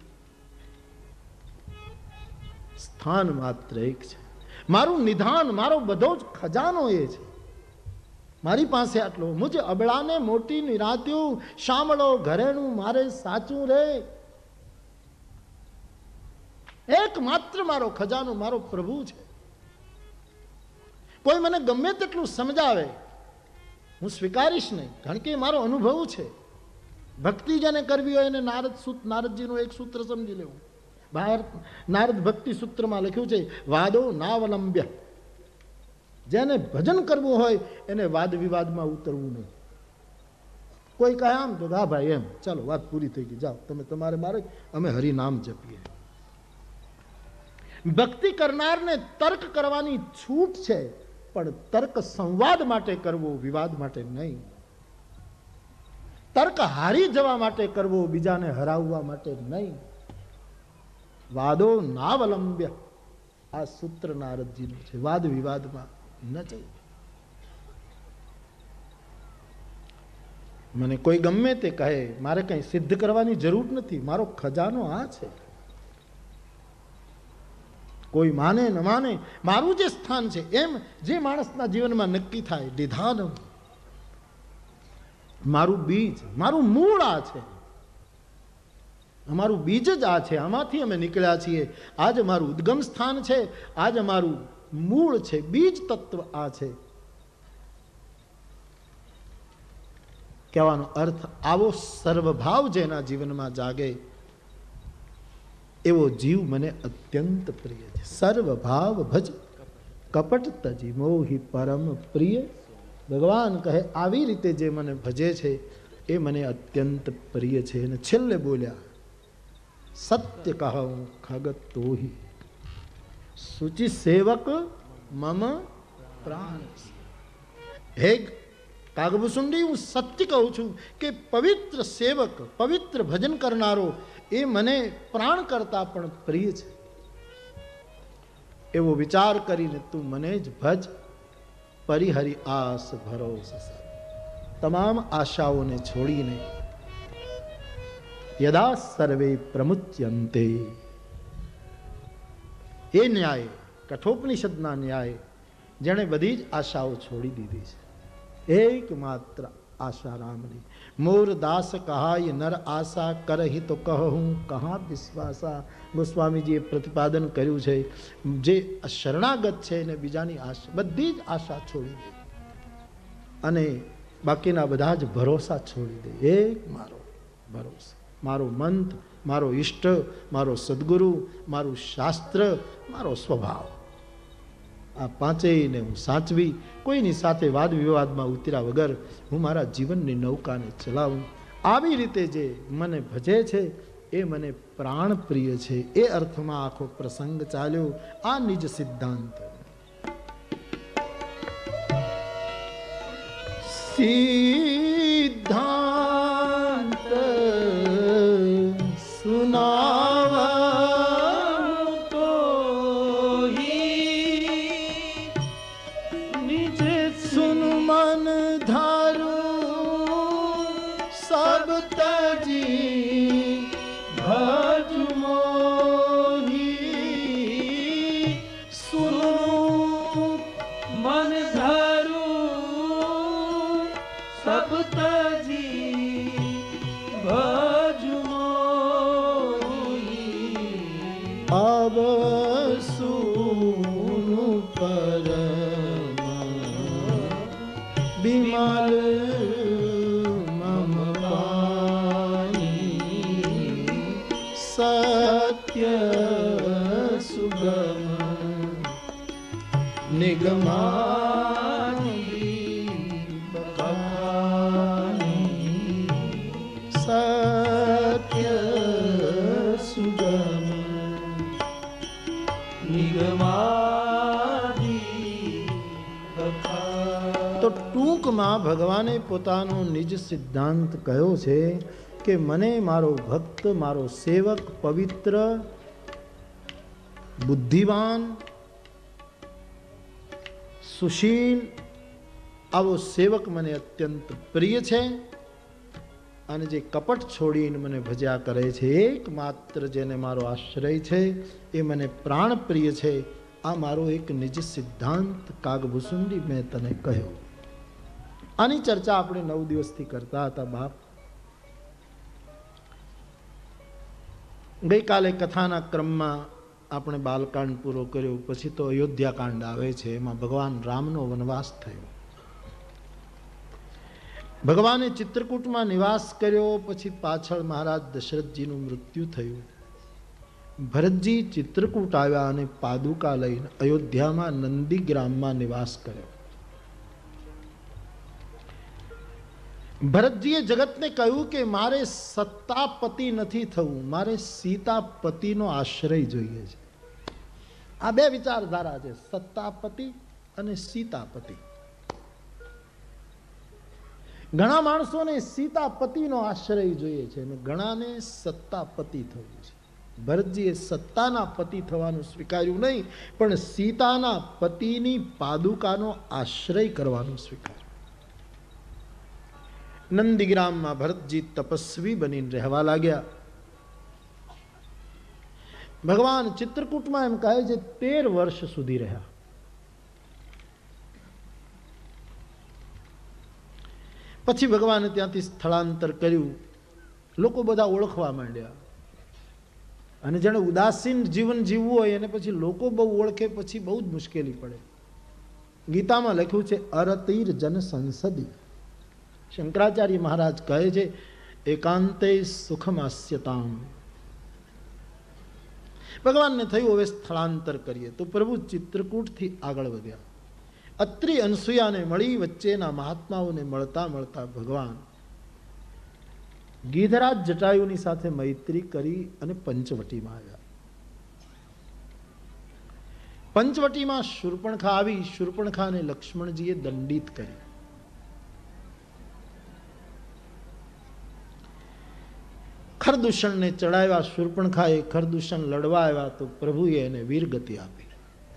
સ્થાન માત્ર એક છે, મારું નિધાન, મારો બધો જ ખજાનો એ છે. મારી પાસે આટલો, મુજ અબળાને મોટી નિરાત્યું, શામળો ઘરેણું મારે સાચું રે. એકમાત્ર મારો ખજાનો મારો પ્રભુ છે. કોઈ મને ગમે તેટલું સમજાવે હું સ્વીકારીશ નહીં, કારણ કે મારો અનુભવ છે. ભક્તિ જેને કરવી હોય એને નારદ સૂત નારદજીનું એક સૂત્ર સમજી લેવું. બહાર નારદ ભક્તિ સૂત્રમાં લખ્યું છે, વાદો નાવલંબ્ય. જેને ભજન કરવું હોય એને વાદ વિવાદમાં ઉતરવું નહીં. કોઈ કહે આમ તો હા ભાઈ એમ, ચાલો વાત પૂરી થઈ ગઈ, જાઓ તમે તમારે મારે, અમે હરિનામ જપીએ. ભક્તિ કરનારને તર્ક કરવાની છૂટ છે, પણ તર્ક સંવાદ માટે કરવો, વિવાદ માટે નહીં. તર્ક હારી જવા માટે કરવો, બીજાને હરાવવા માટે નહીં. વાદો નાવલંબ્ય, આ સૂત્ર નારદજીનું છે. વાદ વિવાદમાં ન જવું. મને કોઈ ગમે તે કહે, મારે કંઈ સિદ્ધ કરવાની જરૂર નથી. મારો ખજાનો આ છે. કોઈ માને ન માને, મારું જે સ્થાન છે એમ જે માણસના જીવનમાં નક્કી થાય. નિધાનમ, મારું બીજ, મારું મૂળ આ છે. અમારું બીજ જ આ છે. આમાંથી અમે નીકળ્યા છીએ. આજ મારું ઉદ્ગમ સ્થાન છે, આજ અમારું મૂળ છે, બીજ તત્વ આ છે. કહેવાનો અર્થ આવો સર્વભાવ જેના જીવનમાં જાગે એવો જીવ મને અત્યંત પ્રિય છે. સર્વભાવ ભજ કપટ તજી મોહી પરમ પ્રિય. ભગવાન કહે આવી રીતે જે મને ભજે છે એ મને અત્યંત પ્રિય છે. અને છેલ્લે બોલ્યા, સત્ય કહું ખગત તોહી, સુચિ સેવક મમ પ્રાણ. હે કાગભૂષુંડી, હું સત્ય કહું છું કે પવિત્ર સેવક, પવિત્ર ભજન કરનારો એ મને પ્રાણ કરતા પણ પ્રિય છે. એવો વિચાર કરીને તું મને જ ભજ. પરિહરિ આસ ભરોસ, તમામ આશાઓને છોડીને યદા સર્વે પ્રમુચ્યંતે, એ ન્યાય, કઠોપનિષદના ન્યાય, જેણે બધી જ આશાઓ છોડી દીધી છે. એકમાત્ર આશા રામની. મોર દાસ કહાય નર આશા કરહી તો કહું કહા વિશ્વાસા. ગોસ્વામીજીએ પ્રતિપાદન કર્યું છે, જે શરણાગત છે એને બીજાની આશા, બધી જ આશા છોડી દે અને બાકીના બધા જ ભરોસા છોડી દે. એક મારો ભરોસો, મારો મંત્ર, મારો ઈષ્ટ, મારો સદગુરુ, મારું શાસ્ત્ર, મારો સ્વભાવ, આ પાંચેયને હું સાચવી કોઈની સાથે વાદ વિવાદમાં ઉતર્યા વગર હું મારા જીવનની નૌકાને ચલાવું. આવી રીતે જે મને ભજે છે એ મને પ્રાણ પ્રિય છે. એ અર્થમાં આખો પ્રસંગ ચાલ્યો. આ નિજ સિદ્ધાંત. સિદ્ધાંત સુનાવા મન ધારું આવસુનું પરમ બિમલ મમ વાણી સત્ય સુગમ નિગમાની બખાની સત્ય સુગમ તો ટૂંકમાં ભગવાને પોતાનો નિજ સિદ્ધાંત કહ્યો છે કે મને મારો ભક્ત, મારો સેવક, પવિત્ર, બુદ્ધિવાન, સુશીલ આવો સેવક મને અત્યંત પ્રિય છે. અને જે કપટ છોડીને મને ભજ્યા કરે છે, એકમાત્ર જેને મારો આશ્રય છે એ મને પ્રાણ પ્રિય છે. આ મારો એક નિજ સિદ્ધાંત કાગભૂસુંડી મેં તને કહ્યો. આની ચર્ચા આપણે નવ દિવસથી કરતા હતા બાપ. ગઈકાલે કથાના ક્રમમાં આપણે બાલકાંડ પૂરો કર્યો, પછી તો અયોધ્યાકાંડ આવે છે. એમાં ભગવાન રામનો વનવાસ થયો. ભગવાને ચિત્રકૂટમાં નિવાસ કર્યો, પછી પાછળ મહારાજ દશરથજીનું મૃત્યુ થયું. ભરતજી ચિત્રકૂટ આવ્યા અને પાદુકા લઈને અયોધ્યામાં નંદીગ્રામમાં નિવાસ કર્યો. ભરતજીએ જગતને કહ્યું કે મારે સત્તાપતિ નથી થવું, મારે સીતાપતિનો આશ્રય જોઈએ છે. આ બે વિચારધારા છે, સત્તાપતિ અને સીતાપતિ. ઘણા માણસોને સીતાપતિનો આશ્રય જોઈએ છે અને ઘણાને સત્તાપતિ થવું છે. ભરતજીએ સત્તાના પતિ થવાનું સ્વીકાર્યું નહીં, પણ સીતાના પતિની પાદુકાનો આશ્રય કરવાનું સ્વીકાર્યું. નંદીગ્રામમાં ભરતજી તપસ્વી બનીને રહેવા લાગ્યા. ભગવાન ચિત્રકૂટમાં એમ કહે છે તેર વર્ષ સુધી રહ્યા. પછી ભગવાને ત્યાંથી સ્થળાંતર કર્યું. લોકો બધા ઓળખવા માંડ્યા. અને જેને ઉદાસીન જીવન જીવવું હોય એને પછી લોકો બહુ ઓળખે પછી બહુ જ મુશ્કેલી પડે. ગીતામાં લખ્યું છે અરતીર જન સંસદી. શંકરાચાર્ય મહારાજ કહે છે એકાંતે સુખમાસ્યતામ. ભગવાનને થયું હવે સ્થળાંતર કરીએ, તો પ્રભુ ચિત્રકૂટથી આગળ વધ્યા. અત્રિ અનસુયાને મળી, વચ્ચેના મહાત્માઓને મળતા મળતા ભગવાન ગીધરાજ જટાયુની સાથે મૈત્રી કરી અને પંચવટીમાં આવ્યા. પંચવટીમાં શૂર્પણખા આવી. શૂર્પણખાને લક્ષ્મણજીએ દંડિત કરી. ખરદૂષણને ચડાવ્યા. શૂર્પણખાએ ખરદૂષણ લડવા આવ્યા તો પ્રભુએ એને વીરગતિ આપી.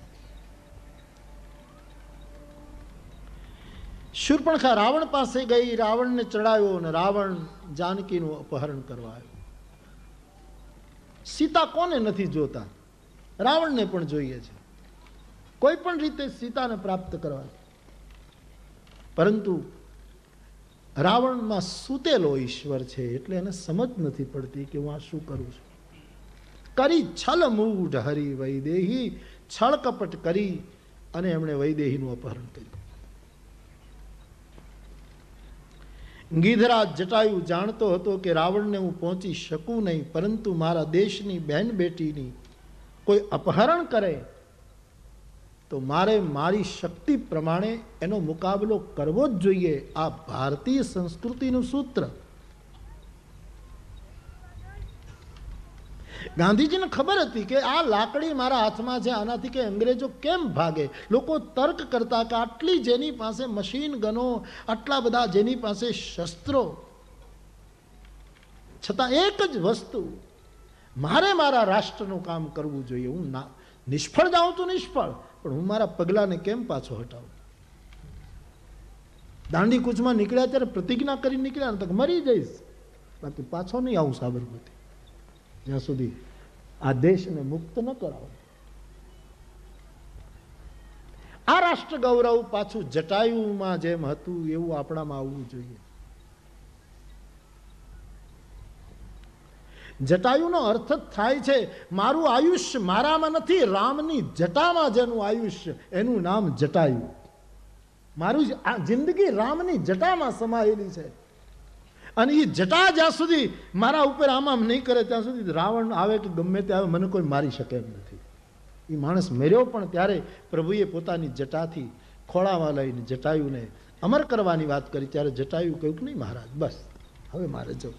શૂર્પણખા રાવણ પાસે ગઈ, રાવણને ચડાવ્યો અને રાવણ જાનકીનું અપહરણ કરવા આવ્યો. સીતા કોને નથી જોતા? રાવણને પણ જોઈએ છે. કોઈ પણ રીતે સીતાને પ્રાપ્ત કરવા, પરંતુ રાવણમાં સૂતેલો ઈશ્વર છે એટલે એને સમજ નથી પડતી કે હું આ શું કરું છું. કરી છલ મૂઢ હરી વૈદેહી. છળ કપટ કરી અને એમણે વૈદેહીનું અપહરણ કર્યું. ગીધરાજ જટાયુ જાણતો હતો કે રાવણને હું પહોંચી શકું નહીં, પરંતુ મારા દેશની બહેન બેટીની કોઈ અપહરણ કરે તો મારે મારી શક્તિ પ્રમાણે એનો મુકાબલો કરવો જ જોઈએ. આ ભારતીય સંસ્કૃતિનું સૂત્ર. ગાંધીજીને ખબર હતી કે આ લાકડી મારા હાથમાં છે, આનાથી કે અંગ્રેજો કેમ ભાગે. લોકો તર્ક કરતા કે આટલી જેની પાસે મશીન ગનો, આટલા બધા જેની પાસે શસ્ત્રો, છતાં એક જ વસ્તુ, મારે મારા રાષ્ટ્રનું કામ કરવું જોઈએ. હું ના નિષ્ફળ જાઉં તો નિષ્ફળ, પણ હું મારા પગલાને કેમ પાછો હટાવું. દાંડી કૂચમાં નીકળ્યા ત્યારે પ્રતિજ્ઞા કરી નીકળ્યા ને તો મરી જઈશ, બાકી પાછો નહીં આવું સાબરમતી, જ્યાં સુધી આ દેશને મુક્ત ન કરાવો. આ રાષ્ટ્ર ગૌરવ પાછું જટાયુમાં જેમ હતું એવું આપણામાં આવવું જોઈએ. જટાયુનો અર્થ જ થાય છે મારું આયુષ્ય મારામાં નથી, રામની જટામાં જેનું આયુષ્ય એનું નામ જટાયુ. મારું આ જિંદગી રામની જટામાં સમાયેલી છે. અને એ જટા જ્યાં સુધી મારા ઉપર આમ આમ નહીં કરે ત્યાં સુધી રાવણ આવે કે ગમે તે આવે મને કોઈ મારી શકે એમ નથી. એ માણસ મર્યો પણ ત્યારે પ્રભુએ પોતાની જટાથી ખોળામાં લઈને જટાયુને અમર કરવાની વાત કરી. ત્યારે જટાયુ કહ્યું કે નહીં મહારાજ બસ હવે મારે જવું.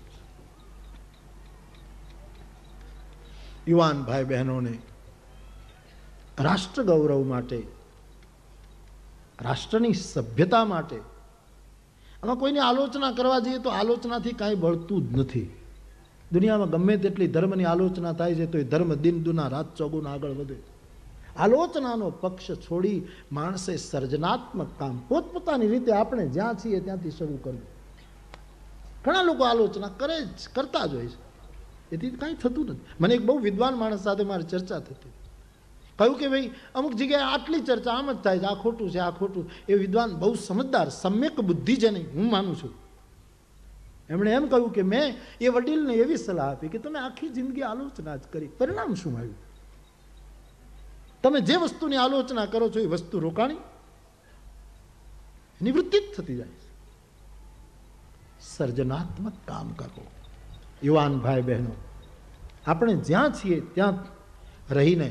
યુવાન ભાઈ બહેનોને રાષ્ટ્ર ગૌરવ માટે, રાષ્ટ્રની સભ્યતા માટે આમાં કોઈની આલોચના કરવા જઈએ તો આલોચનાથી કાંઈ બળતું જ નથી. દુનિયામાં ગમે તેટલી ધર્મની આલોચના થાય છે તો એ ધર્મ દિન દુના રાત ચોગુના આગળ વધે. આલોચનાનો પક્ષ છોડી માણસે સર્જનાત્મક કામ પોતપોતાની રીતે આપણે જ્યાં છીએ ત્યાંથી શરૂ કરવું. ઘણા લોકો આલોચના કરે જ કરતા જ હોય છે, એથી કાંઈ થતું નથી. મને એક બહુ વિદ્વાન માણસ સાથે મારી ચર્ચા થતી, કહ્યું કે ભાઈ અમુક જગ્યાએ આટલી ચર્ચા આમ જ થાય છે, આ ખોટું છે આ ખોટું. એ વિદ્વાન બહુ સમજદાર સમ્યક બુદ્ધિ છે નહીં, હું માનું છું. એમણે એમ કહ્યું કે મેં એ વડીલને એવી સલાહ આપી કે તમે આખી જિંદગી આલોચના જ કરી, પરિણામ શું આવ્યું? તમે જે વસ્તુની આલોચના કરો છો એ વસ્તુ રોકાણી નિવૃત્તિ જ થતી જાય છે. સર્જનાત્મક કામ કરો. યુવાન ભાઈ બહેનો, આપણે જ્યાં છીએ ત્યાં રહીને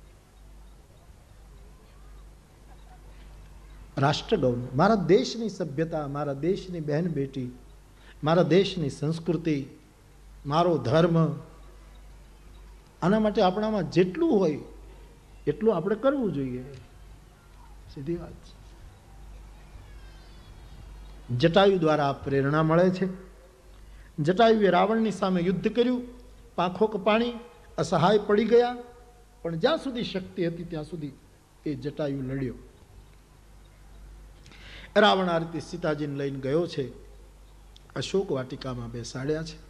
રાષ્ટ્ર ગૌરવ, મારા દેશની સભ્યતા, મારા દેશની બહેન બેટી, મારા દેશની સંસ્કૃતિ, મારો ધર્મ, આના માટે આપણામાં જેટલું હોય એટલું આપણે કરવું જોઈએ. સીધી વાત છે. જટાયુ દ્વારા પ્રેરણા મળે છે. જટાયુએ રાવણની સામે યુદ્ધ કર્યું, પાંખો કપાણી, અસહાય પડી ગયા, પણ જ્યાં સુધી શક્તિ હતી ત્યાં સુધી એ જટાયુ લડ્યો. રાવણ આ રીતે સીતાજીને લઈને ગયો છે, અશોક વાટિકામાં બેસાડ્યા છે.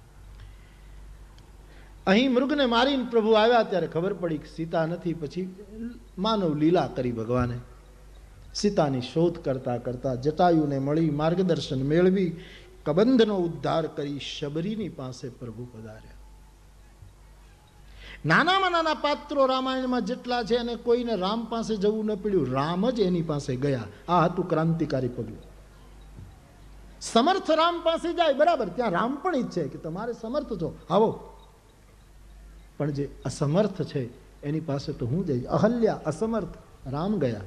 અહીં મૃગને મારીને પ્રભુ આવ્યા ત્યારે ખબર પડી કે સીતા નથી. પછી માનવ લીલા કરી ભગવાને. સીતાની શોધ કરતા કરતા જટાયુને મળી, માર્ગદર્શન મેળવી, કબંધનો ઉદ્ધાર કરી શબરીની પાસે પ્રભુ પધાર્યા. નાનામાં નાના પાત્રો રામાયણમાં જેટલા છે અને કોઈને રામ પાસે જવું ન પડ્યું, રામ જ એની પાસે ગયા. આ હતું ક્રાંતિકારી પગલું. સમર્થ રામ પાસે જાય બરાબર, ત્યાં રામ પણ ઈચ્છે કે તમારે સમર્થ છો આવો, પણ જે અસમર્થ છે એની પાસે તો હું જઈશ. અહલ્યા અસમર્થ, રામ ગયા.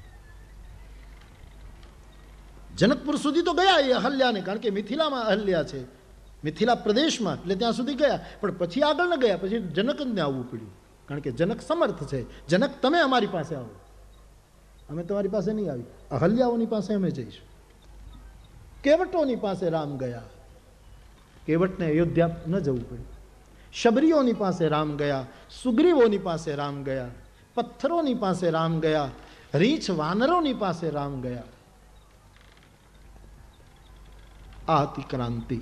જનકપુર સુધી તો ગયા એ અહલ્યાને, કારણ કે મિથિલામાં અહલ્યા છે, મિથિલા પ્રદેશમાં, એટલે ત્યાં સુધી ગયા. પણ પછી આગળ ન ગયા, પછી જનકને આવવું પડ્યું, કારણ કે જનક સમર્થ છે. જનક તમે અમારી પાસે આવો, અમે તમારી પાસે નહીં આવી, અહલ્યાઓની પાસે અમે જઈશું. કેવટોની પાસે રામ ગયા, કેવટને અયોધ્યા ન જવું પડ્યું. શબરીઓની પાસે રામ ગયા, સુગ્રીવોની પાસે રામ ગયા, પથ્થરોની પાસે રામ ગયા, રીંછ વાનરોની પાસે રામ ગયા. આ હતી ક્રાંતિ.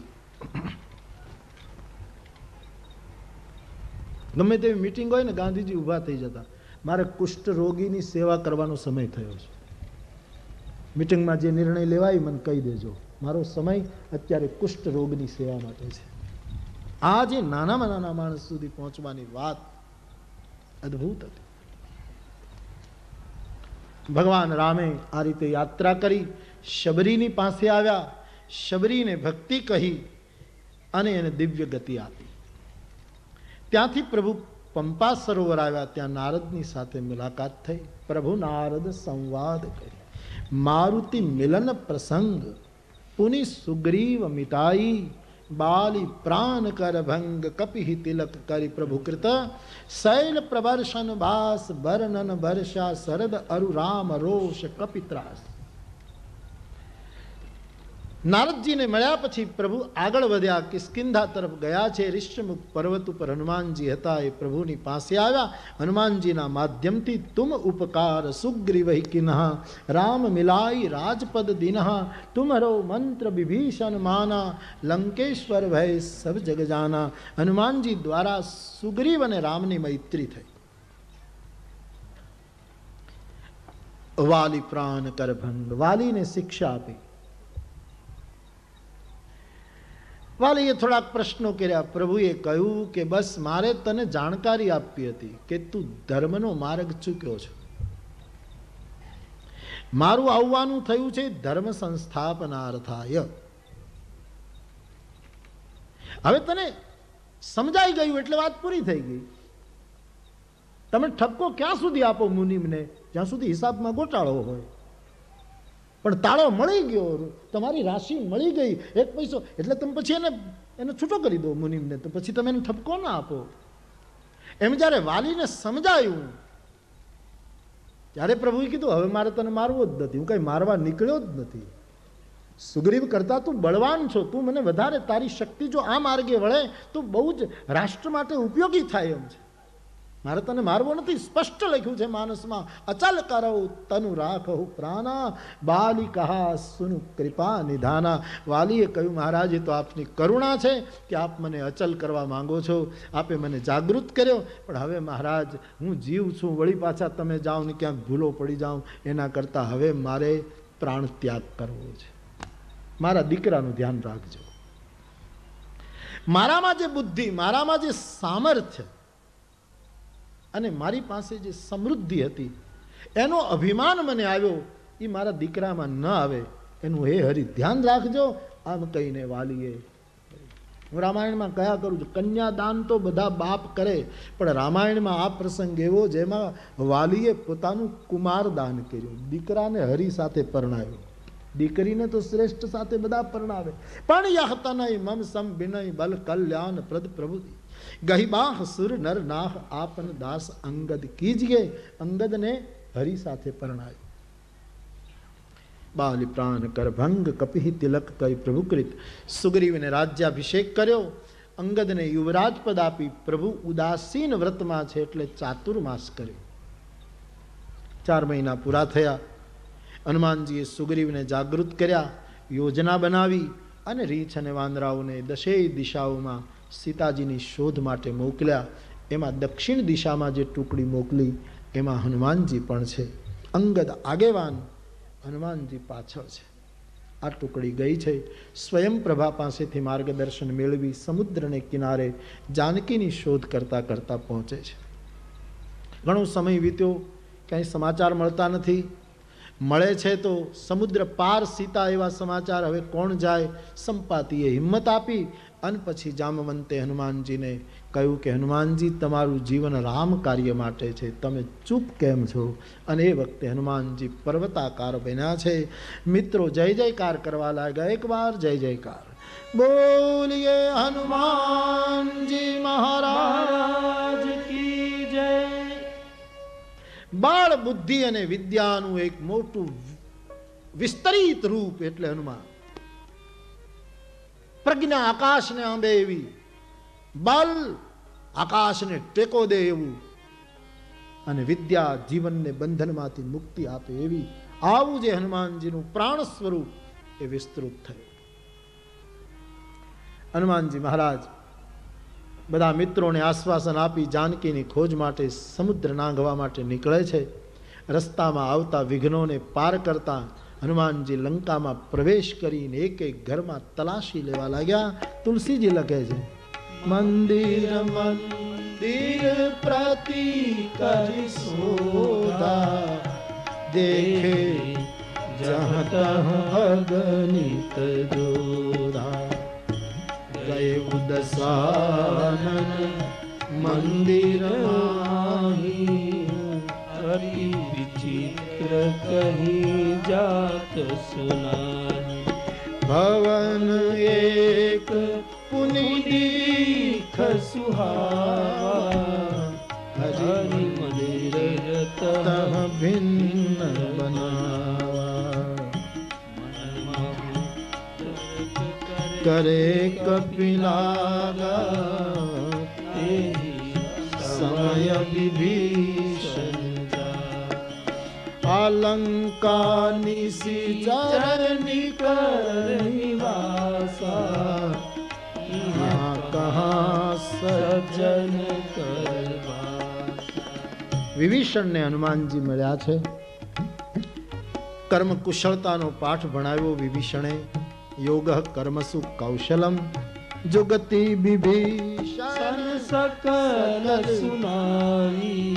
ગમે તેવી મિટિંગ હોય ને, ગાંધીજી ઊભા થઈ જતા, મારે કુષ્ઠ રોગીની સેવા કરવાનો સમય થયો છે, મિટિંગમાં જે નિર્ણય લેવાય મને કહી દેજો, મારો સમય અત્યારે કુષ્ઠ રોગની સેવા માટે છે. આ જે નાનામાં નાના માણસ સુધી પહોંચવાની વાત અદ્ભુત હતી. ભગવાન રામે આ રીતે યાત્રા કરી, શબરીની પાસે આવ્યા, શબરીને ભક્તિ કહી અને એને દિવ્ય ગતિ આપી. ત્યાંથી પ્રભુ પંપા સરોવર આવ્યા, ત્યાં નારદની સાથે મુલાકાત થઈ. પ્રભુ નારદ સંવાદ કરી, મારુતિ મિલન પ્રસંગ, પુનિ સુગ્રીવ મિટાઈ, બાલી પ્રાણ કર ભંગ, કપિ તિલક કરી પ્રભુ કૃત, શૈલ પ્રવર્ષન ભાસ, વર્ણન વર્ષા, શરદ અરુ રામ રોષ કપિત્રાસ. નારદજીને મળ્યા પછી પ્રભુ આગળ વધ્યા, કિષ્કિંધા તરફ ગયા છે. ઋષ્યમુખ પર્વત ઉપર હનુમાનજી હતા, એ પ્રભુની પાસે આવ્યા. હનુમાનજીના માધ્યમથી તુમ ઉપકાર સુગ્રીવ કિન્હ, રામ મિલાઈ રાજપદ દિનઃ, તુમરો મંત્ર વિભીષણ માના, લંકેશ્વર ભય સબ જગ જાના. હનુમાનજી દ્વારા સુગ્રીવ અને રામની મૈત્રી થઈ. વાલી પ્રાણ કર ભંગ, વાલીને શિક્ષા આપી. વાલીએ થોડાક પ્રશ્નો કર્યા. પ્રભુએ કહ્યું કે બસ મારે તને જાણકારી આપવી હતી કે તું ધર્મનો માર્ગ ચૂક્યો છે. મારું આવવાનું થયું છે ધર્મ સંસ્થાપનાર્થાય. હવે તને સમજાઈ ગયું એટલે વાત પૂરી થઈ ગઈ. તમે ઠપકો ક્યાં સુધી આપો મુનિમને? જ્યાં સુધી હિસાબમાં ગોટાળો હોય. પણ તાળો મળી ગયો, તમારી રાશિ મળી ગઈ, એક પૈસો, એટલે તમે પછી એને એને છૂટો કરી દો મુનિમને, તો પછી તમે એને ઠપકો ના આપો. એમ જ્યારે વાલીને સમજાયું ત્યારે પ્રભુએ કીધું હવે મારે તને મારવો જ નથી, હું કઈ મારવા નીકળ્યો જ નથી. સુગ્રીવ કરતા તું બળવાન છો, તું મને વધારે, તારી શક્તિ જો આ માર્ગે વળે તો બહુ જ રાષ્ટ્ર માટે ઉપયોગી થાય એમ છે. મારે તને મારવો નથી. સ્પષ્ટ લખ્યું છે માનસમાં, અચલ કરો તનુ રાખો પ્રાણા બાલી કહા સુનુ કૃપા નિધાના. વાલીએ કહ્યું મહારાજ એ તો આપની કરુણા છે કે આપ મને અચલ કરવા માંગો છો, આપે મને જાગૃત કર્યો, પણ હવે મહારાજ હું જીવ છું, વળી પાછા તમે જાઓ ને ક્યાંક ભૂલો પડી જાઓ, એના કરતાં હવે મારે પ્રાણ ત્યાગ કરવો છે. મારા દીકરાનું ધ્યાન રાખજો. મારામાં જે બુદ્ધિ, મારામાં જે સામર્થ્ય અને મારી પાસે જે સમૃદ્ધિ હતી એનો અભિમાન મને આવ્યો, એ મારા દીકરામાં ન આવે, એનું હે હરિ ધ્યાન રાખજો. આમ કહીને વાલીએ, હું રામાયણમાં કયા કરું છું, કન્યાદાન તો બધા બાપ કરે, પણ રામાયણમાં આ પ્રસંગ એવો જેમાં વાલીએ પોતાનું કુમાર દાન કર્યું. દીકરાને હરિ સાથે પરણાવ્યો, દીકરીને તો શ્રેષ્ઠ સાથે બધા પરણાવે. પણ યહ તનય મમ સમ વિનય બલ કલ્યાણ પ્રદ પ્રભુ ગહિબાહ સુર નર નાહ આપન દાસ અંગદ કીજીએ. અંગદને હરિ સાથે પરણાવ્યો. બાલી પ્રાણ કર ભંગ કપિ તિલક કરી પ્રભુકૃત. સુગ્રીવને રાજ્યાભિષેક કર્યો, અંગદને યુવરાજ પદ આપી. પ્રભુ ઉદાસીન વ્રતમાં છે એટલે ચાતુર્માસ કર્યો. ચાર મહિના પૂરા થયા. હનુમાનજીએ સુગ્રીવને જાગૃત કર્યા, યોજના બનાવી અને રીછ અને વાંદરાઓને દશેય દિશાઓમાં સીતાજીની શોધ માટે મોકલ્યા. એમાં દક્ષિણ દિશામાં જે ટુકડી મોકલી એમાં હનુમાનજી પણ છે. અંગદ આગેવાન, હનુમાનજી પાછળ છે. આ ટુકડી ગઈ છે સ્વયં પ્રભા પાસેથી માર્ગદર્શન મેળવી સમુદ્રને કિનારે જાનકીની શોધ કરતા કરતા પહોંચે છે. ઘણો સમય વીત્યો, ક્યાંય સમાચાર મળતા નથી. મળે છે તો સમુદ્ર પાર સીતા એવા સમાચાર. હવે કોણ જાય? સંપાતિએ હિંમત આપી અને પછી જામવંતે હનુમાનજીને કહ્યું કે હનુમાનજી તમારું જીવન રામ કાર્ય માટે છે, તમે ચૂપ કેમ છો? અને એ વખતે હનુમાનજી પર્વતાકાર બન્યા છે. મિત્રો જય જયકાર કરવા લાગ્યા. એક વાર જય જયકાર બોલીએ હનુમાનજી મહારાજ કી જય. બાળ બુદ્ધિ અને વિદ્યાનું એક મોટું વિસ્તરિત રૂપ એટલે હનુમાન. પ્રજ્ઞા આકાશને આંબે એવી, બલ આકાશને ટેકો દે એવું, અને વિદ્યા જીવનને બંધનમાંથી મુક્તિ આપે એવી. આવું જે હનુમાનજીનું પ્રાણ સ્વરૂપ એ વિસ્તૃત થયું. હનુમાનજી મહારાજ બધા મિત્રોને આશ્વાસન આપી જાનકીની ખોજ માટે સમુદ્ર નાંગવા માટે નીકળે છે. રસ્તામાં આવતા વિઘ્નોને પાર કરતા હનુમાનજી લંકામાં પ્રવેશ કરીને એક એક ઘરમાં તલાશી લેવા લાગ્યા. તુલસીજી લખે છે, મંદિર મંદિર પ્રતિ કરી સોદા દેખે જહાં તહાં અગણિત જોધા. ગયે ઉદસાનન મંદિર અતિ વિચિત્ર કહી જાત સુનાઈ. ભવન એક પુનિદીખ સુહાવા હરિ મંદિર તહ ભિન્ન બનાવા. કરે કપિલાગા સમય વિભીષણ. આલંકા નિશી ચરણી કર નિવાસા કહા સજ્જન કરવા. વિભીષણને હનુમાનજી મળ્યા છે. કર્મ કુશળતાનો પાઠ ભણાવ્યો વિભીષણે. યોગ કર્મસુ કૌશલમ जुगति विभीषण सकल सुनाई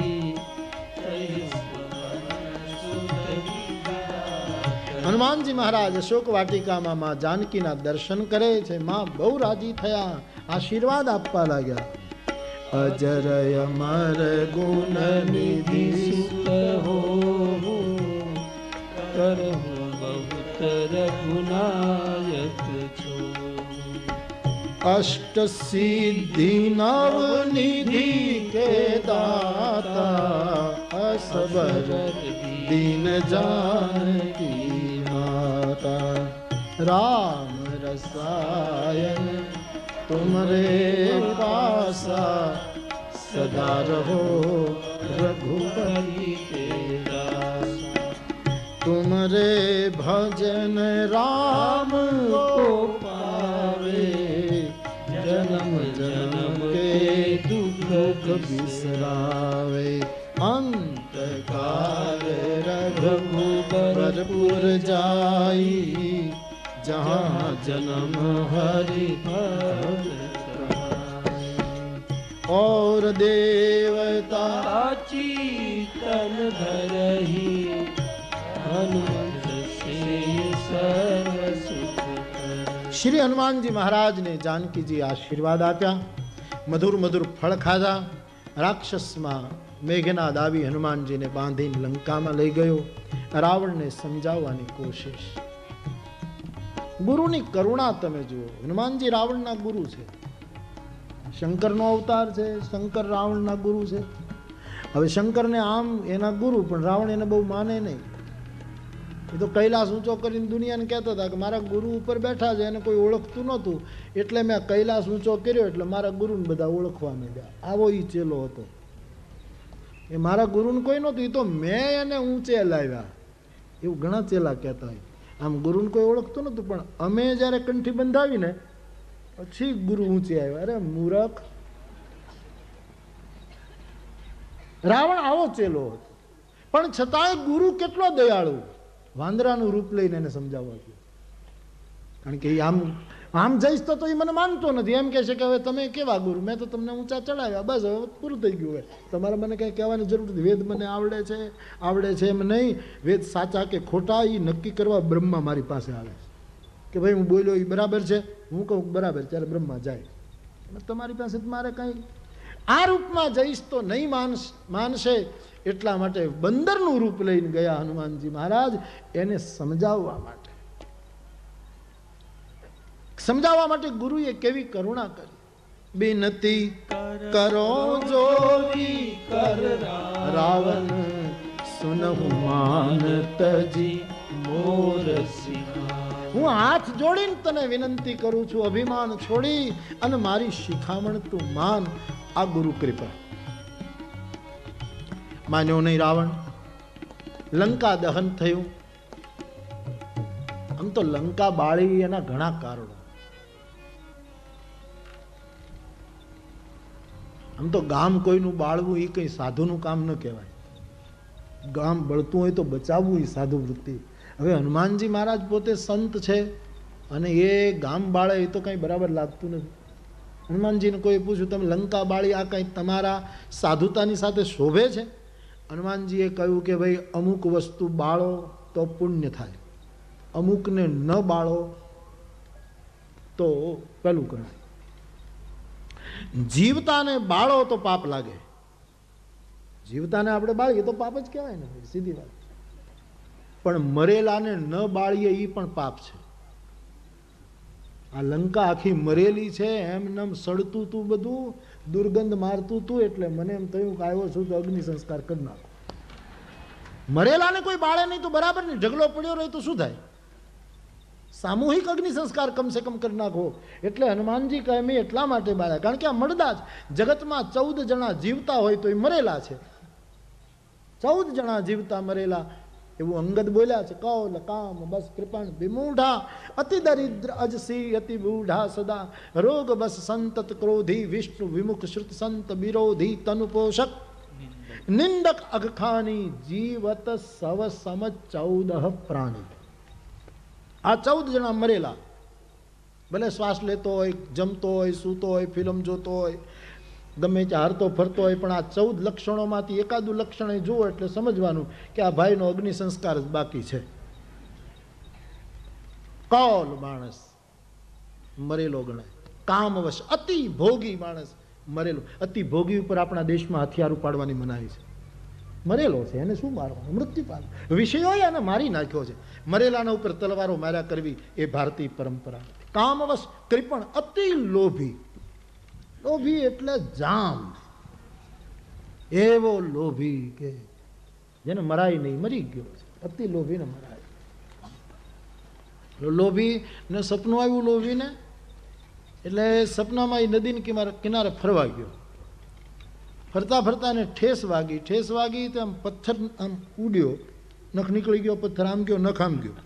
હનુમાનજી મહારાજ અશોક વાટિકામાં માં જાનકીના દર્શન કરે છે. માં બહુ રાજી થયા, આશીર્વાદ આપવા લાગ્યા. અજરય અમર ગુણ નિધિ સુત હો કરહું બહુત રઘુનાયક છો. અષ્ટ સિદ્ધિ નવ નિધિ કે દાતા અસબર દીન જાનકી માતા. રામ રસાયન તુમરે પાસા સદા રહો રઘુપતિ કે દાસા. તુમરે ભજન રામ કો પાવે જન્મ જન્મ કે દુઃખ બિસરાવે. અંત કાલ રઘુબરપુર જાઈ જहाँ जन्म हरि भक्त और देवता चीतन धरहि हनुमत से सर्व सुख कर. श्री हनुमानजी महाराज ने जानकी जी आशीर्वाद आप्या. मधुर मधुर फल खाधा. રાક્ષસમાં મેઘનાદ આવી હનુમાનજીને બાંધીને લંકામાં લઈ ગયો. રાવણને સમજાવવાની કોશિશ. ગુરુની કરુણા તમે જુઓ. હનુમાનજી રાવણના ગુરુ છે, શંકરનો અવતાર છે, શંકર રાવણના ગુરુ છે. હવે શંકરને આમ એના ગુરુ, પણ રાવણ એને બહુ માને નહીં. એ તો કૈલાસ ઊંચો કરીને દુનિયાને કહેતા હતા કે મારા ગુરુ ઉપર બેઠા છે, એને કોઈ ઓળખતું નહોતું, એટલે મેં કૈલાસ ઊંચો કર્યો, એટલે મારા ગુરુને બધા ઓળખવા માંડ્યા. આવો એ ચેલો હતો. એ મારા ગુરુને કોઈ નહોતું, એ તો મેં એને ઊંચે લાવ્યા. એવું ઘણા ચેલા કહેતા હોય. આમ ગુરુને કોઈ ઓળખતું નહોતું, પણ અમે જ્યારે કંઠી બંધાવીને પછી ગુરુ ઊંચે આવ્યા. અરે મૂરખ! રાવણ આવો ચેલો હતો, પણ છતાંય ગુરુ કેટલો દયાળુ. વાંદરાનું રૂપ લઈને એને સમજાવવા ગયો. કારણ કે આમ આમ જઈશ તો એ મને માનતો નથી. એમ કહે છે કે હવે તમે કેવા ગુરુ, મેં તો તમને ઊંચા ચડાવ્યા, બસ હવે પૂરું થઈ ગયું. હવે તમારે મને કંઈ કહેવાની જરૂર નથી. વેદ મને આવડે છે આવડે છે એમ નહીં, વેદ સાચા કે ખોટા એ નક્કી કરવા બ્રહ્મા મારી પાસે આવે છે કે ભાઈ હું બોલ્યો એ બરાબર છે, હું કહું બરાબર, ત્યારે બ્રહ્મા જાય. તમારી પાસે મારે કંઈ આ રૂપમાં જઈશ તો નહીં માનસ માનશે. એટલા માટે બંદરનું રૂપ લઈને ગયા હનુમાનજી મહારાજ એને સમજાવવા માટે. સમજાવવા માટે ગુરુએ કેવી કરુણા કરી. બિનતી કરો જોવી કર રાવણ સુનહુ માન તજી મોર સિંહા. હું હાથ જોડીને તને વિનંતી કરું છું, અભિમાન છોડી અને મારી શિખામણ તું માન. આ ગુરુ કૃપા. માન્યો નહીં રાવણ. લંકા દહન થયું. આમ તો લંકા બાળી એના ઘણા કારણો. આમ તો ગામ કોઈનું બાળવું એ કઈ સાધુનું કામ ન કહેવાય. ગામ બળતું હોય તો બચાવવું એ સાધુ વૃત્તિ. હવે હનુમાનજી મહારાજ પોતે સંત છે અને એ ગામ બાળે એ તો કઈ બરાબર લાગતું નથી. હનુમાનજીને કોઈ પૂછ્યું તમે લંકા બાળી આ કઈ તમારા સાધુતાની સાથે શોભે છે? હનુમાનજીએ કહ્યું કે ભાઈ અમુક વસ્તુ બાળો તો પુણ્ય થાય, અમુકને ન બાળો તો પેલું ગણાય. જીવતાને બાળો તો પાપ લાગે. જીવતાને આપણે બાળીએ તો પાપ જ કહેવાય ને, સીધી વાત. પણ મરેલાને ન બાળીએ એ પણ પાપ છે. આ લંકા આખી મરેલી છે, એમ નમ સડતું તું, બધું દુર્ગંધ મારતું તું, એટલે મને એમ થયું કે આવ્યો છું તો અગ્નિ સંસ્કાર કરી નાખો. મરેલાને કોઈ બાળે નહીં તો બરાબર નહીં, ઢગલો પડ્યો રહે તો શું થાય? સામૂહિક અગ્નિ સંસ્કાર કમસે કમ કરી નાખો. એટલે હનુમાનજી કહે મેં એટલા માટે બાળ્યા, કારણ કે આ મળદા જ જગતમાં ચૌદ જણા જીવતા હોય તો એ મરેલા છે. ચૌદ જણા જીવતા મરેલા એવું અંગદ બોલ્યા છે. કૌલ કામ બસ કૃપણ વિમૂઢા અતિ દરિદ્ર અજસી અતિ બૂઢા સદા રોગ બસ સંતત ક્રોધી વિષ્ણુ વિમુખ શ્રુત સંત વિરોધી તનુ પોષક નિંદક અગખાની જીવત સવ સમ ચૌદ પ્રાણી. આ ચૌદ જણા મરેલા ભલે શ્વાસ લેતો હોય, જમતો હોય, સૂતો હોય, ફિલ્મ જોતો હોય, ગમે ત્યાં હરતો ફરતો હોય, પણ આ ચૌદ લક્ષણોમાંથી એકાદું લક્ષણ એ જુઓ એટલે સમજવાનું કે આ ભાઈનો અગ્નિ સંસ્કાર જ બાકી છે. કૌલ માણસ મરેલો ગણાય, કામવશ અતિ ભોગી માણસ મરેલો. અતિ ભોગી ઉપર આપણા દેશમાં હથિયાર ઉપાડવાની મનાઈ છે. મરેલો છે, એને શું મારવાનું? મૃત્યુ પામ વિષયો એને મારી નાખ્યો છે. મરેલાના ઉપર તલવારો માર્યા કરવી એ ભારતીય પરંપરા. કામવશ કૃપણ અતિ લોભી. લોભી એટલે જામ, એવો લોભી કે જેને મરાય નહીં, મરી ગયો છે. અતિ લોભી ને મરાય. લોભી ને સપનું આવ્યું લોભીને, એટલે સપનામાં એ નદીની કિનારે કિનારે ફરવા ગયો. ફરતા ફરતા ને ઠેસ વાગી. ઠેસ વાગી તો આમ પથ્થર આમ ઉડ્યો, નખ નીકળી ગયો, પથ્થર આમ ગયો, નખ આમ ગયો.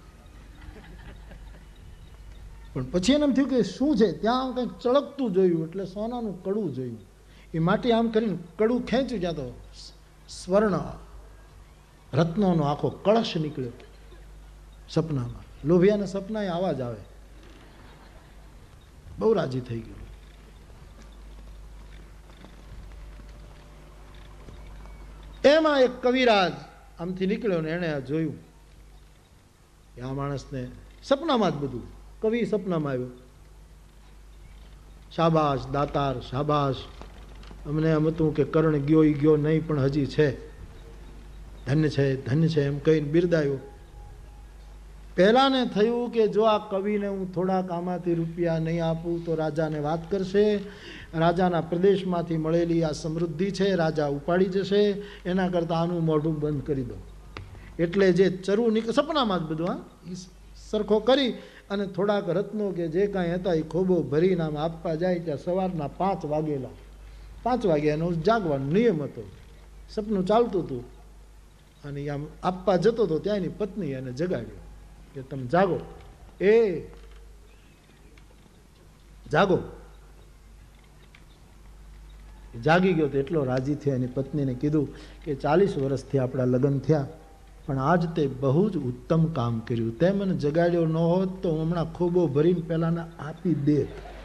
પણ પછી એને એમ થયું કે શું છે, ત્યાં કંઈક ચળકતું જોયું, એટલે સોનાનું કડું જોયું. એ માટી આમ કરીને કડું ખેંચ્યું, ત્યાં તો સ્વર્ણ રત્નોનો આખો કળશ નીકળ્યો સપનામાં. લોભિયાના સપના આવા જ આવે. બહુ રાજી થઈ ગયો. એમાં એક કવિરાજ આમથી નીકળ્યો ને એણે આ જોયું કે આ માણસને સપનામાં જ બધું. કવિ સપનામાં આવ્યો. શાબાશ દાતાર, શાબાશ, અમને એમ હતું કે કર્ણ ગયો ઈ ગયો નહીં, પણ હજી છે, ધન્ય છે, ધન્ય છે એમ કહીને બિરદાયો. પહેલાને થયું કે જો આ કવિને હું થોડાક આમાંથી રૂપિયા નહીં આપું તો રાજાને વાત કરશે, રાજાના પ્રદેશમાંથી મળેલી આ સમૃદ્ધિ છે રાજા ઉપાડી જશે, એના કરતાં આનું મોઢું બંધ કરી દો. એટલે જે ચરુ નીકળ સપનામાં જ બધું, હા, એ સરખો કરી અને થોડાક રત્નો કે જે કાંઈ હતા એ ખોબો ભરીને આમ આપવા જાય. ત્યાં સવારના પાંચ વાગેલા. પાંચ વાગ્યા એનો જાગવાનો નિયમ હતો. સપનું ચાલતું હતું અને આમ આપવા જતો હતો, ત્યાં એની પત્ની એને જગાડ્યો કે તમે જાગો, એ જાગો. જાગી ગયો તો એટલો રાજી થયો. એની પત્નીને કીધું કે ચાલીસ વર્ષથી આપણા લગ્ન થયા, પણ આજ તે બહુ જ ઉત્તમ કામ કર્યું. તે મને જગાડ્યો ન હોત તો હમણાં ખોબો ભરીને પેલાને આપી દે.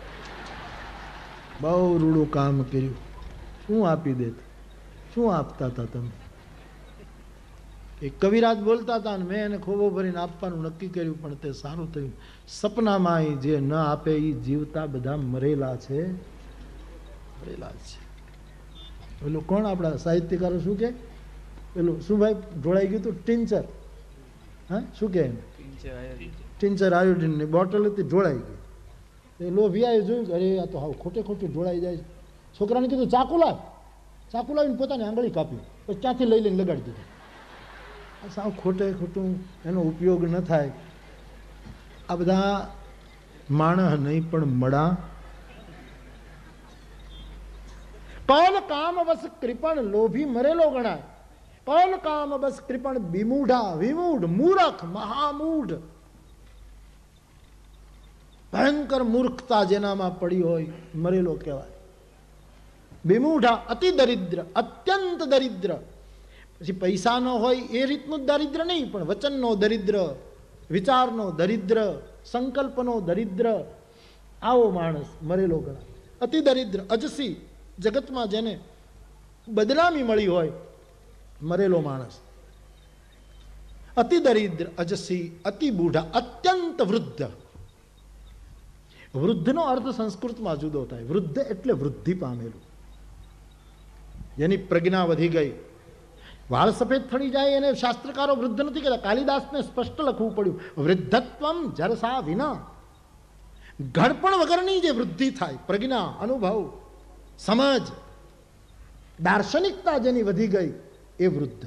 બહુ રૂડું કામ કર્યું. શું આપી દે? શું આપતા હતા તમે? એ કવિરાજ બોલતા હતા અને મેં એને ખોબો ભરીને આપવાનું નક્કી કર્યું, પણ તે સારું થયું. સપનામાં જે ન આપે એ જીવતા બધા મરેલા છે, મરેલા છે. પેલું કોણ આપણા સાહિત્યકારો શું કે, પેલું શું ભાઈ ઢોળાઈ ગયું હતું, ટિંચર, હા શું કે, ટિંચર આયોડિનની બોટલ હતી, ઢોળાઈ ગઈ. એ લોભિયાએ જોયું કે અરે આ તો હાવ ખોટે ખોટું ઢોળાઈ જાય. છોકરાને કીધું ચાકુ લાવ. ચાકુ લાવીને પોતાની આંગળી કાપી, પછી ત્યાંથી લઈ લઈને લગાડી દીધું. સાવ ખોટે ખોટું એનો ઉપયોગ ન થાય. આ બધા માણસ નહીં પણ મડા. કૌલ કામ બસ કૃપણ લોભી મરેલો ગણાય. કૌલ કામ બસ કૃપણ વિમૂઢા, વિમૂઢ, મૂરખ, મહામૂઢ, ભયંકર મૂર્ખતા જેનામાં પડી હોય મરેલો કહેવાય. વિમૂઢા, અતિ દરિદ્ર, અત્યંત દરિદ્ર. પછી પૈસા ન હોય એ રીતનું દરિદ્ર નહીં, પણ વચનનો દરિદ્ર, વિચારનો દરિદ્ર, સંકલ્પનો દરિદ્ર, આવો માણસ મરેલો ગણાય. અતિ દરિદ્ર, અજસી, જગતમાં જેને બદનામી મળી હોય મરેલો માણસ. અતિ દરિદ્ર, અજસી, અતિ બૂઢા, અત્યંત વૃદ્ધ. વૃદ્ધનો અર્થ સંસ્કૃતમાં જુદો થાય. વૃદ્ધ એટલે વૃદ્ધિ પામેલું, જેની પ્રજ્ઞા વધી ગઈ. વાળ સફેદ થડી જાય એને શાસ્ત્રકારો વૃદ્ધ નથી કહેતા. કાલિદાસને સ્પષ્ટ લખવું પડ્યું, વૃદ્ધત્વમ જરસા વિના. ઘડપણ વગરની જે વૃદ્ધિ થાય, પ્રજ્ઞા, અનુભવ, સમજ, દાર્શનિકતા જેની વધી ગઈ એ વૃદ્ધ.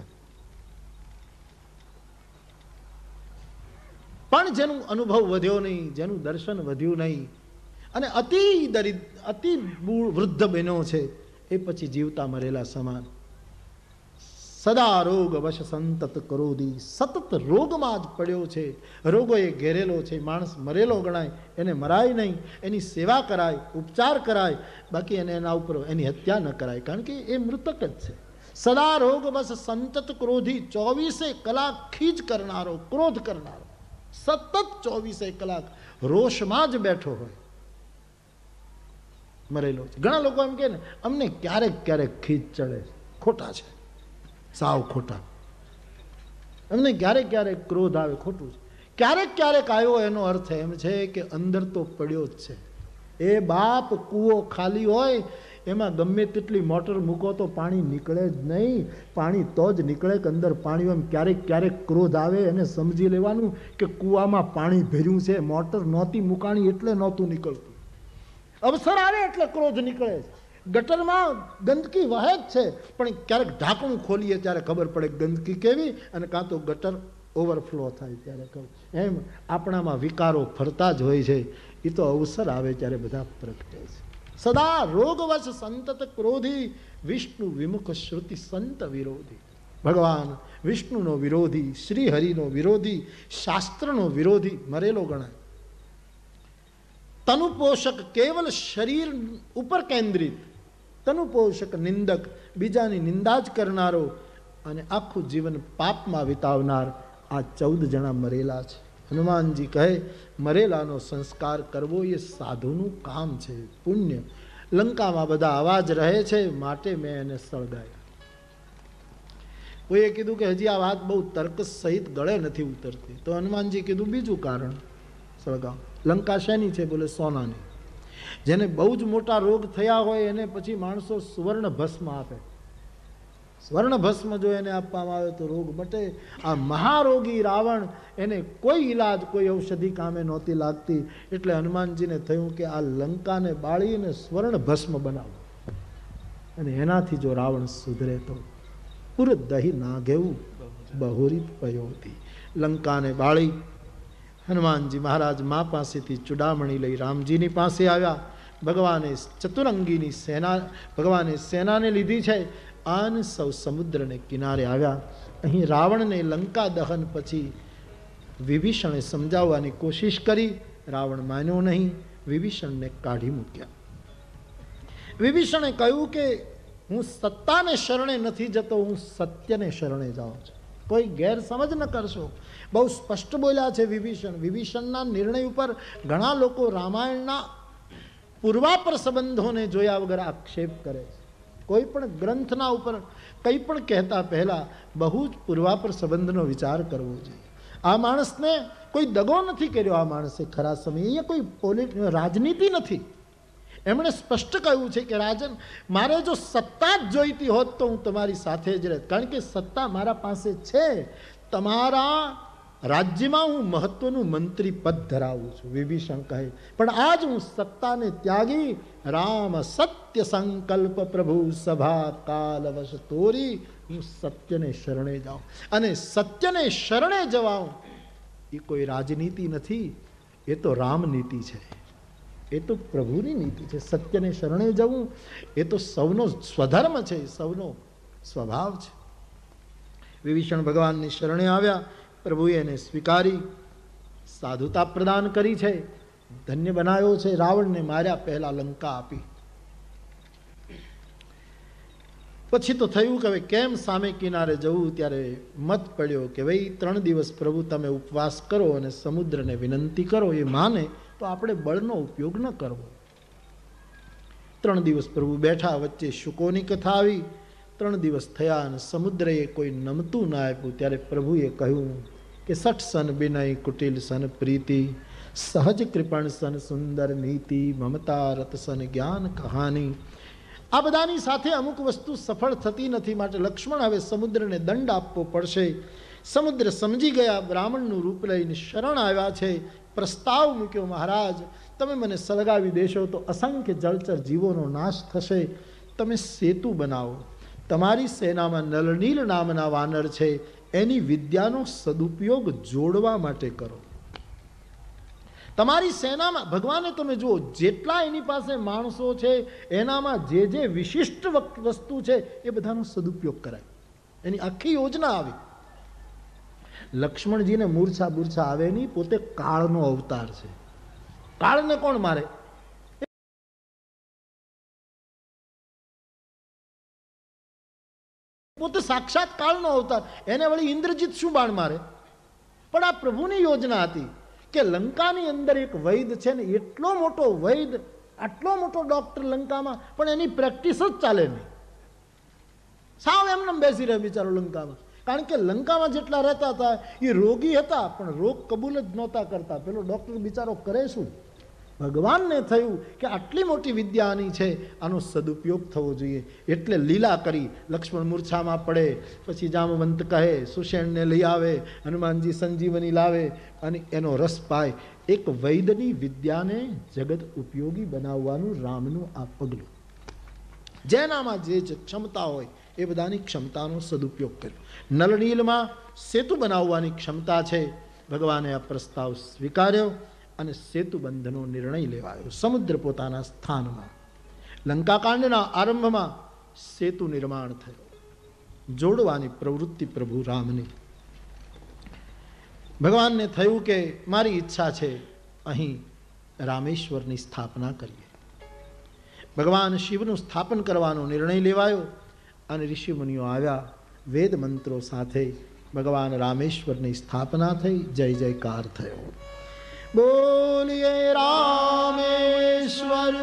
પણ જેનું અનુભવ વધ્યો નહીં, જેનું દર્શન વધ્યું નહીં અને અતિ દરિદ્ર, અતિ વૃદ્ધ બન્યો છે, એ પછી જીવતા મરેલા સમાન. સદા રોગ વશ સંતત કરોદી. સતત રોગમાં જ પડ્યો છે, રોગોએ ઘેરેલો છે. માણસ મરેલો ગણાય, એને મરાય નહીં, એની સેવા કરાય, ઉપચાર કરાય, બાકી એને એના ઉપર એની હત્યા ન કરાય, કારણ કે એ મૃતક જ છે. સદા રોગ વશ સંતત ક્રોધી, ચોવીસે કલાક ખીજ કરનારો, ક્રોધ કરનારો, સતત ચોવીસે કલાક રોષમાં જ બેઠો હોય. મરેલો છે. ઘણા લોકો એમ કહે ને અમને ક્યારેક ક્યારેક ખીચ ચડે, ખોટા છે, સાવ ખોટા. અમને ક્યારેક ક્યારેક ક્રોધ આવે, ખોટું છે. ક્યારેક ક્યારેક આવ્યો એનો અર્થ એમ છે કે અંદર તો પડ્યો જ છે. એ બાપ કૂવો ખાલી હોય એમાં ગમે તેટલી મોટર મૂકો તો પાણી નીકળે જ નહીં. પાણી તો જ નીકળે કે અંદર પાણી. એમ ક્યારેક ક્યારેક ક્રોધ આવે એને સમજી લેવાનું કે કૂવામાં પાણી ભર્યું છે, મોટર નહોતી મુકાણી એટલે નહોતું નીકળતું. અવસર આવે એટલે ક્રોધ નીકળે છે. ગટરમાં ગંદકી વહે જ છે, પણ ક્યારેક ઢાંકણું ખોલીએ ત્યારે ખબર પડે ગંદકી કેવી, અને કાં તો ગટર ઓવરફ્લો થાય ત્યારે ખબર. એમ આપણામાં વિકારો ફરતા જ હોય છે. એ તો અવસર આવે ત્યારે બધા પ્રગટે છે. સદા રોગવશ સંતત ક્રોધી, વિષ્ણુ વિમુખ શ્રુતિ સંત વિરોધી. ભગવાન વિષ્ણુનો વિરોધી, શ્રી હરિનો વિરોધી, શાસ્ત્રનો વિરોધી મરેલો ગણાય. તનુપોષક કેવલ શરીર ઉપર કેન્દ્રિત, તનુપોષક નિંદક, બીજાની નિંદા જ કરનારો અને આખું જીવન પાપમાં વિતાવનાર આ ચૌદ જણા મરેલા છે. હનુમાનજી કહે મરેલાનો સંસ્કાર કરવો એ સાધુનું કામ છે, પુણ્ય. લંકામાં બધા અવાજ રહે છે માટે મેં એને સળગાયા. કોઈએ કીધું કે હજી આ વાત બહુ તર્ક સહિત ગળે નથી ઉતરતી, તો હનુમાનજી કીધું બીજું કારણ સળગાવ. લંકા શેની છે? બોલે સોનાની. જેને બહુ જ મોટા રોગ થયા હોય એને પછી માણસો સુવર્ણ ભસ્મ આપે. સ્વર્ણ ભસ્મ જો એને આપવામાં આવે તો રોગ મટે. આ મહારોગી રાવણ, એને કોઈ ઈલાજ, કોઈ ઔષધિ કામે નહોતી લાગતી. એટલે હનુમાનજીને થયું કે આ લંકાને બાળીને સ્વર્ણ ભસ્મ બનાવો, અને એનાથી જો રાવણ સુધરે તો. પુર દહી ના ઘેવું બહુરી પયોતી. લંકાને બાળી હનુમાનજી મહારાજ મા પાસેથી ચુડામણી લઈ રામજીની પાસે આવ્યા. ભગવાને ચતુરંગીની સેના, ભગવાને સેનાને લીધી છે. આન સૌ સમુદ્રને કિનારે આવ્યા. અહીં રાવણને લંકા દહન પછી વિભીષણે સમજાવવાની કોશિશ કરી. રાવણ માન્યો નહીં, વિભીષણને કાઢી મૂક્યા. વિભીષણે કહ્યું કે હું સત્તાને શરણે નથી જતો, હું સત્યને શરણે જાઉં છું. કોઈ ગેરસમજ ન કરશો. બહુ સ્પષ્ટ બોલ્યા છે વિભીષણ. વિભીષણના નિર્ણય ઉપર ઘણા લોકો રામાયણના પૂર્વાપર સંબંધોને જોયા વગર આક્ષેપ કરે છે. કોઈ પણ ગ્રંથના ઉપર કંઈ પણ કહેતા પહેલા બહુ જ પૂર્વાપર સંબંધનો વિચાર કરવો જોઈએ. આ માણસને કોઈ દગો નથી કર્યો. આ માણસે ખરા સમયે અહીંયા કોઈ પોલિટ રાજનીતિ નથી. એમણે સ્પષ્ટ કહ્યું છે કે રાજન, મારે જો સત્તા જ જોઈતી હોત તો હું તમારી સાથે જ રહેત, કારણ કે સત્તા મારા પાસે છે. તમારા રાજ્યમાં હું મહત્વનું મંત્રી પદ ધરાવું છું, વિભીષણ કહે. પણ આજ હું સત્તાને ત્યાગી રામ સત્ય સંકલ્પ પ્રભુ સભા કાલવશ તોરી, હું સત્યને શરણે જાઉં. અને સત્યને શરણે જવાઉં એ કોઈ રાજનીતિ નથી, એ તો રામનીતિ છે, એ તો પ્રભુની નીતિ છે. સત્યને શરણે જવું એ તો સૌનો સ્વધર્મ છે, સૌનો સ્વભાવ છે. વિભીષણ ભગવાનની શરણે આવ્યા. પ્રભુએ એને સ્વીકારી, સાધુતા પ્રદાન કરી છે, ધન્ય બનાવ્યો છે. રાવણને માર્યા પહેલા લંકા આપી. પછી તો થયું કે હવે કેમ સામે કિનારે જવું? ત્યારે મત પડ્યો કે ભાઈ ત્રણ દિવસ પ્રભુ તમે ઉપવાસ કરો અને સમુદ્રને વિનંતી કરો, એ માને તો આપણે બળનો ઉપયોગ ન કરવો. ત્રણ દિવસ પ્રભુ બેઠા, વચ્ચે શુકોની કથા આવી. ત્રણ દિવસ થયા અને સમુદ્રએ કોઈ નમતું ના આપ્યું. ત્યારે પ્રભુએ કહ્યું કે સઠ સન બિનય કુટિલ સન પ્રીતિ, સહજ કૃપણ સન સુંદર નીતિ, મમતા રત સન જ્ઞાન કહાની. આ બધાની સાથે અમુક વસ્તુ સફળ થતી નથી, માટે લક્ષ્મણ હવે સમુદ્રને દંડ આપવો પડશે. સમુદ્ર સમજી ગયા, બ્રાહ્મણનું રૂપ લઈને શરણ આવ્યા છે. પ્રસ્તાવ મૂક્યો, મહારાજ તમે મને સળગાવી દેશો તો અસંખ્ય જળચર જીવોનો નાશ થશે, તમે સેતુ બનાવો. તમારી સેનામાં નલનીલ નામના વાનર છે, એની વિદ્યાનો સદુપયોગ જોડવા માટે કરો. તમારી સેનામાં ભગવાને તમે જુઓ, જેટલા એની પાસે માણસો છે એનામાં જે જે વિશિષ્ટ વસ્તુ છે એ બધાનો સદુપયોગ કરાય. એની આખી યોજના આવી. લક્ષ્મણજીને મૂર્છા બૂર્છા આવે નહીં, પોતે કાળનો અવતાર છે. કાળને કોણ મારે? પોતે સાક્ષાત કાળનો અવતાર, એને વળી ઇન્દ્રજીત શું બાણ મારે? પણ આ પ્રભુની યોજના હતી કે લંકાની અંદર એક વૈદ છે ને, એટલો મોટો વૈદ આટલો મોટો ડોક્ટર લંકામાં, પણ એની પ્રેક્ટિસ જ ચાલે નહીં. સાવ એમને બેસી રહે બિચારો લંકામાં. કારણ કે લંકામાં જેટલા રહેતા હતા એ રોગી હતા, પણ રોગ કબૂલ જ નહોતા કરતા. પેલો ડોક્ટર બિચારો કરે શું? ભગવાનને થયું કે આટલી મોટી વિદ્યા આની છે, આનો સદુપયોગ થવો જોઈએ, એટલે લીલા કરી. લક્ષ્મણ મૂર્છામાં પડે, પછી જામવંત કહે, સુષેણને લઈ આવે, હનુમાનજી સંજીવની લાવે અને એનો રસ પાય. એક વૈદની વિદ્યાને જગત ઉપયોગી બનાવવાનું રામનું આ પગલું. જેનામાં જે જ ક્ષમતા હોય એ બધાની ક્ષમતાનો સદુપયોગ કર્યો. નલનીલમાં સેતુ બનાવવાની ક્ષમતા છે, ભગવાને આ પ્રસ્તાવ સ્વીકાર્યો અને સેતુબંધનો નિર્ણય લેવાયો. સમુદ્ર પોતાના સ્થાનમાં. લંકાકાંડના આરંભમાં સેતુ નિર્માણ થયો. જોડવાની પ્રવૃત્તિ પ્રભુ રામની. ભગવાનને થયું કે મારી ઈચ્છા છે અહીં રામેશ્વરની સ્થાપના કરીએ. ભગવાન શિવનું સ્થાપન કરવાનો નિર્ણય લેવાયો અને ઋષિમુનિઓ આવ્યા. વેદ મંત્રો સાથે ભગવાન રામેશ્વરની સ્થાપના થઈ. જય જયકાર થયો. બોલીએ રામેશ્વર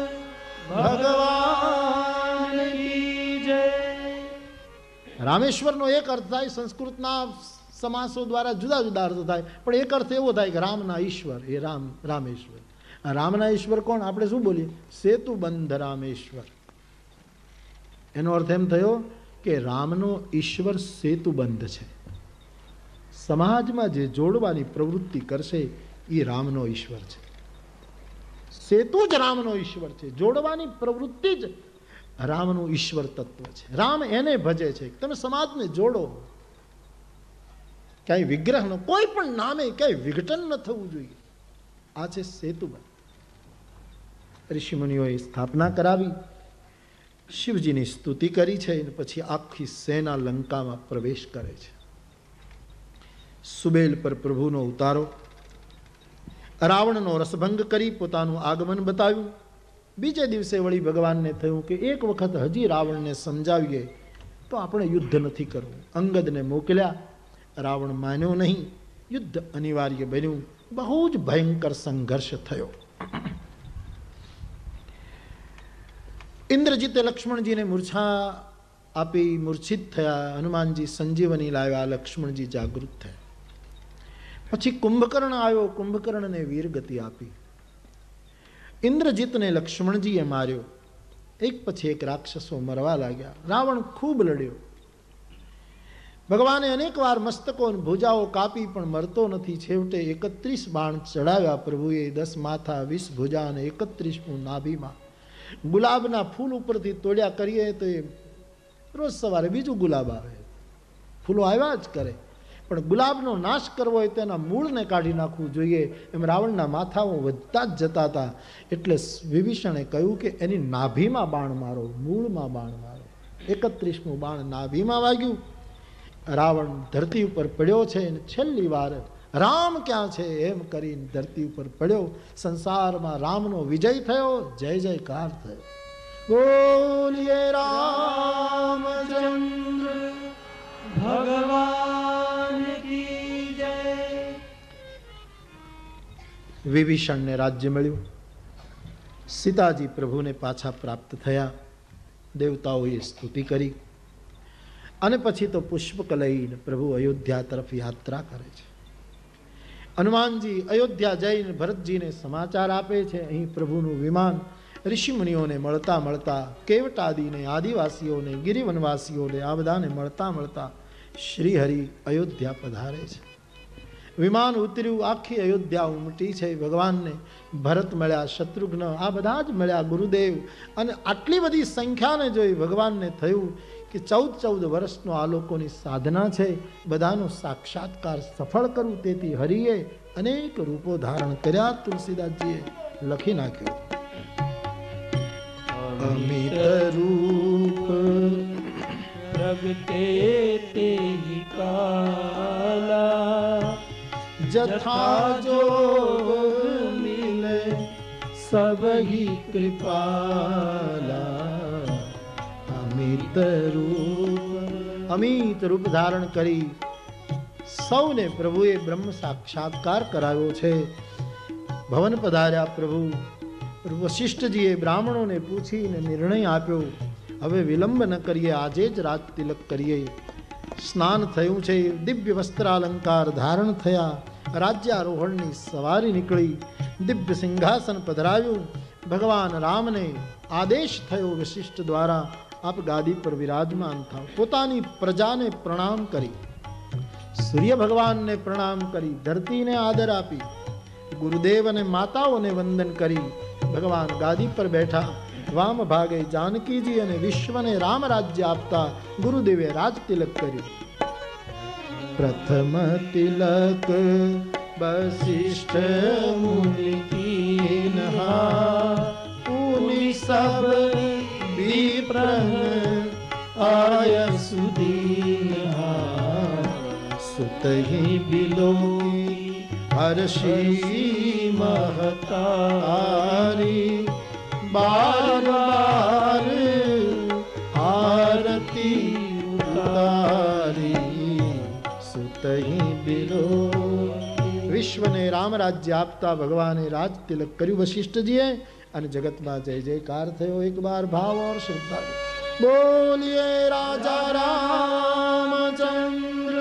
ભગવાન કી જય. રામેશ્વરનો એક અર્થ થાય, સંસ્કૃતના સમાસો દ્વારા જુદા જુદા અર્થ થાય, પણ એક અર્થ એવો થાય કે રામના ઈશ્વર, એ રામ રામેશ્વર. રામના ઈશ્વર કોણ? આપણે શું બોલીએ? સેતુબંધ રામેશ્વર. એનો અર્થ એમ થયો કે રામનો ઈશ્વર સેતુબંધ છે. સમાજમાં જે જોડવાની પ્રવૃત્તિ કરશે એ રામનો ઈશ્વર છે. સેતુ જ રામનો ઈશ્વર છે. જોડવાની પ્રવૃત્તિ જ રામનું ઈશ્વર તત્વ છે. રામ એને ભજે છે. તમે સમાજને જોડો. ક્યાંય વિગ્રહનો કોઈ પણ નામે ક્યાંય વિઘટન ન થવું જોઈએ. આ છે સેતુબંધ. ઋષિમુનિઓએ સ્થાપના કરાવી, શિવજીની સ્તુતિ કરી છે, અને પછી આખી સેના લંકામાં પ્રવેશ કરે છે. સુબેલ પર પ્રભુનો ઉતારો. રાવણનો રસભંગ કરી પોતાનું આગમન બતાવ્યું. બીજે દિવસે વળી ભગવાનને થયું કે એક વખત હજી રાવણને સમજાવીએ તો આપણે યુદ્ધ નથી કરવું. અંગદને મોકલ્યા. રાવણ માન્યો નહીં. યુદ્ધ અનિવાર્ય બન્યું. બહુ જ ભયંકર સંઘર્ષ થયો. ઇન્દ્રજીતે લક્ષ્મણજીને મૂર્છા આપી, મૂર્છિત થયા. હનુમાનજી સંજીવની લાવ્યા. લક્ષ્મણજી જાગૃત થયા. પછી કુંભકર્ણ આવ્યો. કુંભકર્ણને વીરગતિ આપી. ઇન્દ્રજીતને લક્ષ્મણજીએ માર્યો. એક પછી એક રાક્ષસો મરવા લાગ્યા. રાવણ ખૂબ લડ્યો. ભગવાને અનેક વાર મસ્તકો અને ભુજાઓ કાપી, પણ મરતો નથી. છેવટે એકત્રીસ બાણ ચડાવ્યા પ્રભુએ. દસ માથા, વીસ ભુજા અને એકત્રીસમું નાભીમાં. ગુલાબના ફૂલ ઉપરથી તોડ્યા કરીએ તો એ રોજ સવારે બીજું ગુલાબ આવે. ફૂલો આવ્યા જ કરે, પણ ગુલાબનો નાશ કરવો હોય તેના મૂળને કાઢી નાખવું જોઈએ. એમ રાવણના માથાઓ વધતા જ જતા હતા. એટલે વિભીષણે કહ્યું કે એની નાભીમાં બાણ મારો, મૂળમાં બાણ મારો. એકત્રીસમું બાણ નાભીમાં વાગ્યું. રાવણ ધરતી ઉપર પડ્યો છે અને છેલ્લી વાર રામ ક્યાં છે એમ કરીને ધરતી ઉપર પડ્યો. સંસારમાં રામનો વિજય થયો. જય જયકાર થયો. બોલીએ રામચંદ્ર ભગવાન કી જય. વિભીષણને રાજ્ય મળ્યું. સીતાજી પ્રભુને પાછા પ્રાપ્ત થયા. દેવતાઓએ સ્તુતિ કરી. અને પછી તો પુષ્પક લઈને પ્રભુ અયોધ્યા તરફ યાત્રા કરે છે. હનુમાનજી અયોધ્યા જઈને ભરતજીને સમાચાર આપે છે. અહીં પ્રભુનું વિમાન. ઋષિમુનિઓને મળતા મળતા, કેવટાદીને, આદિવાસીઓને, ગિરિવનવાસીઓને, આ બધાને મળતા મળતા શ્રીહરિ અયોધ્યા પધારે છે. વિમાન ઉતર્યું. આખી અયોધ્યા ઉમટી છે. ભગવાનને ભરત મળ્યા, શત્રુઘ્ન, આ બધા જ મળ્યા, ગુરુદેવ. અને આટલી બધી સંખ્યાને જોઈ ભગવાનને થયું કે ચૌદ ચૌદ વર્ષનો આ લોકોની સાધના છે, બધાનો સાક્ષાત્કાર સફળ કરું. તેથી હરિએ અનેક રૂપો ધારણ કર્યા. તુલસીદાસજીએ લખી નાખ્યું, અમિત રૂપ પ્રગટે તેહિ કાલા, જથા જો મિલે સબહી કૃપાલા. અમિત રૂપ, અમિત રૂપ ધારણ કરી સૌને પ્રભુએ બ્રહ્મ સાક્ષાત્કાર કરાવ્યો છે. ભવન પધાર્યા પ્રભુ. વશિષ્ઠજીએ બ્રાહ્મણોને પૂછીને નિર્ણય આપ્યો, હવે વિલંબ ન કરીએ, આજે જ રાજ તિલક કરીએ. સ્નાન થયું છે, દિવ્ય વસ્ત્રાલંકાર ધારણ થયા, રાજ્યારોહણની સવારી નીકળી, દિવ્ય સિંહાસન પધરાવ્યું. ભગવાન રામને આદેશ થયો વશિષ્ઠ દ્વારા, આપ ગાદી પર વિરાજમાન થાવ. પોતાની પ્રજાને પ્રણામ કરી, સૂર્ય ભગવાનને પ્રણામ કરી, ધરતીને આદર આપી, ગુરુદેવ અને માતાઓને વંદન કરી ભગવાન ગાદી પર બેઠા. વામ ભાગે જાનકીજી અને વિશ્વને રામ રાજ્ય આપતા ગુરુદેવે રાજ તિલક કર્યું. પ્રથમ તિલક વશિષ્ઠ મુનિ कीन्हा, पुनि सब विप्र आय सुदीन्हा, सुतहि बिलोकी हर्षी महतारी, बार बार आरती उतारी, सुतहि बिलो. વિશ્વને રામ રાજ્ય આપતા ભગવાને રાજ તિલક કર્યું વશિષ્ઠજીએ, અને જગતમાં જય જયકાર થયો. એક બાર ભાવ ઓર શ્રદ્ધા બોલીએ રાજા રામચંદ્ર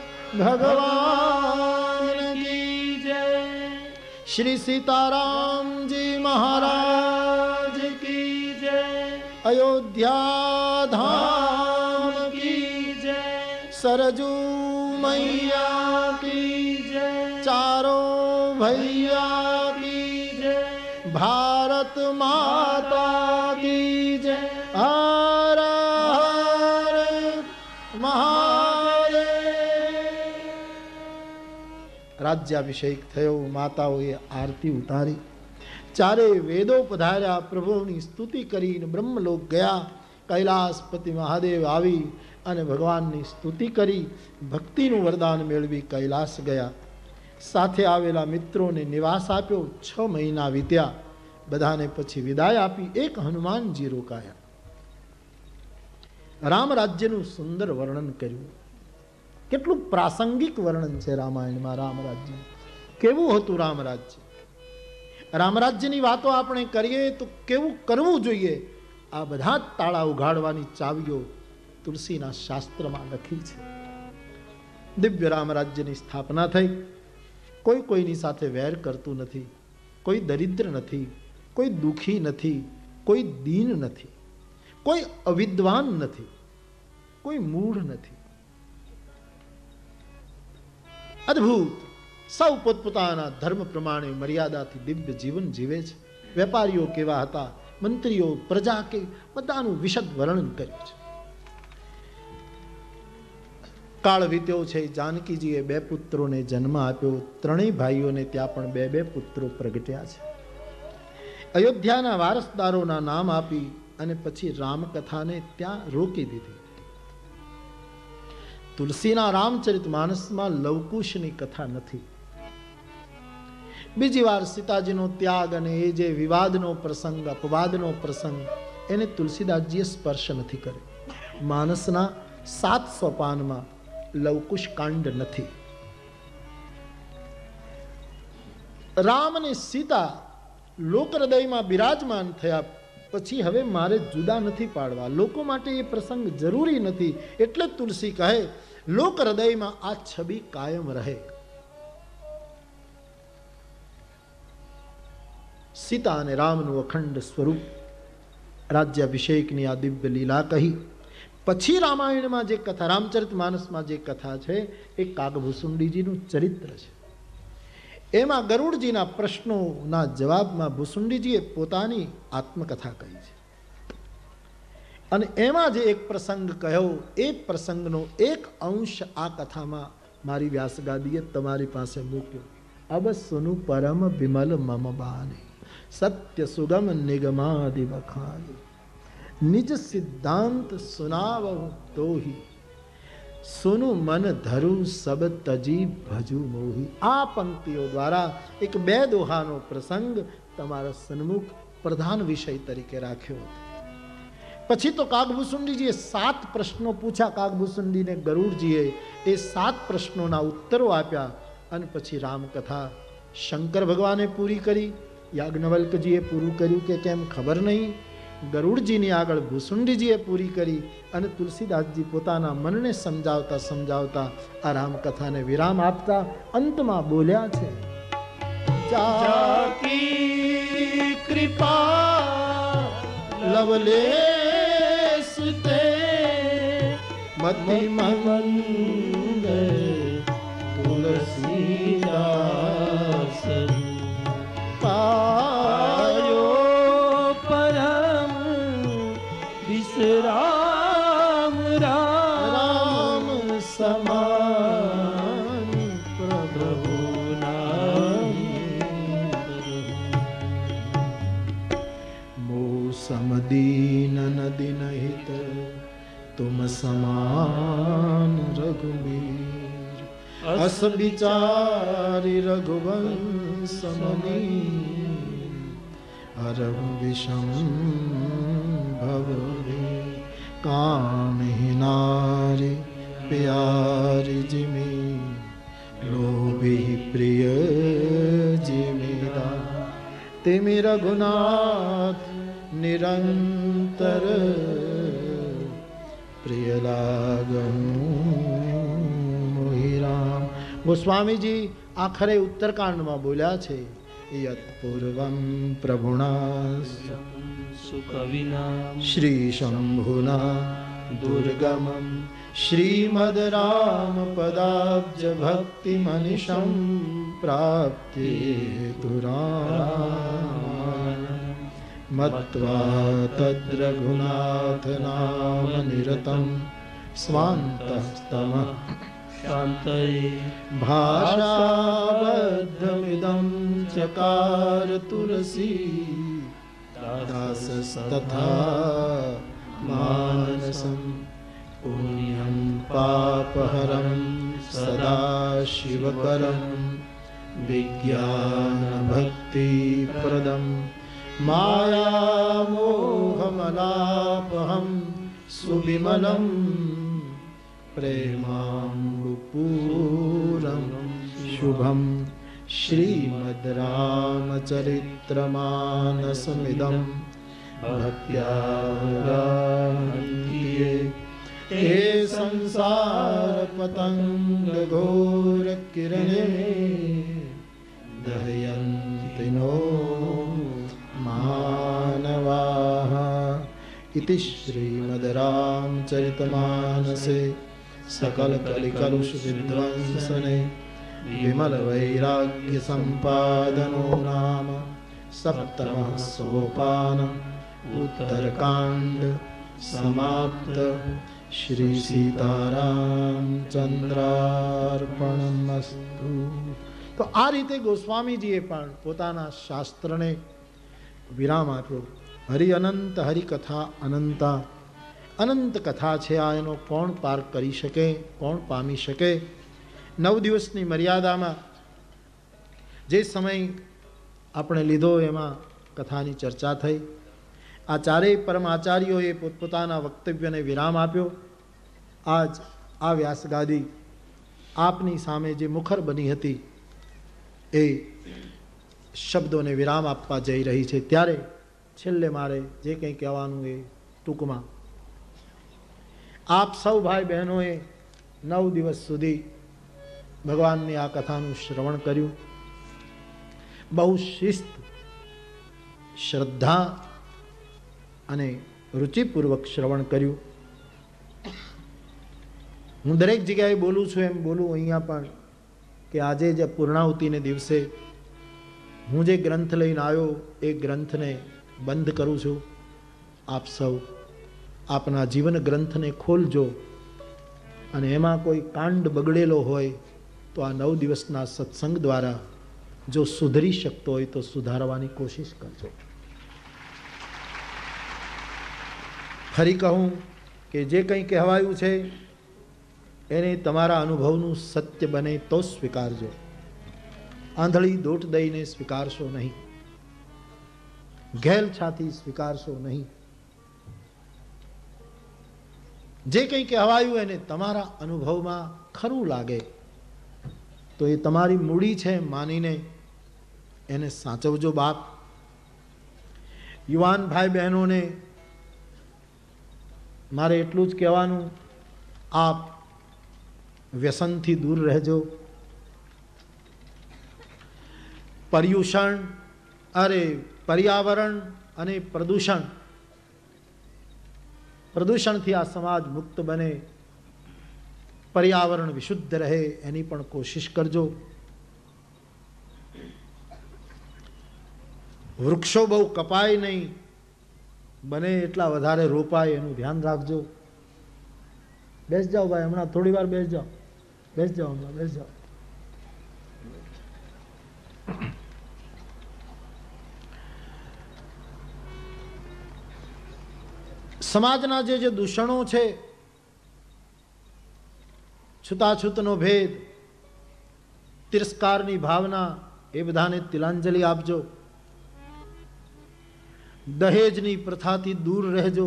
ભગવાન કી જય. શ્રી સીતારામજી મહારાજ કી જય. અયોધ્યા ધામ કી જય. સરજુ મૈયા કી જય. ચારો ભૈયા કી જય. ભારત માતા કી જય. હર હર મહાદેવ. રાજ્યાભિષેક થયો, માતાઓએ આરતી ઉતારી, ચારે વેદો પધાર્યા, પ્રભુની સ્તુતિ કરીને બ્રહ્મલોક ગયા. કૈલાસપતિ મહાદેવ આવી અને ભગવાનની સ્તુતિ કરી, ભક્તિનું વરદાન મેળવી કૈલાસ ગયા. સાથે આવેલા મિત્રોને નિવાસ આપ્યો. છ મહિના વીત્યા, બધાને પછી વિદાય આપી એક હનુમાનજી રોકાયા. રામ રાજ્યનું સુંદર વર્ણન કર્યું. કેટલું પ્રાસંગિક વર્ણન છે રામાયણમાં રામ રાજ્ય. કેવું હતું રામ રાજ્ય? રામ રાજ્યની વાતો આપણે કરીએ તો કેવું કરવું જોઈએ, આ બધા જ તાળા ઉઘાડવાની ચાવીઓ તુલસીના શાસ્ત્રમાં લખી છે. દિવ્ય રામ રાજ્યની સ્થાપના થઈ. કોઈ કોઈની સાથે વેર કરતું નથી, કોઈ દરિદ્ર નથી, કોઈ દુઃખી નથી, કોઈ દીન નથી, કોઈ અવિદ્વાન નથી, કોઈ મૂઢ નથી. અદ્ભુત. સૌ પોતપોતાના ધર્મ પ્રમાણે મર્યાદાથી દિવ્ય જીવન જીવે છે. વેપારીઓ કેવા હતા, મંત્રીઓ, પ્રજા કે, બધાનું વિશદ વર્ણન કર્યું છે. કાળ વીત્યો છે. જાનકીજીએ બે પુત્રોને જન્મ આપ્યો. ત્રણેય ભાઈઓને ત્યાં પણ બે બે પુત્રો પ્રગટ્યા છે. અયોધ્યાના વારસદારોના નામ આપી અને પછી રામકથાને ત્યાં રોકી દીધી. તુલસીના રામચરિત માનસમાં લવકુશની કથા નથી. બીજી વાર સીતાજીનો ત્યાગ અને એ જે વિવાદનો પ્રસંગ, અપવાદનો પ્રસંગ, એને તુલસીદાસજીએ સ્પર્શ નથી કર્યો. માનસના સાત સોપાનમાં લવકુશ કાંડ નથી. રામ અને સીતા લોક હૃદયમાં બિરાજમાન થયા પછી હવે મારે જુદા નથી પાડવા, લોકો માટે એ પ્રસંગ જરૂરી નથી. એટલે તુલસી કહે લોક હૃદયમાં આ છબી કાયમ રહે. સીતા અને રામનું અખંડ સ્વરૂપ. રાજ્યાભિષેકની આ દિવ્ય લીલા કહી. પછી રામાયણમાં જે કથા, રામચરિત માનસમાં જે કથા છે એ કાગભૂસુંડીજીનું ચરિત્ર છે. એમાં ગરુડજીના પ્રશ્નોના જવાબમાં ભૂસુંડીજીએ પોતાની આત્મકથા કહી છે. અને એમાં જે એક પ્રસંગ કહ્યો, એ પ્રસંગનો એક અંશ આ કથામાં મારી વ્યાસગાદીએ તમારી પાસે મૂક્યો. અબ સુનુ પરમ વિમલ મમ બાની, સત્ય સુગમ નિગમાદિ બખાની, નિજ સિદ્ધાંત સુનાવહુ તોહી, સુનુ મન ધરુ સબ તજી ભજુ મોહી. આ પંક્તિઓ દ્વારા એક બે દોહાનો પ્રસંગ તમારા સન્મુખ પ્રધાન વિષય તરીકે રાખ્યો. પછી તો કાગભૂસુંડીજીએ સાત પ્રશ્નો પૂછ્યા. કાગભૂસુંડીને ગરુડજીએ એ સાત પ્રશ્નોના ઉત્તરો આપ્યા. અને પછી રામકથા શંકર ભગવાને પૂરી કરી. યાજ્ઞવલ્કજીએ પૂરું કર્યું કે કેમ ખબર નહીં. ગરુડજીની આગળ ભૂસુંડીજીએ પૂરી કરી અને તુલસીદાસજી પોતાના મનને સમજાવતા સમજાવતા આ રામકથાને વિરામ આપતા અંતમાં બોલ્યા છે, જાકી કૃપા લવલેશ તે મતિ મંદ તુલસીદાસ પાયો પરમ વિશ્રામ રામ સમાન પ્રભુ નામ મોસમ દીન નદીન હિત તુમ સમાન રઘુવીર અસ વિચારી રઘુવંશ મની અરમ વિષમ ભવે કામહિ નારી પ્યારી જીમી લોભી પ્રિય જીમીદા તેમી રઘુનાથ નિરંતર પ્રિય લાગું મોહી રામ. ગોસ્વામીજી આખરે ઉત્તરકાંડમાં બોલ્યા છે, યત પૂર્વમ પ્રભુણા સુકવિના શ્રી શંભુના દુર્ગમમ શ્રીમદ રામ પદાબ્જ ભક્તિ મનિષમ પ્રાપ્તિ તુરામ મત્વા તદ્રઘુનાથ નામ નિરતમ સ્વાંતસ્તમ શાંતયે ભાષાબદ્ધમિદં ચકાર તુલસી દાસस्तथा માનસમ પુણ્યં પાપહરં સદા શિવકરં વિજ્ઞાન ભક્તિપ્રદં માયામોહમલાપહં સુવિમલં પ્રેમામૃપૂરં શુભં શ્રીમદ રામચરિત્રમાનસમિદં ભક્ત્યાગાહંતિ તે સંસાર પતંગ ઘોર કિરણે દહયંતિ નો માનવાઃ. ઇતિ શ્રીમદ રામચરિતમાનસે सकल कलिकलुष विध्वंसने विमल वैराग्य संपादनो नाम सप्तमः सोपान उत्तरकांड समाप्त. श्री सीताराम चंद्रार्पणमस्तु. તો આ રીતે ગોસ્વામીજીએ પણ પોતાના શાસ્ત્રને વિરામ આપ્યો. હરિ અનંત હરિકથા અનંતા, અનંત કથા છે આ, એનો કોણ પાર કરી શકે, કોણ પામી શકે. નવ દિવસની મર્યાદામાં જે સમય આપણે લીધો એમાં કથાની ચર્ચા થઈ. આ ચારેય પરમ આચાર્યોએ પોતપોતાના વક્તવ્યને વિરામ આપ્યો. આજ આ વ્યાસગાદી આપની સામે જે મુખર બની હતી એ શબ્દોને વિરામ આપવા જઈ રહી છે. ત્યારે છેલ્લે મારે જે કંઈ કહેવાનું એ ટૂંકમાં, આપ સૌ ભાઈ બહેનોએ નવ દિવસ સુધી ભગવાનની આ કથાનું શ્રવણ કર્યું. બહુ શિસ્ત, શ્રદ્ધા અને રુચિપૂર્વક શ્રવણ કર્યું. હું દરેક જગ્યાએ બોલું છું એમ બોલું અહીંયા પણ કે આજે જે પૂર્ણાહુતિને દિવસે હું જે ગ્રંથ લઈને આવ્યો એ ગ્રંથને બંધ કરું છું. આપ સૌ આપના જીવન ગ્રંથને ખોલજો અને એમાં કોઈ કાંડ બગડેલો હોય તો આ નવ દિવસના સત્સંગ દ્વારા જો સુધરી શકતો હોય તો સુધારવાની કોશિશ કરજો. ફરી કહું કે જે કંઈ કહેવાયું છે એને તમારા અનુભવનું સત્ય બને તો સ્વીકારજો. આંધળી દોટ દઈને સ્વીકારશો નહીં, ઘેલ છાતી સ્વીકારશો નહીં. જે કંઈ કહેવાયું એને તમારા અનુભવમાં ખરું લાગે તો એ તમારી મૂડી છે માનીને એને સાચવજો બાપ. યુવાન ભાઈ બહેનોને મારે એટલું જ કહેવાનું, આપ વ્યસનથી દૂર રહેજો. પર્યુષણ અરે પર્યાવરણ અને પ્રદૂષણ પ્રદૂષણથી આ સમાજ મુક્ત બને, પર્યાવરણ વિશુદ્ધ રહે એની પણ કોશિશ કરજો. વૃક્ષો બહુ કપાય નહીં, બને એટલા વધારે રોપાય એનું ધ્યાન રાખજો. બેસ જાઓ ભાઈ, હમણાં થોડી વાર બેસ જાઓ, બેસ જાઓ, હમણાં બેસ જાઓ. સમાજના જે જે દૂષણો છે, છૂતાછૂતનો ભેદ, તિરસ્કારની ભાવના, એ બધાને તિલાંજલિ આપજો. દહેજની પ્રથાથી દૂર રહેજો.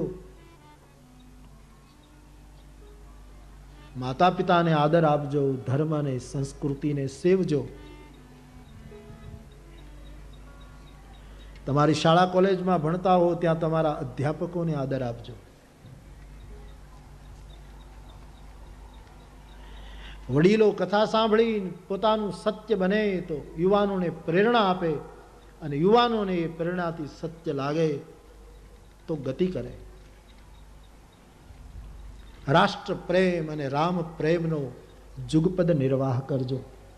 માતા પિતાને આદર આપજો, ધર્મ અને સંસ્કૃતિને સેવજો. તમારી શાળા કોલેજમાં ભણતા હો ત્યાં તમારા અધ્યાપકોને આદર આપજો. વડીલો કથા સાંભળી પોતાનું સત્ય બને તો યુવાનોને પ્રેરણા આપે, અને યુવાનોને એ પ્રેરણાથી સત્ય લાગે તો ગતિ કરે. રાષ્ટ્ર પ્રેમ અને રામ પ્રેમનો જુગપદ નિર્વાહ કરજો.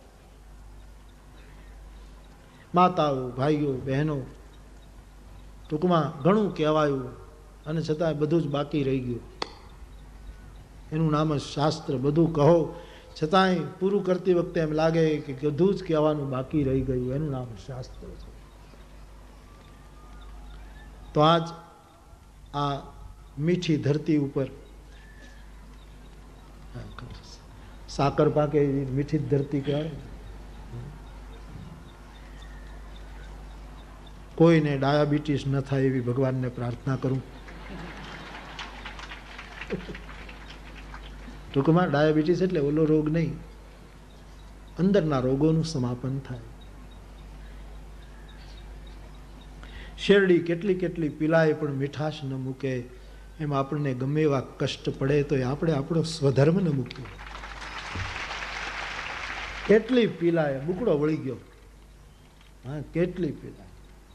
માતાઓ, ભાઈઓ, બહેનો, ટૂંકમાં ઘણું કહેવાયું અને છતાં બધું જ બાકી રહી ગયું. એનું નામ જ શાસ્ત્ર. બધું કહો છતાંય પૂરું કરતી વખતે એમ લાગે કે બધું જ કહેવાનું બાકી રહી ગયું. એનું નામ શાસ્ત્ર છે. તો આજ આ મીઠી ધરતી ઉપર સાકર પાકે મીઠી ધરતી કહેવાય. કોઈને ડાયાબિટીસ ન થાય એવી ભગવાનને પ્રાર્થના કરું. ટૂંકમાં ડાયાબિટીસ એટલે ઓલો રોગ નહીં, અંદરના રોગોનું સમાપન થાય. શેરડી કેટલી કેટલી પીલાય પણ મીઠાશ ન મૂકે, એમ આપણને ગમે એવા કષ્ટ પડે તો આપણે આપણો સ્વધર્મ ન મૂકીએ. કેટલી પીલાય, બુકડો વળી ગયો, હા કેટલી પીલાય,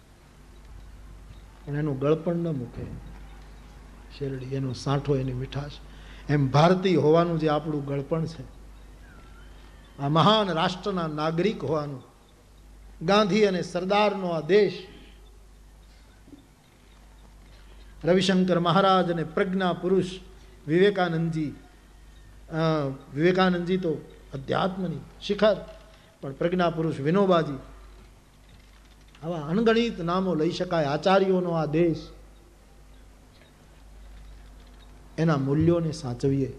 પણ એનું ગળપણ ન મૂકે. શેરડી એનો સાંઠો, એની મીઠાશ. એમ ભારતીય હોવાનું જે આપણું ગળપણ છે, આ મહાન રાષ્ટ્રના નાગરિક હોવાનું, ગાંધી અને સરદારનો આ દેશ, રવિશંકર મહારાજ અને પ્રજ્ઞા પુરુષ વિવેકાનંદજી. વિવેકાનંદજી તો અધ્યાત્મની શિખર, પણ પ્રજ્ઞા પુરુષ વિનોબાજી, આવા અણગણિત નામો લઈ શકાય. આચાર્યોનો આ દેશ, એના મૂલ્યોને સાચવીએ.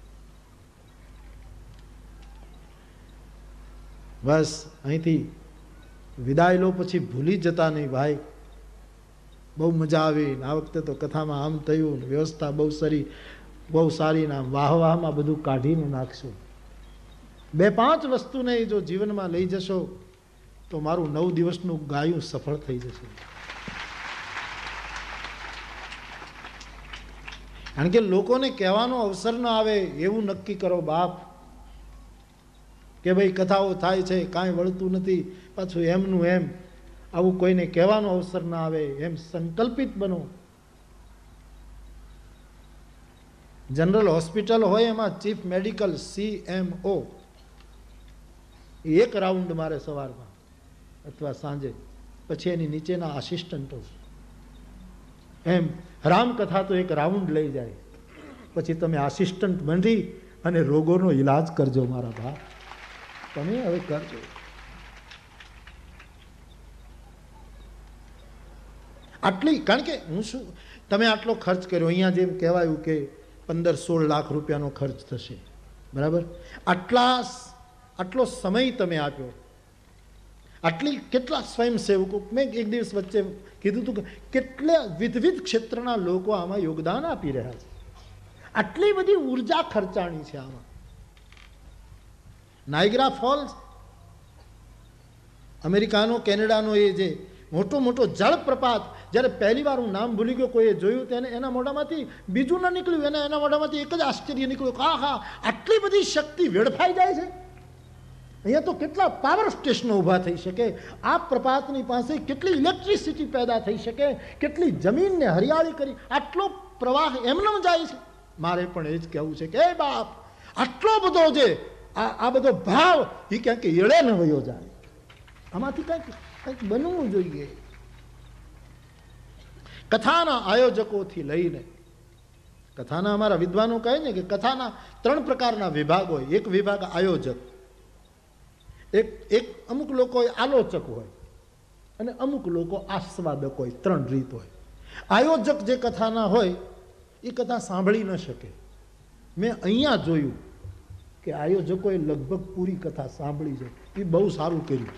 બસ અહીંથી વિદાય લો, પછી ભૂલી જતા નહીં ભાઈ. બહુ મજા આવી. આ વખતે તો કથામાં આમ થયું, વ્યવસ્થા બહુ સારી, બહુ સારી. નામ વાહ વાહમાં બધું કાઢીને નાખશો. બે પાંચ વસ્તુને જો જીવનમાં લઈ જશો તો મારું નવ દિવસનું ગાયું સફળ થઈ જશે. કારણ કે લોકોને કહેવાનો અવસર ન આવે એવું નક્કી કરો બાપ, કે ભાઈ કથાઓ થાય છે, કાંઈ વળતું નથી, પાછું એમનું એમ. આવું કોઈને કહેવાનો અવસર ના આવે એમ સંકલ્પિત બનો. જનરલ હોસ્પિટલ હોય એમાં chief medical C M O એક રાઉન્ડ મારે સવારમાં અથવા સાંજે, પછી એની નીચેના આસિસ્ટન્ટો. એમ રામકથા તો એક રાઉન્ડ લઈ જાય, પછી તમે આસિસ્ટન્ટ બની અને રોગોનો ઈલાજ કરજો મારા ભાઈ. તમે હવે કરજો. આટલી, કારણ કે હું શું, તમે આટલો ખર્ચ કર્યો, અહીંયા જેમ કહેવાયું કે પંદર સોળ લાખ રૂપિયાનો ખર્ચ થશે, બરાબર? આટલા આટલો સમય તમે આપ્યો, આટલી કેટલા સ્વયંસેવકો. મેં એક દિવસ વચ્ચે કીધું હતું કે કેટલા વિવિધ ક્ષેત્રના લોકો આમાં યોગદાન આપી રહ્યા છે. આટલી બધી ઉર્જા ખર્ચાણી છે આમાં. નાયગ્રા ફોલ્સ, અમેરિકાનો, કેનેડાનો એ જે મોટો મોટો જળપ્રપાત, જ્યારે પહેલી વાર હું નામ ભૂલી ગયો, કોઈએ જોયું તેને એના મોઢામાંથી બીજું ના નીકળ્યું, એને એના મોઢામાંથી એક જ આશ્ચર્ય નીકળ્યું, હા હા આટલી બધી શક્તિ વેડફાઈ જાય છે. અહીંયા તો કેટલા પાવર સ્ટેશનો ઊભા થઈ શકે, આ પ્રપાતની પાસે કેટલી ઇલેક્ટ્રિસિટી પેદા થઈ શકે, કેટલી જમીનને હરિયાળી કરી, આટલો પ્રવાહ એમને જાય છે. મારે પણ એ જ કહેવું છે કે એ બાપ, આટલો બધો જે આ આ બધો ભાવ એ ક્યાંક એળે ન વયો જાય, આમાંથી કંઈક કંઈક બનવું જોઈએ. કથાના આયોજકોથી લઈને, કથાના અમારા વિદ્વાનો કહે ને કે કથાના ત્રણ પ્રકારના વિભાગ હોય. એક વિભાગ આયોજક, એક એક અમુક લોકો આલોચક હોય અને અમુક લોકો આસ્વાદક હોય. ત્રણ રીત હોય. આયોજક જે કથાના હોય એ કથા સાંભળી ન શકે. મેં અહીંયા જોયું કે આયોજકોએ લગભગ પૂરી કથા સાંભળી છે, એ બહુ સારું કર્યું.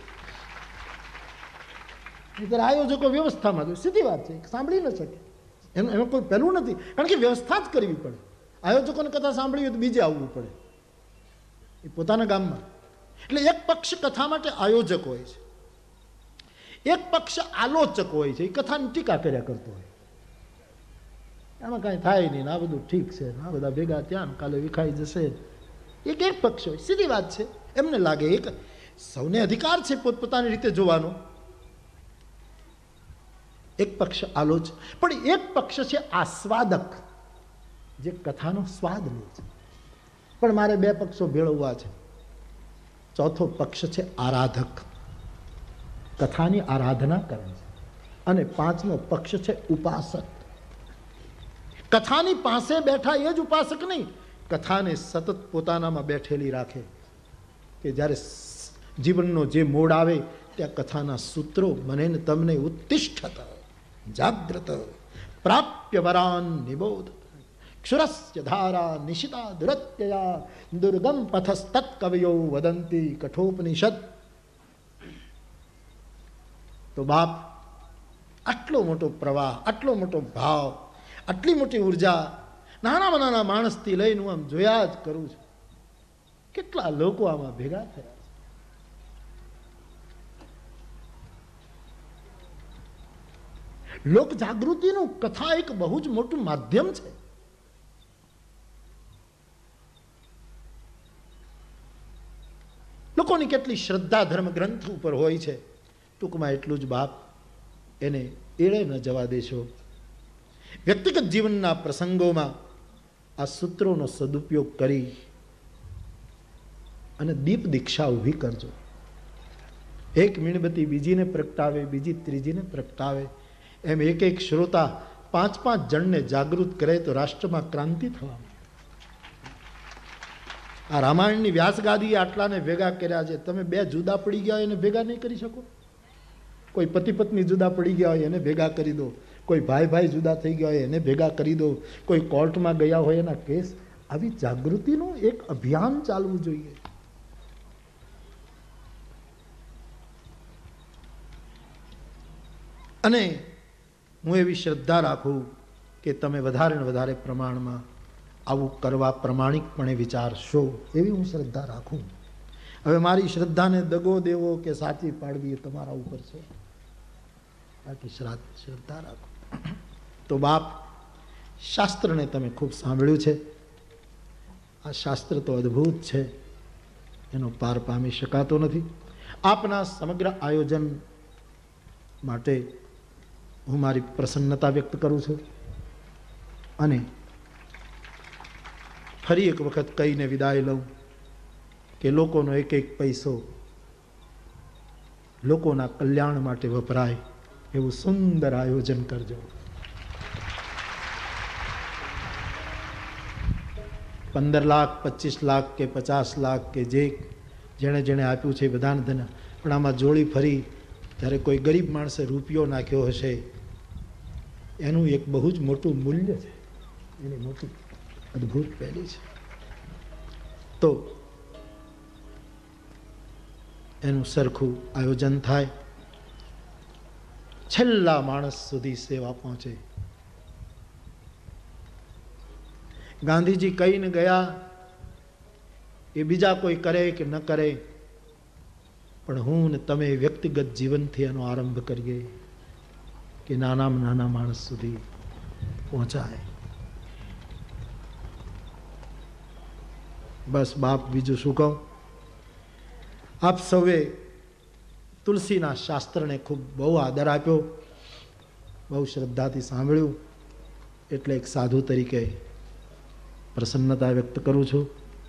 ત્યારે આયોજકો વ્યવસ્થામાં જોઈએ, સીધી વાત છે, સાંભળી ન શકે એનું એમાં કોઈ પહેલું નથી, કારણ કે વ્યવસ્થા જ કરવી પડે. આયોજકોને કથા સાંભળવી હોય તો બીજે આવવું પડે એ પોતાના ગામમાં. એટલે એક પક્ષ કથા માટે આયોજક હોય છે, એક પક્ષ આલોચક હોય છે, એ કથાની ટીકા કર્યા કરતો હોય. આમાં કાંઈ થાય નહીં, આ બધું ઠીક છે, આ બધા ભેગા ત્યાં કાલે વિખાઈ જશે, એક એક પક્ષ હોય. સીધી વાત છે, એમને લાગે. એક સૌને અધિકાર છે પોતપોતાની રીતે જોવાનો. એક પક્ષ આલોચ, પણ એક પક્ષ છે આસ્વાદક, જે કથાનો સ્વાદ લે છે. પણ મારે બે પક્ષો ભેળવવા છે. ચોથો પક્ષ છે આરાધક, કથાની આરાધના કરે છે. અને પાંચમો પક્ષ છે ઉપાસક. કથાની પાસે બેઠા એ જ ઉપાસક નહીં, કથાને સતત પોતાનામાં બેઠેલી રાખે, કે જ્યારે જીવનનો જે મોડ આવે ત્યાં કથાના સૂત્રો મને ને તમને ઉત્તિષ્ઠત જાગ્રત પ્રાપ્ય વરાન નિબોધ ક્ષુરસ્ય ધારા નિશિતા દુરત્યયા દુર્ગમ પથસ્તત કવયો વદંતી કઠોપનિષદ. તો બાપ, આટલો મોટો પ્રવાહ, આટલો મોટો ભાવ, આટલી મોટી ઉર્જા નાનામાં નાના માણસથી લઈને હું આમ જોયા જ કરું છું. કેટલા લોકો આમાં ભેગા થયા. લોક જાગૃતિનું કથા એક બહુ જ મોટું માધ્યમ છે. લોકોની કેટલી શ્રદ્ધા ધર્મ ગ્રંથ ઉપર હોય છે. ટૂંકમાં એટલું જ બાપ, એને એળે ન જવા દેશો. વ્યક્તિગત જીવનના પ્રસંગોમાં આ સૂત્રોનો સદુપયોગ કરી અને દીપ દીક્ષા ઊભી કરજો. એક મીણબત્તી બીજીને પ્રગટાવે, બીજી ત્રીજીને પ્રગટાવે, એમ એક એક શ્રોતા પાંચ પાંચ જણને જાગૃત કરે તો રાષ્ટ્રમાં ક્રાંતિ થવા. આ રામાયણની વ્યાસગાદીએ આટલાને ભેગા કર્યા છે. તમે બે જુદા પડી ગયા હોય એને ભેગા નહીં કરી શકો. કોઈ પતિ પત્ની જુદા પડી ગયા હોય એને ભેગા કરી દો, કોઈ ભાઈ ભાઈ જુદા થઈ ગયા હોય એને ભેગા કરી દો, કોઈ કોર્ટમાં ગયા હોય એના કેસ. આવી જાગૃતિનું એક અભિયાન ચાલવું જોઈએ. અને હું એવી શ્રદ્ધા રાખું કે તમે વધારે ને વધારે પ્રમાણમાં આવું કરવા પ્રમાણિકપણે વિચારશો, એવી હું શ્રદ્ધા રાખું. હવે મારી શ્રદ્ધાને દગો દેવો કે સાચી પાડવી એ તમારા ઉપર છે, બાકી શ્રદ્ધા રાખો. તો બાપ, શાસ્ત્રને તમે ખૂબ સાંભળ્યું છે. આ શાસ્ત્ર તો અદ્ભુત છે, એનો પાર પામી શકાતો નથી. આપના સમગ્ર આયોજન માટે હું મારી પ્રસન્નતા વ્યક્ત કરું છું. અને ફરી એક વખત કહીને વિદાય લઉં કે લોકોનો એક એક પૈસો લોકોના કલ્યાણ માટે વપરાય એવું સુંદર આયોજન કરજો. પંદર લાખ પચીસ લાખ કે પચાસ લાખ કે જે જેણે જેણે આપ્યું છે એ બધાને ધન્ય. પણ આમાં જોડી ફરી જ્યારે કોઈ ગરીબ માણસે રૂપિયો નાખ્યો હશે એનું એક બહુ જ મોટું મૂલ્ય છે, એની મોટી અદ્ભુત પહેલી છે. તો એનું સરખું આયોજન થાય, છેલ્લા માણસ સુધી સેવા પહોંચે. ગાંધીજી કહીને ગયા એ બીજા કોઈ કરે કે ન કરે, પણ હું ને તમે વ્યક્તિગત જીવનથી એનો આરંભ કરીએ. કે નાનામાં નાના માણસ સુધી પહોંચાય. બસ બાપ, બીજું શું કહું? આપ સૌએ તુલસીના શાસ્ત્રને ખૂબ બહુ આદર આપ્યો, બહુ શ્રદ્ધાથી સાંભળ્યું, એટલે એક સાધુ તરીકે પ્રસન્નતા વ્યક્ત કરું છું.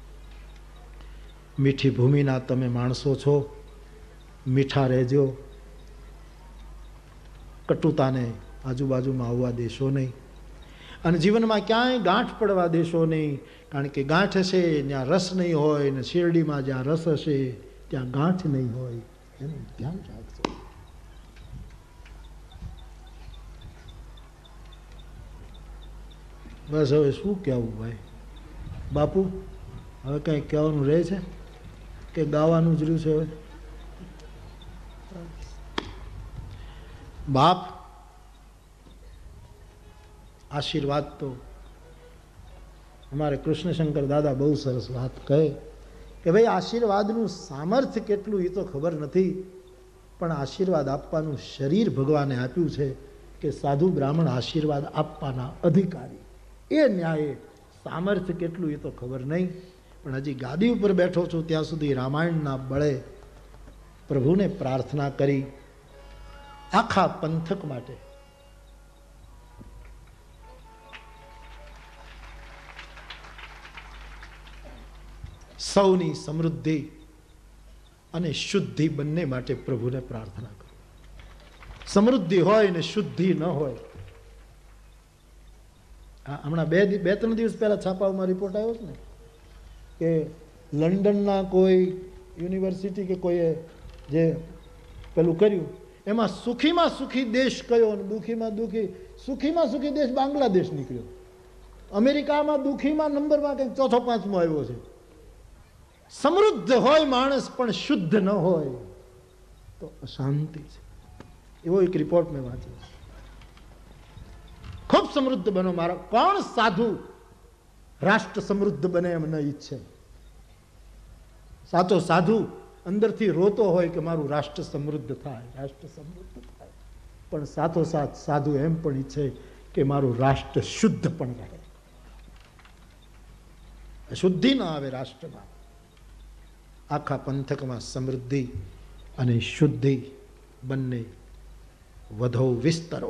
મીઠી ભૂમિના તમે માણસો છો, મીઠા રહેજો, કટુતાને આજુબાજુમાં આવવા દેશો નહીં, અને જીવનમાં ક્યાંય ગાંઠ પડવા દેશો નહીં. કારણ કે ગાંઠ હશે ત્યાં રસ નહીં હોય, ને શેરડીમાં જ્યાં રસ હશે ત્યાં ગાંઠ નહીં હોય. એનું ધ્યાન રાખજો. બસ હવે શું કહેવું ભાઈ? બાપુ, હવે કંઈ કહેવાનું રહે છે કે ગાવાનું જ રહ્યું છે? હવે બાપ, આશીર્વાદ તો અમારે કૃષ્ણશંકર દાદા બહુ સરસ વાત કહે કે ભાઈ આશીર્વાદનું સામર્થ્ય કેટલું એ તો ખબર નથી, પણ આશીર્વાદ આપવાનું શરીર ભગવાને આપ્યું છે કે સાધુ બ્રાહ્મણ આશીર્વાદ આપવાના અધિકારી. એ ન્યાયે સામર્થ્ય કેટલું એ તો ખબર નહીં, પણ હજી ગાદી ઉપર બેઠો છું ત્યાં સુધી રામાયણના બળે પ્રભુને પ્રાર્થના કરી આખા પંથક માટે. સૌની સમૃદ્ધિ અને શુદ્ધિ બંને માટે પ્રભુને પ્રાર્થના કરો. સમૃદ્ધિ હોય ને શુદ્ધિ ન હોય. હમણાં બે બે ત્રણ દિવસ પહેલા છાપાઓમાં રિપોર્ટ આવ્યો છે ને કે લંડનના કોઈ યુનિવર્સિટી કે કોઈએ જે પેલું કર્યું એમાં સુખીમાં સુખી દેશ કયો અને દુઃખીમાં દુઃખી સુખીમાં સુખી દેશ બાંગ્લાદેશ નીકળ્યો. અમેરિકામાં દુઃખીમાં નંબરમાં કંઈક ચોથો પાંચમો આવ્યો છે. સમૃદ્ધ હોય માણસ પણ શુદ્ધ ન હોય તો અશાંતિ છે. એવો એક રિપોર્ટ મેં વાંચ્યો. ખૂબ સમૃદ્ધ બનો. મારો કોણ સાધુ રાષ્ટ્ર સમૃદ્ધ બને એમ ન ઈચ્છે? સાચો સાધુ અંદરથી રોતો હોય કે મારું રાષ્ટ્ર સમૃદ્ધ થાય, રાષ્ટ્ર સમૃદ્ધ થાય. પણ સાથોસાથ સાધુ એમ પણ ઈચ્છે કે મારું રાષ્ટ્ર શુદ્ધ પણ રહે, અશુદ્ધિ ન આવે રાષ્ટ્રમાં. આખા પંથકમાં સમૃદ્ધિ અને શુદ્ધિ બંને વધો વિસ્તરો.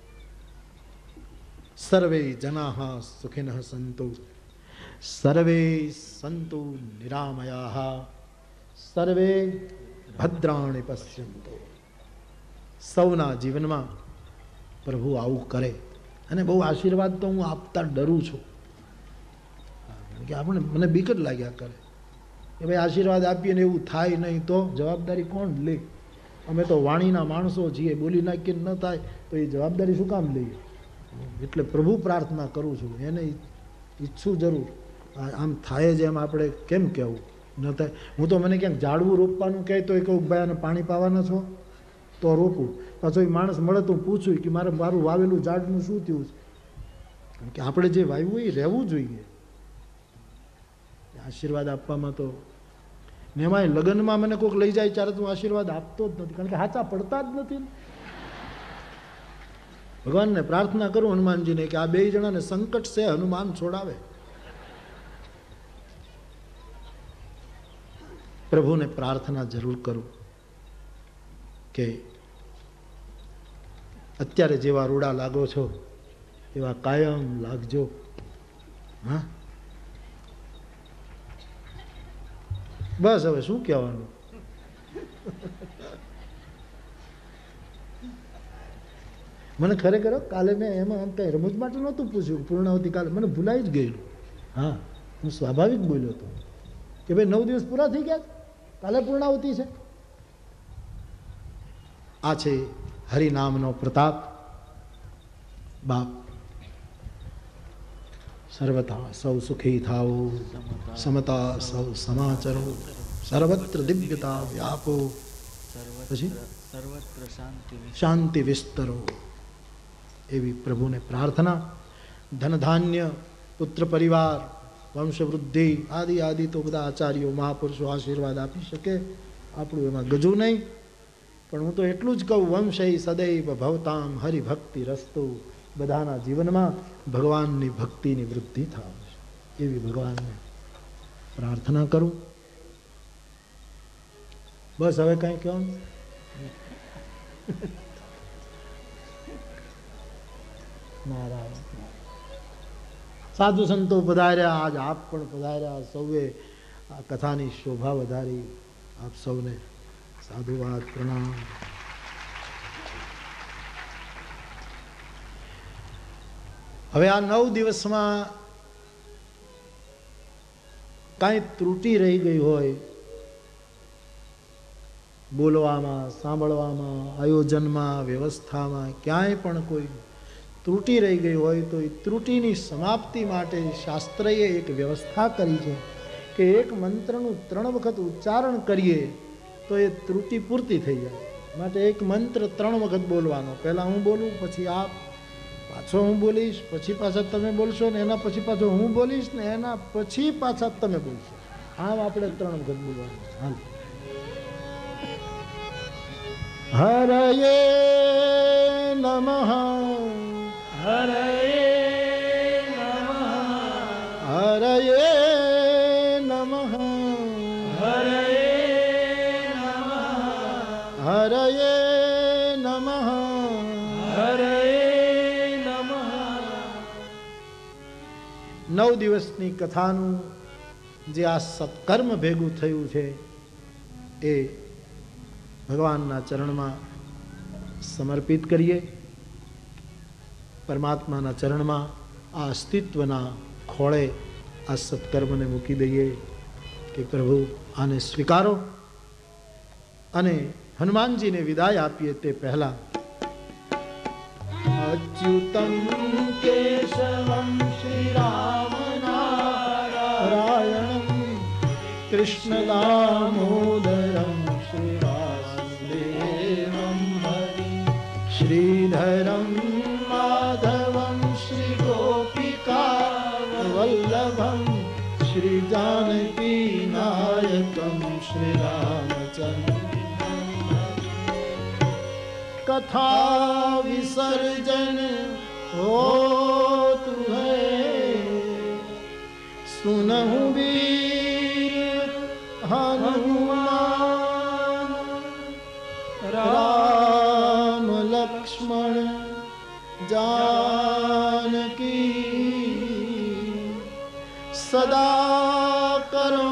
સર્વે જનાઃ સુખિનઃ સંતુ, સર્વે સંતુ નિરામયાઃ, સર્વે ભદ્રાણિ પશ્યન્તુ. સૌના જીવનમાં પ્રભુ આવું કરે. અને બહુ આશીર્વાદ તો હું આપતા ડરું છું, કે આપણે મને બીક જ લાગ્યા કરે કે ભાઈ આશીર્વાદ આપીએ ને એવું થાય નહીં તો જવાબદારી કોણ લે? અમે તો વાણીના માણસો છીએ, બોલી નાખીએ ન થાય તો એ જવાબદારી શું કામ લઈએ? એટલે પ્રભુ પ્રાર્થના કરું છું, એને ઈચ્છું જરૂર. આમ થાય જ એમ આપણે કેમ કહેવું? ન થાય. હું તો મને ક્યાંક ઝાડવું રોપવાનું કહે તો એ કહું ભાઈ આને પાણી પાવાના છો તો રોપું. પાછો એ માણસ મળે તો પૂછું કે મારે મારું વાવેલું ઝાડનું શું થયું છે? કારણ કે આપણે જે વાવ્યું એ રહેવું જોઈએ. આશીર્વાદ આપવામાં તો ને એમાંય લગ્નમાં મને કોઈક લઈ જાય ત્યારે હું આશીર્વાદ આપતો જ નથી, કારણ કે હાચા પડતા જ નથી. ભગવાનને પ્રાર્થના કરું હનુમાનજીને કે આ બે જણાને સંકટ છે, હનુમાન છોડાવે. પ્રભુને પ્રાર્થના જરૂર કરું કે અત્યારે જેવા રૂડા લાગો છો એવા કાયમ લાગજો. હા, બસ હવે શું કહેવાનું? મને ખરેખર કાલે મેં એમાં આમ કંઈ રમૂજ માટે નહોતું પૂછ્યું. પૂર્ણાવતી કાલે મને ભૂલાઈ જ ગયેલું. હા, હું સ્વાભાવિક બોલ્યો હતો કે ભાઈ નવ દિવસ પૂરા થઈ ગયા, કાલે પૂર્ણાવતી છે. આ છે હરિનામનો પ્રતાપ. બાપ, સર્વથા સૌ સુખી થાઓ, સમતા સૌ સમાચરો, સર્વત્ર દિવ્યતા વ્યાપો, પછી સર્વત્ર શાંતિ શાંતિ વિસ્તરો. એવી પ્રભુને પ્રાર્થના. ધનધાન્ય, પુત્ર પરિવાર, વંશવૃદ્ધિ આદિ આદિ તો બધા આચાર્યો મહાપુરુષો આશીર્વાદ આપી શકે. આપણું એમાં ગજુ નહીં. પણ હું તો એટલું જ કહું, વંશૈ સદૈવ ભવતામ હરિભક્તિ રસ્તુ, બધાના જીવનમાં ભગવાનની ભક્તિની વૃદ્ધિ થાય એવી ભગવાનને પ્રાર્થના કરું. બસ હવે કઈ કહો. નારાયણ. સાધુ સંતો પધાર્યા, આજ આપ પણ પધાર્યા, સૌએ આ કથાની શોભા વધારી. આપ સૌને સાધુવાદ પ્રણામ. હવે આ નવ દિવસમાં કાંઈ ત્રુટી રહી ગઈ હોય બોલવામાં, સાંભળવામાં, આયોજનમાં, વ્યવસ્થામાં ક્યાંય પણ કોઈ ત્રુટી રહી ગઈ હોય તો એ ત્રુટીની સમાપ્તિ માટે શાસ્ત્રએ એક વ્યવસ્થા કરી છે કે એક મંત્રનું ત્રણ વખત ઉચ્ચારણ કરીએ તો એ ત્રુટી પૂર્તિ થઈ જાય. માટે એક મંત્ર ત્રણ વખત બોલવાનો. પહેલાં હું બોલું, પછી આપ, પાછો હું બોલીશ, પછી પાછા તમે બોલશો, ને એના પછી પાછો હું બોલીશ, ને એના પછી પાછા તમે બોલશો. આમ આપણે ત્રણ વખત બોલવાનું. હાલ. હરયે નમઃ, હરયે નમઃ, હરયે નમઃ, હરયે નમઃ, હરયે નમઃ, હરયે નમઃ. નવ દિવસની કથાનું જે આ સત્કર્મ ભેગું થયું છે એ ભગવાનના ચરણમાં સમર્પિત કરીએ. પરમાત્માના ચરણમાં આ અસ્તિત્વના ખોળે આ સત્કર્મને મૂકી દઈએ કે પ્રભુ આને સ્વીકારો. અને હનુમાનજીને વિદાય આપીએ તે પહેલા અચ્યુતમ કેશવમ શ્રી રામ નારાયણમ કૃષ્ણ દામોદરમ શ્રી વાસુદેવમ હરિ શ્રીધરમ માધવમ શ્રી ગોપિકા વલ્લભમ શ્રી જાનકી નાયકમ શ્રી રામચંદ્ર कथा विसर्जन होत है सुनहु वीर हनुमान राम लक्ष्मण जानकी सदा करो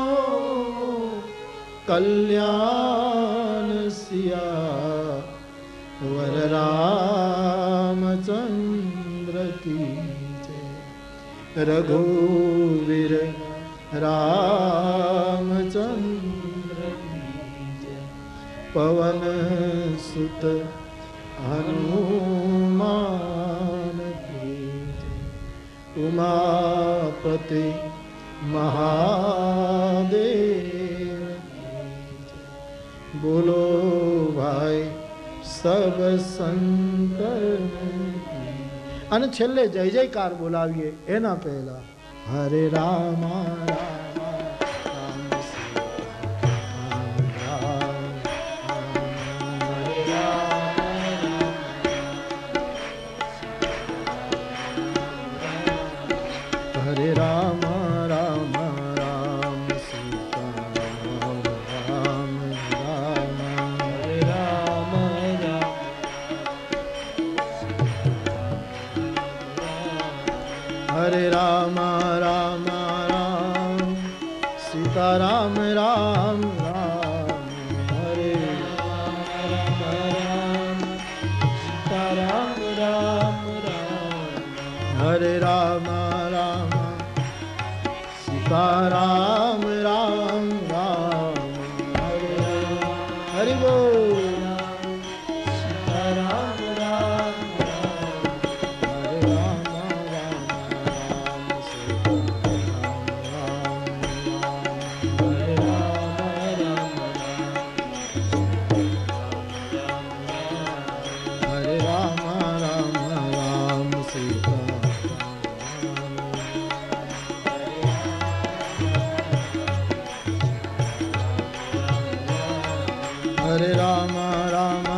कल्याण सिया वर रामचंद्र की जय. रघुवीर रामचंद्र की जय. पवन सुत हनुमान की जय. उमापति महादेव की जय. बोलो भाई सब સંતન. અને છેલ્લે જય જયકાર બોલાવીએ એના પહેલા હરે રામ રામ રામ હરે રામ રામ રામ સીતા રામ રામ હરે રામ हरे राम राम राम सीता राम राम राम हरे राम राम सीता राम राम राम हरे राम राम सीता राम राम राम हरे हरि बोल सीता राम राम हरे राम राम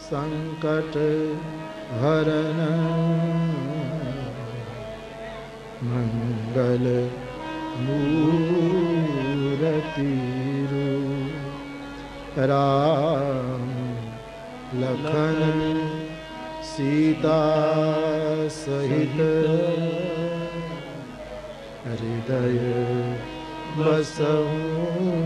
संकट हरन मंगल मूरति रूप राम लखन सीता सहित हृदय बसहु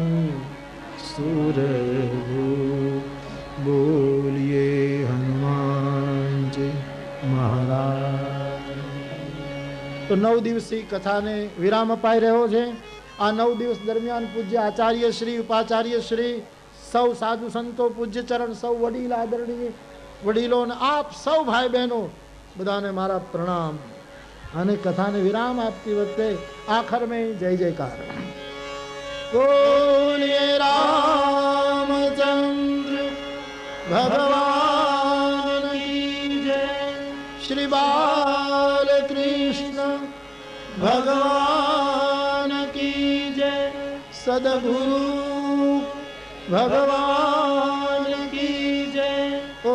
सुरभूप। बोलिए हनुमान जी महाराज। तो नौ दिवसीय कथा ने विराम अपाई रह्यो छे। आ नौ दिवस दरमियान पूज्य आचार्य श्री उपाचार्य श्री सौ साधु संतो पूज्य चरण सौ वडील आदरणीय वडीलो ने आप सौ भाई बहनों बधाने मारा प्रणाम। અને કથાને વિરામ આપતી વખતે આખર में जय जयकार। बोलिए रामचंद्र भगवान की जय। श्री बालकृष्ण भगवान की जय। सद्गुरु भगवान की जय। ओ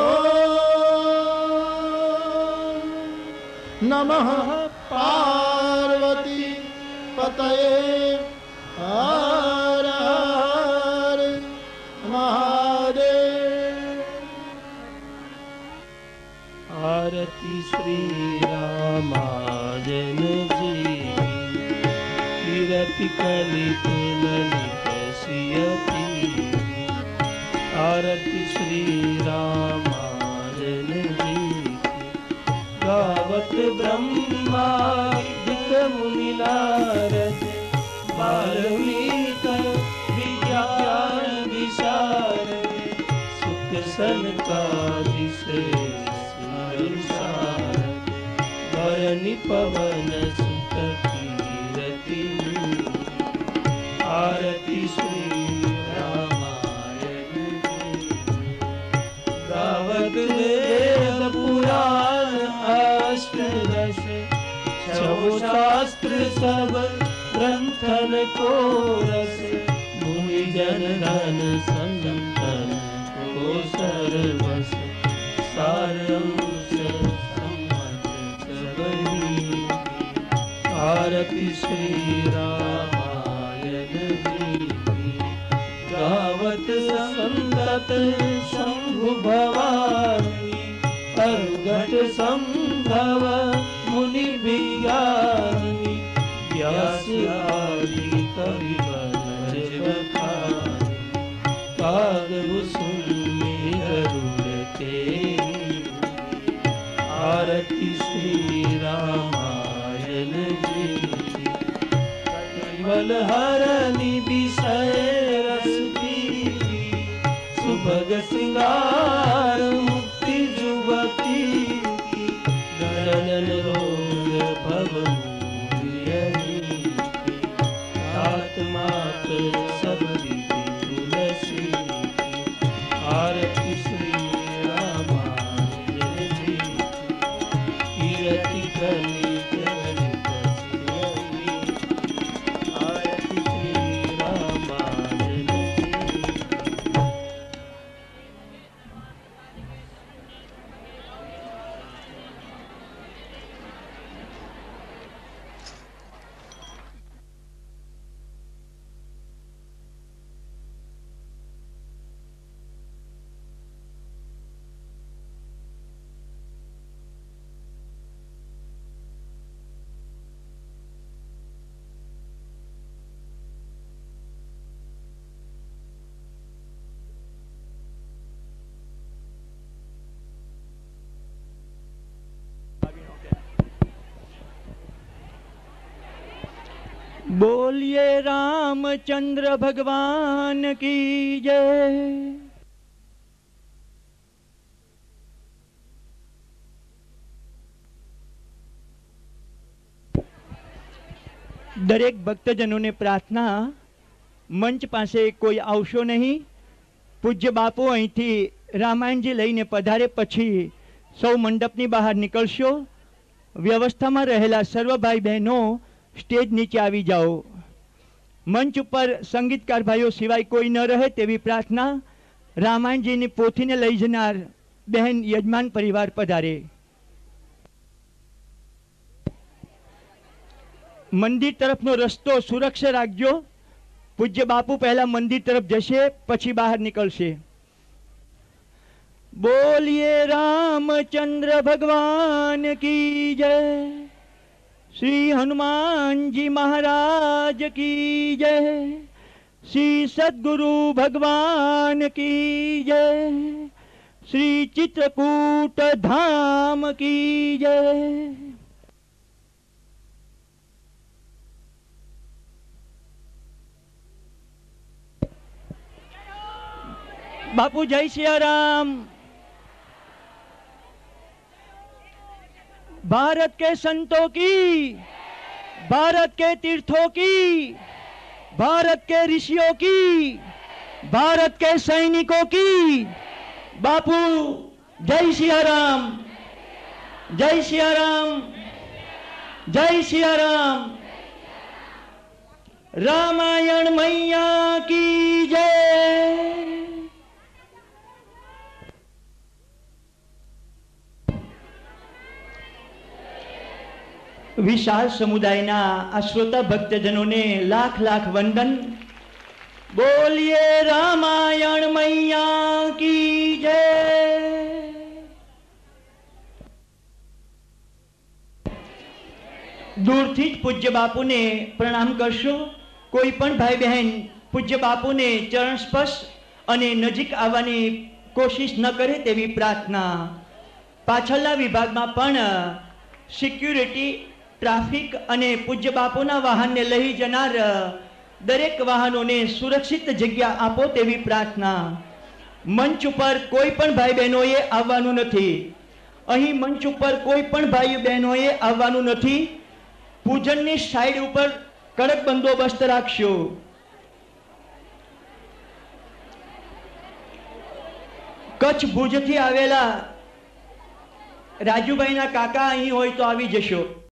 नमः पार्वती पतये हर हर महादेव। आरती श्री रामाजन जी कीरति कलित ललित सियति। आरती श्री रामाजन जी गावत ब्रह्मादिक मुनि नारद वाल्मीकि विज्ञान विशारद सुख सनकादि श्रेष्ठ सारद वरनि पवन सुत कीरति। आरती श्री रामायण गावत वेद पुराण अष्टदश छौ शास्त्र सब ग्रंथन को रस। भूमि जन धन संतन को सर्वस सारंश सम्मत सबरी। आरती श्री रामायण जी गावत संतत शंभु भवानी। अर्घट संभव मुनि विज्ञानी। व्यास आदि कवि वनज बखानी। कागभु सुनि गरुड़ तेरी। आरती श्री रामायण जी कलिवल हरनि विषय रस पीरी। सुभग सिंगार मुक्ति जुबती। गणन रोग भव आत्मात सब विधि तुलसी। आरती श्री रामायण जी कीरति कलित ललित सियति। आरती श्री रामायण जी। बोलिए रामचंद्र भगवान की जय। दरेक भक्तजनों ने प्रार्थना मंच पासे कोई आवशो नहीं। पूज्य बापू અહીંથી રામાયણજી લઈને પધારે પછી સૌ મંડપની બહાર નીકળશો। વ્યવસ્થામાં રહેલા સર્વ ભાઈ બહેનો स्टेज नीचे આવી जाओ। मंच पर संगीतकार भाइयों सिवाय कोई न रहे तेवी प्रार्थना। રામાયણજીની પોથીને લઈ જનાર બહેન યજમાન પરિવાર પધારે. મંદિર તરફનો રસ્તો સુરક્ષા રાખજો. પૂજ્ય બાપુ પહેલા મંદિર તરફ જશે, પછી બહાર નીકળશે. બોલીએ રામચંદ્ર ભગવાન કી જય, શ્રી હનુમાનજી મહારાજ કી જય, શ્રી સદગુરુ ભગવાન કી જય, શ્રી ચિત્રકૂટ ધામ કી જય. बापू जय सियाराम. भारत के संतों की, भारत के तीर्थों की, भारत के ऋषियों की, भारत के सैनिकों की बापू जय सियाराम, जय सियाराम, जय सियाराम. रामायण मैया की जय. विशाल समुदायना आ श्रोता भक्तजनों ने लाख लाख वंदन. बोलिए रामायण मैया की जय. दूरथी ज पूज्य बापू ने प्रणाम करशो. कोई पण भाई बहन पूज्य बापू ने चरण स्पर्श अने नजीक आववानी कोशिश न करे तेवी प्रार्थना. पाछळना विभागमां पण सिक्युरिटी, ट्राफिक अने पूज्य बापूना वाहन ने लई जनार दरेक वाहनों ने सुरक्षित जग्या आपो तेवी प्रार्थना. मंच पर कोई पण भाई बहनोए आववानुं नथी. अहीं मंच पर कोई पण भाई बहनोए आववानुं नथी. पूजननी साइड उपर कड़क बंदोबस्त राखशो. कच्छ भुजथी आवेला રાજુભાઈના કાકા અહીં હોય તો આવી જશો.